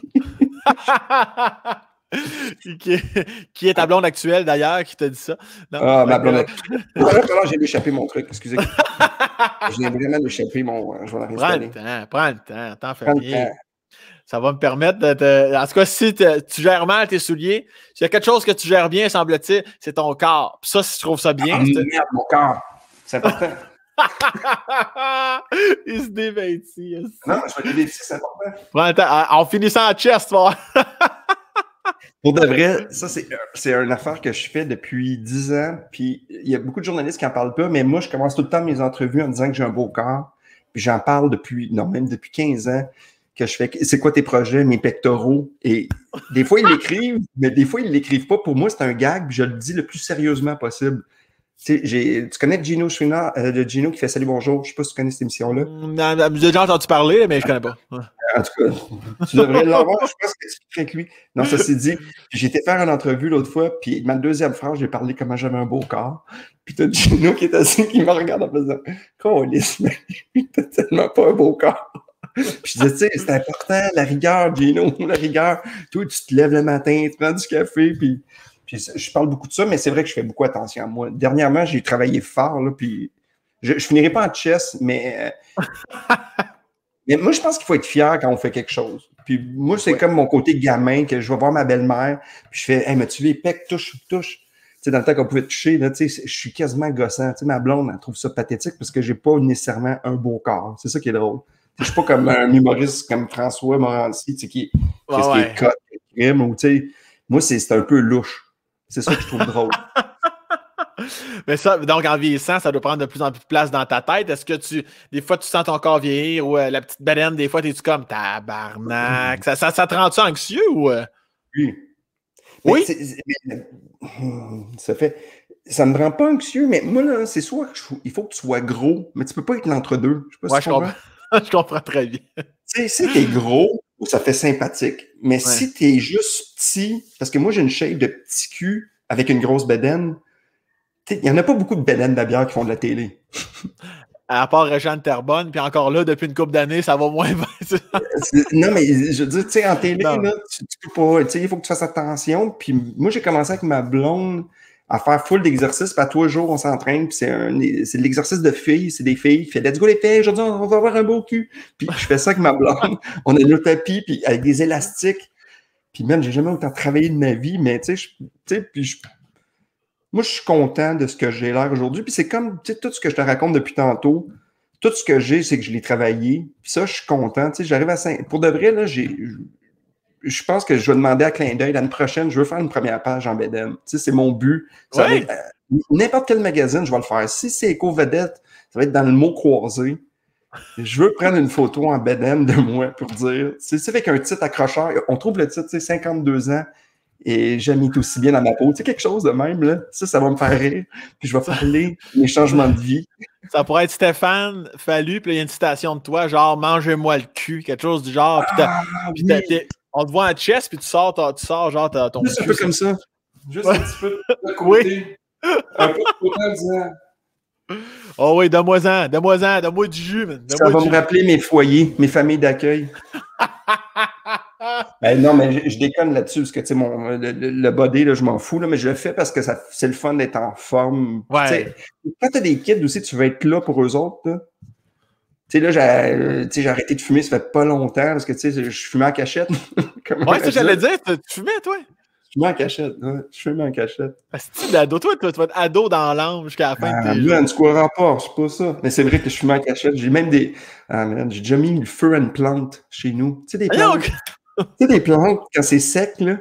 Speaker 1: qui, est, qui est ta blonde actuelle, d'ailleurs, qui t'a dit ça.
Speaker 2: Non, ah, ma blonde actuelle. Alors, j'ai échappé mon truc, excusez. J'ai vraiment échappé mon... Je vais
Speaker 1: prends le temps, prends le temps, t'en fais rien. Ça va me permettre de te... En tout cas, si te... tu gères mal tes souliers, s'il y a quelque chose que tu gères bien, semble-t-il, c'est ton corps. Puis ça, si tu trouves ça bien...
Speaker 2: Ah, c'est... merde, mon corps. C'est important.
Speaker 1: Il se dévêtit.
Speaker 2: Non, je vais te dévêtir, c'est important.
Speaker 1: Prends le temps. En finissant en chest, tu vas
Speaker 2: Pour de vrai, ça, c'est, c'est une affaire que je fais depuis dix ans. Puis il y a beaucoup de journalistes qui n'en parlent pas, mais moi, je commence tout le temps mes entrevues en disant que j'ai un beau corps. Puis j'en parle depuis, non, même depuis quinze ans, que je fais, c'est quoi tes projets, mes pectoraux? Et des fois, ils l'écrivent, mais des fois, ils ne l'écrivent pas. Pour moi, c'est un gag, puis je le dis le plus sérieusement possible. Tu sais, j'ai, tu connais Gino Chouinard, euh, de Gino qui fait Salut, bonjour. Je ne sais pas si tu connais cette émission-là.
Speaker 1: J'ai déjà entendu parler, mais je ne connais pas. Ouais.
Speaker 2: En tout cas, tu devrais l'avoir. Je pense que c'est avec lui. Non, ça c'est dit. J'ai été faire une entrevue l'autre fois, puis ma deuxième phrase, j'ai parlé comment j'avais un beau corps. Puis t'as Gino qui est assis, qui me regarde en faisant « Câlisse, mais t'as tellement pas un beau corps. » Puis je disais, tu sais, c'est important, la rigueur, Gino, la rigueur. Toi, tu te lèves le matin, tu prends du café, puis... Puis Puis je parle beaucoup de ça, mais c'est vrai que je fais beaucoup attention à moi. Dernièrement, j'ai travaillé fort, là, puis je ne finirai pas en chess, mais, mais moi, je pense qu'il faut être fier quand on fait quelque chose. Puis moi, c'est ouais. comme mon côté gamin, que je vais voir ma belle-mère, puis je fais « Hey, mais tu les pecs, touche, touche ». Tu sais, dans le temps qu'on pouvait toucher, là, tu sais, je suis quasiment gossant. Tu sais, ma blonde, elle trouve ça pathétique parce que j'ai pas nécessairement un beau corps. C'est ça qui est drôle. Je suis pas comme un humoriste comme François Morancy, tu sais, qui,
Speaker 1: ouais,
Speaker 2: qui
Speaker 1: ouais.
Speaker 2: est cut, crime, ou tu sais, moi, c'est un peu louche. C'est ça que je trouve drôle.
Speaker 1: Mais ça, donc en vieillissant, ça doit prendre de plus en plus de place dans ta tête. Est-ce que tu, des fois, tu sens ton corps vieillir ou euh, la petite baleine, des fois, t'es-tu comme tabarnak? Ça, ça, ça te rend-tu anxieux ou. Euh...
Speaker 2: Oui.
Speaker 1: Mais oui.
Speaker 2: C'est, c'est, mais, ça fait. Ça me rend pas anxieux, mais moi, là, c'est soit que je, il faut que tu sois gros, mais tu peux pas être l'entre-deux. Je sais pas
Speaker 1: ouais,
Speaker 2: si
Speaker 1: je comprends. Je comprends très bien.
Speaker 2: Tu sais, si t'es gros, ça fait sympathique. Mais ouais. si t'es juste petit, parce que moi, j'ai une shape de petit cul avec une grosse bedaine, il n'y en a pas beaucoup de bedaines de bière qui font de la télé.
Speaker 1: À part Réjean Terrebonne, puis encore là, depuis une couple d'années, ça va moins bien.
Speaker 2: Non, mais je veux dire, tu sais, en télé, là, tu, tu peux pas, tu sais, il faut que tu fasses attention. Puis moi, j'ai commencé avec ma blonde à faire full d'exercices, puis à tous les jours, on s'entraîne, puis c'est un, c'est de l'exercice de filles, c'est des filles, fait let's go les filles, aujourd'hui, on va avoir un beau cul. Puis je fais ça avec ma blonde, on a le tapis, puis avec des élastiques. Puis même, j'ai jamais autant travaillé de ma vie, mais tu sais, puis je moi, je suis content de ce que j'ai l'air aujourd'hui. Puis c'est comme, tu sais, tout ce que je te raconte depuis tantôt, tout ce que j'ai, c'est que je l'ai travaillé. Puis ça, je suis content. Tu sais, j'arrive à cinq... Pour de vrai, là, j'ai... Je pense que je vais demander à Clin d'œil l'année prochaine, je veux faire une première page en bédaine. Tu sais, c'est mon but. Ça
Speaker 1: ouais.
Speaker 2: va être... N'importe quel magazine, je vais le faire. Si c'est Éco-Vedette, ça va être dans le mot croisé. Je veux prendre une photo en bédaine de moi pour dire... C'est avec un titre accrocheur. On trouve le titre, tu sais, cinquante-deux ans. Et jamais été aussi bien dans ma peau. Tu sais, quelque chose de même, là. Ça, ça va me faire rire. Puis je vais parler de mes changements de vie.
Speaker 1: Ça pourrait être Stéphane Fallu, puis il y a une citation de toi, genre « Mangez-moi le cul », quelque chose du genre. Puis
Speaker 2: ah,
Speaker 1: puis
Speaker 2: oui.
Speaker 1: on te voit en chest, puis tu sors, tu sors genre ton
Speaker 2: Juste
Speaker 1: cul.
Speaker 2: un peu comme ça. Juste ouais. un petit peu de côté. Oui. Un peu de côté en disant...
Speaker 1: Oh oui, donne-moi-en, donne-moi-en, donne-moi du jus. Man.
Speaker 2: Ça va me rappeler mes foyers, mes familles d'accueil. Ben non, mais je, je déconne là-dessus, parce que tu sais, mon le, le body, là, je m'en fous, là, mais je le fais parce que ça, c'est le fun d'être en forme.
Speaker 1: Ouais.
Speaker 2: Quand tu as des kids aussi, tu veux être là pour eux autres. Tu sais, là, j'ai, j'ai arrêté de fumer, ça fait pas longtemps, parce que tu sais, je fumais en cachette.
Speaker 1: Ouais, c'est ça j'allais dire, tu fumais, toi?
Speaker 2: Je fumais en cachette, ouais. Je fumais en cachette.
Speaker 1: C'est-tu d'ado? Toi, toi, tu vas être ado dans l'âme jusqu'à la fin
Speaker 2: ah,
Speaker 1: de tes
Speaker 2: man, tu croiras pas, c'est pas ça. Mais c'est vrai que je fumais en cachette. J'ai même des... Ah, man, j'ai déjà mis le feu à une plante chez nous. Tu sais, des plantes... Tu sais, des plantes, quand c'est sec, là.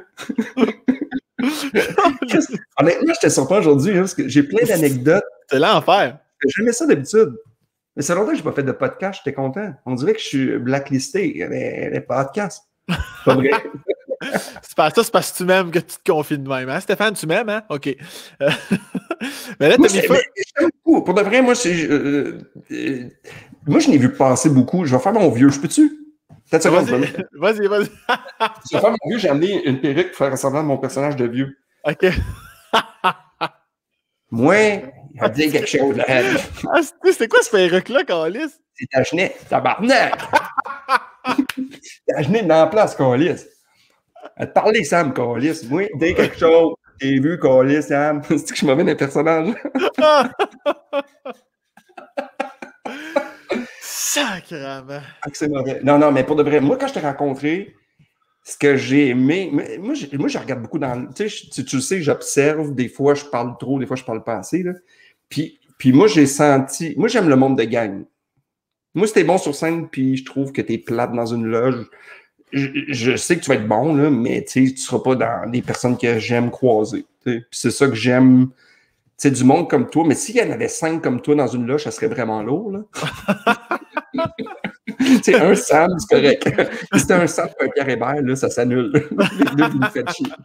Speaker 2: Honnêtement, je te surprends aujourd'hui, hein, parce que j'ai plein d'anecdotes.
Speaker 1: C'est l'enfer.
Speaker 2: J'aimais ça d'habitude. Mais c'est longtemps que je n'ai pas fait de podcast, j'étais content. On dirait que je suis blacklisté, les, les podcasts. Pas vrai.
Speaker 1: C'est pas ça, c'est parce que tu m'aimes que tu te confies de même. Hein? Stéphane, tu m'aimes, hein? OK. Euh... mais là, tu as mis feu.
Speaker 2: Pour de vrai, moi, c'est, euh, euh, moi, je n'ai vu passer beaucoup. Je vais faire mon vieux. Je peux-tu?
Speaker 1: Vas-y, vas-y, vas-y.
Speaker 2: Je vais faire mon vieux. J'ai amené une perruque pour faire ressembler à mon personnage de vieux.
Speaker 1: OK.
Speaker 2: Moi, il a dit quelque chose, là.
Speaker 1: Ah, c'est quoi ce perruque-là, Calis?
Speaker 2: C'est ta genette, tabarnak! Ta genette dans la place, Calis. À te parler, Sam, Calis. Moi, dis quelque chose. T'es vu, Calis, Sam. C'est que je m'en vais d'un personnage.
Speaker 1: Sacrement.
Speaker 2: Ah, c'est mauvais. Non, non, mais pour de vrai, moi, quand je t'ai rencontré, ce que j'ai aimé, moi, j'ai, moi, je regarde beaucoup dans... Tu sais, tu, tu le sais, j'observe. Des fois, je parle trop, des fois, je parle pas assez. Là. Puis, puis moi, j'ai senti... Moi, j'aime le monde de gang. Moi, si t'es bon sur scène, puis je trouve que t'es plate dans une loge, je, je sais que tu vas être bon, là, mais tu sais, tu seras pas dans des personnes que j'aime croiser. Puis c'est ça que j'aime... Tu sais, du monde comme toi. Mais s'il y en avait cinq comme toi dans une loge, ça serait vraiment lourd, là. C'est un Sam, c'est correct. Si c'était un Sam et un Pierre Hébert, là, ça s'annule. Les deux, vous nous faites chier.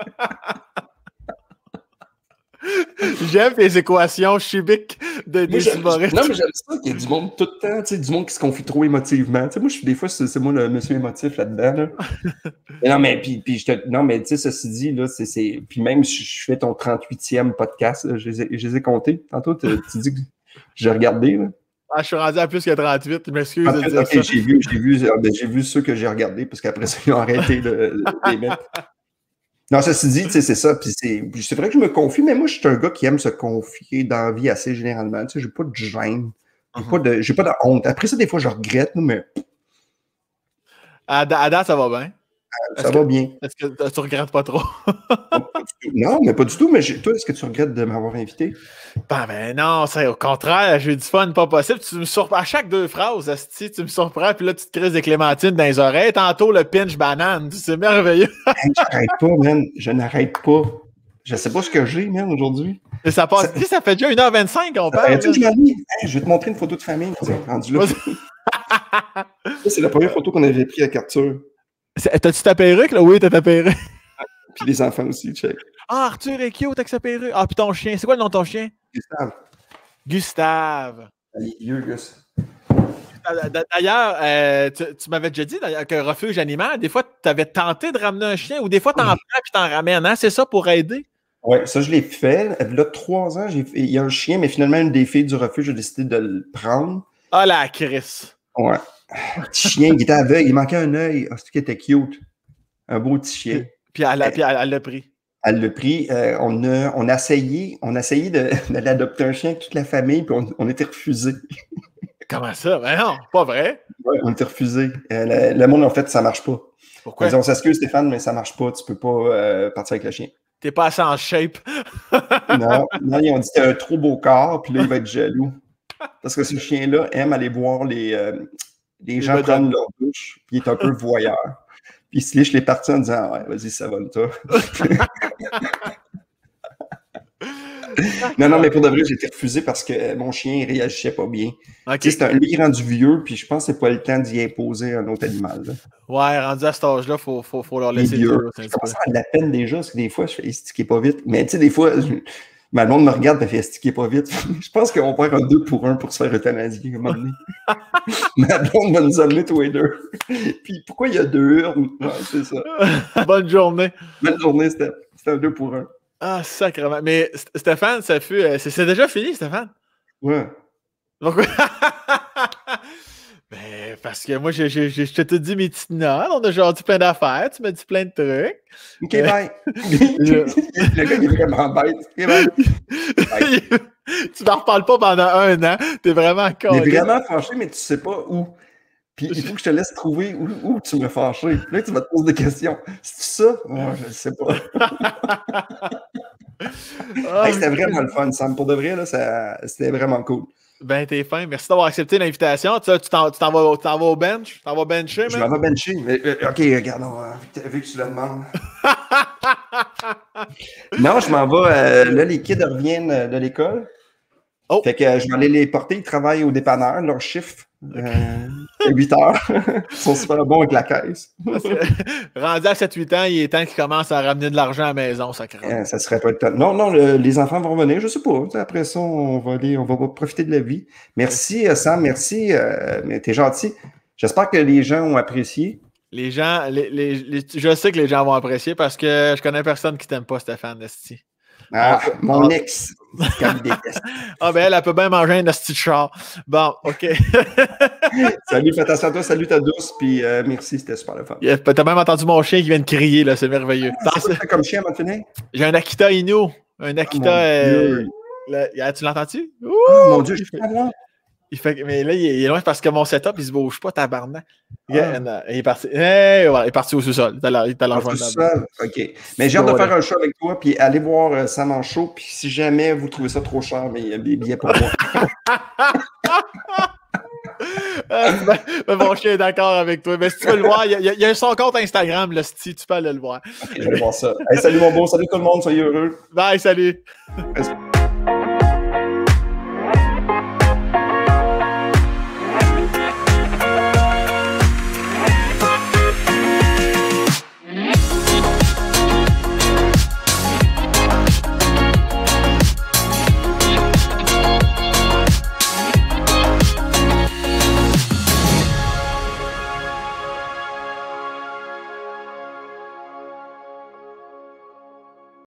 Speaker 1: J'aime les équations chibiques de des humoristes.
Speaker 2: Non, mais j'aime ça qu'il y ait du monde tout le temps, tu sais, du monde qui se confie trop émotivement. Tu sais, moi, je suis des fois, c'est, c'est moi le monsieur émotif là-dedans. Là. mais non, mais puis, puis je te, non, mais tu sais, ceci dit, là, c'est, c'est, puis même je, je fais ton trente-huitième podcast, là, je, les ai, je les ai comptés. Tantôt, tu, tu dis que j'ai regardé, là.
Speaker 1: Ah, je suis rendu à plus que trente-huit, je m'excuse
Speaker 2: en
Speaker 1: de
Speaker 2: fait,
Speaker 1: dire
Speaker 2: okay,
Speaker 1: ça.
Speaker 2: J'ai vu, j'ai vu, ben, j'ai vu ceux que j'ai regardés, parce qu'après ça, ils ont arrêté de, de les mettre. Non, ceci dit, c'est ça. Puis c'est vrai que je me confie, mais moi, je suis un gars qui aime se confier dans la vie assez généralement. Tu sais, j'ai pas de gêne. J'ai uh-huh. pas de j'ai pas de honte. Après ça, des fois, je regrette, mais.
Speaker 1: À, à date, ça va bien.
Speaker 2: Ça va
Speaker 1: que,
Speaker 2: bien.
Speaker 1: Est-ce que tu regrettes pas trop?
Speaker 2: Non, mais pas du tout. Mais toi, est-ce que tu regrettes de m'avoir invité?
Speaker 1: Ben, ben non, c'est au contraire, j'ai du fun, pas possible. Tu me surprends à chaque deux phrases, asti, tu me surprends, puis là, tu te crises des clémentines dans les oreilles. Tantôt, le pinch banane, c'est merveilleux.
Speaker 2: Hey, j'arrête pas, man. Je n'arrête pas. Je sais pas ce que j'ai, man, aujourd'hui.
Speaker 1: Ça passe. Ça... ça fait déjà une heure vingt-cinq qu'on parle.
Speaker 2: Tu je hey, je vais te montrer une photo de famille. Rendu là. C'est la première photo qu'on avait prise avec Arthur.
Speaker 1: T'as-tu ta perruque, là? Oui, t'as ta perruque.
Speaker 2: Puis les enfants aussi, check.
Speaker 1: Ah, Arthur est cute avec sa perruque. Ah, puis ton chien. C'est quoi le nom de ton chien?
Speaker 2: Gustave.
Speaker 1: Gustave.
Speaker 2: Il est vieux, Gus.
Speaker 1: D'ailleurs, euh, tu, tu m'avais déjà dit qu'un refuge animal, des fois, tu avais tenté de ramener un chien ou des fois, tu en prends et tu t'en ramènes. Hein? C'est ça pour aider?
Speaker 2: Oui, ça, je l'ai fait. Là, trois ans, il y a un chien, mais finalement, une des filles du refuge a décidé de le prendre.
Speaker 1: Ah, la Chris.
Speaker 2: Ouais. Un petit chien qui était aveugle, il manquait un œil. Ah, c'est qui était cute. Un beau petit chien.
Speaker 1: Puis elle l'a elle, pris.
Speaker 2: Elle l'a pris. Euh, on, a, on a essayé, on a essayé d'aller adopter un chien avec toute la famille, puis on, on était refusés.
Speaker 1: Comment ça? Ben non, pas vrai.
Speaker 2: Ouais, on était refusés. Euh, le, le monde, en fait, ça marche pas.
Speaker 1: Pourquoi?
Speaker 2: On dit, on s'excuse, Stéphane, mais ça marche pas. Tu peux pas euh, partir avec le chien.
Speaker 1: T'es pas assez en shape.
Speaker 2: non, non, ils ont dit que t'as un trop beau corps, puis là, il va être jaloux. Parce que ce chien-là aime aller voir les, euh, les gens
Speaker 1: les
Speaker 2: prendre leur douche, puis il est un peu voyeur. Puis il se liche les parties en disant, ouais, vas-y, ça va, toi. Non, non, mais pour de vrai, j'ai été refusé parce que mon chien ne réagissait pas bien. Okay. C'est un lui qui est rendu vieux, puis je pense que c'est pas le temps d'y imposer un autre animal. Là.
Speaker 1: Ouais, rendu à cet âge-là, il faut, faut, faut leur laisser
Speaker 2: le vieux. Je commence à avoir de la peine déjà, parce que des fois, je fais estiquer pas vite. Mais tu sais, des fois, je... ma blonde me regarde et fait estiquer pas vite. Je pense qu'on perd un deux pour un pour se faire euthanasier à un moment donné. Ma blonde va nous amener tous les deux. Puis pourquoi il y a deux urnes? Ouais, c'est ça.
Speaker 1: Bonne journée.
Speaker 2: Bonne journée, c'était un deux pour un.
Speaker 1: Ah, sacrément. Mais Stéphane, ça fut. C'est déjà fini, Stéphane?
Speaker 2: Ouais.
Speaker 1: Pourquoi? Ben, parce que moi, je, je, je, je te dis mes petites notes. On a genre dit plein d'affaires. Tu m'as dit plein de trucs.
Speaker 2: OK, euh, bye. Le gars, il est vraiment bête. OK, bye. Bye.
Speaker 1: Tu n'en reparles pas pendant un an. T'es vraiment con.
Speaker 2: Il est vraiment fâché, mais tu sais pas où. Puis il faut que je te laisse trouver où, où tu m'as fâché. Puis là, tu vas te poser des questions. C'est ça? Oh, je ne sais pas. Oh, hey, c'était vraiment le fun, Sam. Pour de vrai, là, c'était vraiment cool.
Speaker 1: Ben, t'es fin. Merci d'avoir accepté l'invitation. Tu t'en vas, vas au bench? Tu t'en vas bencher,
Speaker 2: Je m'en vais bencher. Mais, euh, OK, regarde, vu que tu le demandes. Non, je m'en vais. Euh, là, les kids reviennent de l'école. Oh. Fait que euh, je vais aller les porter. Ils travaillent au dépanneur. Leur chiffre, euh, c'est huit heures. Ils sont super bons avec la caisse.
Speaker 1: Rendu à sept huit ans, il est temps qu'ils commencent à ramener de l'argent à la maison, ça craint.
Speaker 2: Euh, ça serait pas le temps. Non, non, le, les enfants vont revenir, je sais pas. Après ça, on va aller, on va profiter de la vie. Merci, euh, Sam, merci. Euh, mais t'es gentil. J'espère que les gens ont apprécié.
Speaker 1: Les gens, les, les, les, je sais que les gens vont apprécier parce que je connais personne qui t'aime pas, Stéphane Esti.
Speaker 2: Ah, ah, mon ah. ex.
Speaker 1: Ah, ben elle, elle peut bien manger un esti de char. Bon, OK.
Speaker 2: Salut, fais attention à toi. Salut ta douce. Puis euh, merci, c'était super le fun.
Speaker 1: Yeah, t'as même entendu mon chien qui vient de crier, là. C'est merveilleux.
Speaker 2: Ah, c'est quoi comme chien à m'en
Speaker 1: J'ai un Akita Inu. Un Akita. Oh, euh, là, tu l'entends-tu?
Speaker 2: Oh, mon Dieu, je suis pas là.
Speaker 1: Il fait, mais là, il est, il est loin parce que mon setup, il se bouge pas, tabarnak. Ah. Il, il est parti. Hey, voilà, il est parti au sous-sol. Il est allé rejoindre. Au sous-sol,
Speaker 2: OK. Mais j'ai hâte de faire un show avec toi, puis aller voir euh, Sam en show, puis si jamais vous trouvez ça trop cher, mais il y a des billets pour moi.
Speaker 1: ah, ben, ben, mon chien est d'accord avec toi. Mais si tu veux le voir, il y, a, il y a son compte Instagram, là, si tu peux aller le voir.
Speaker 2: OK, je vais voir ça. Hey, salut mon beau, salut tout le monde, soyez heureux.
Speaker 1: Bye, salut.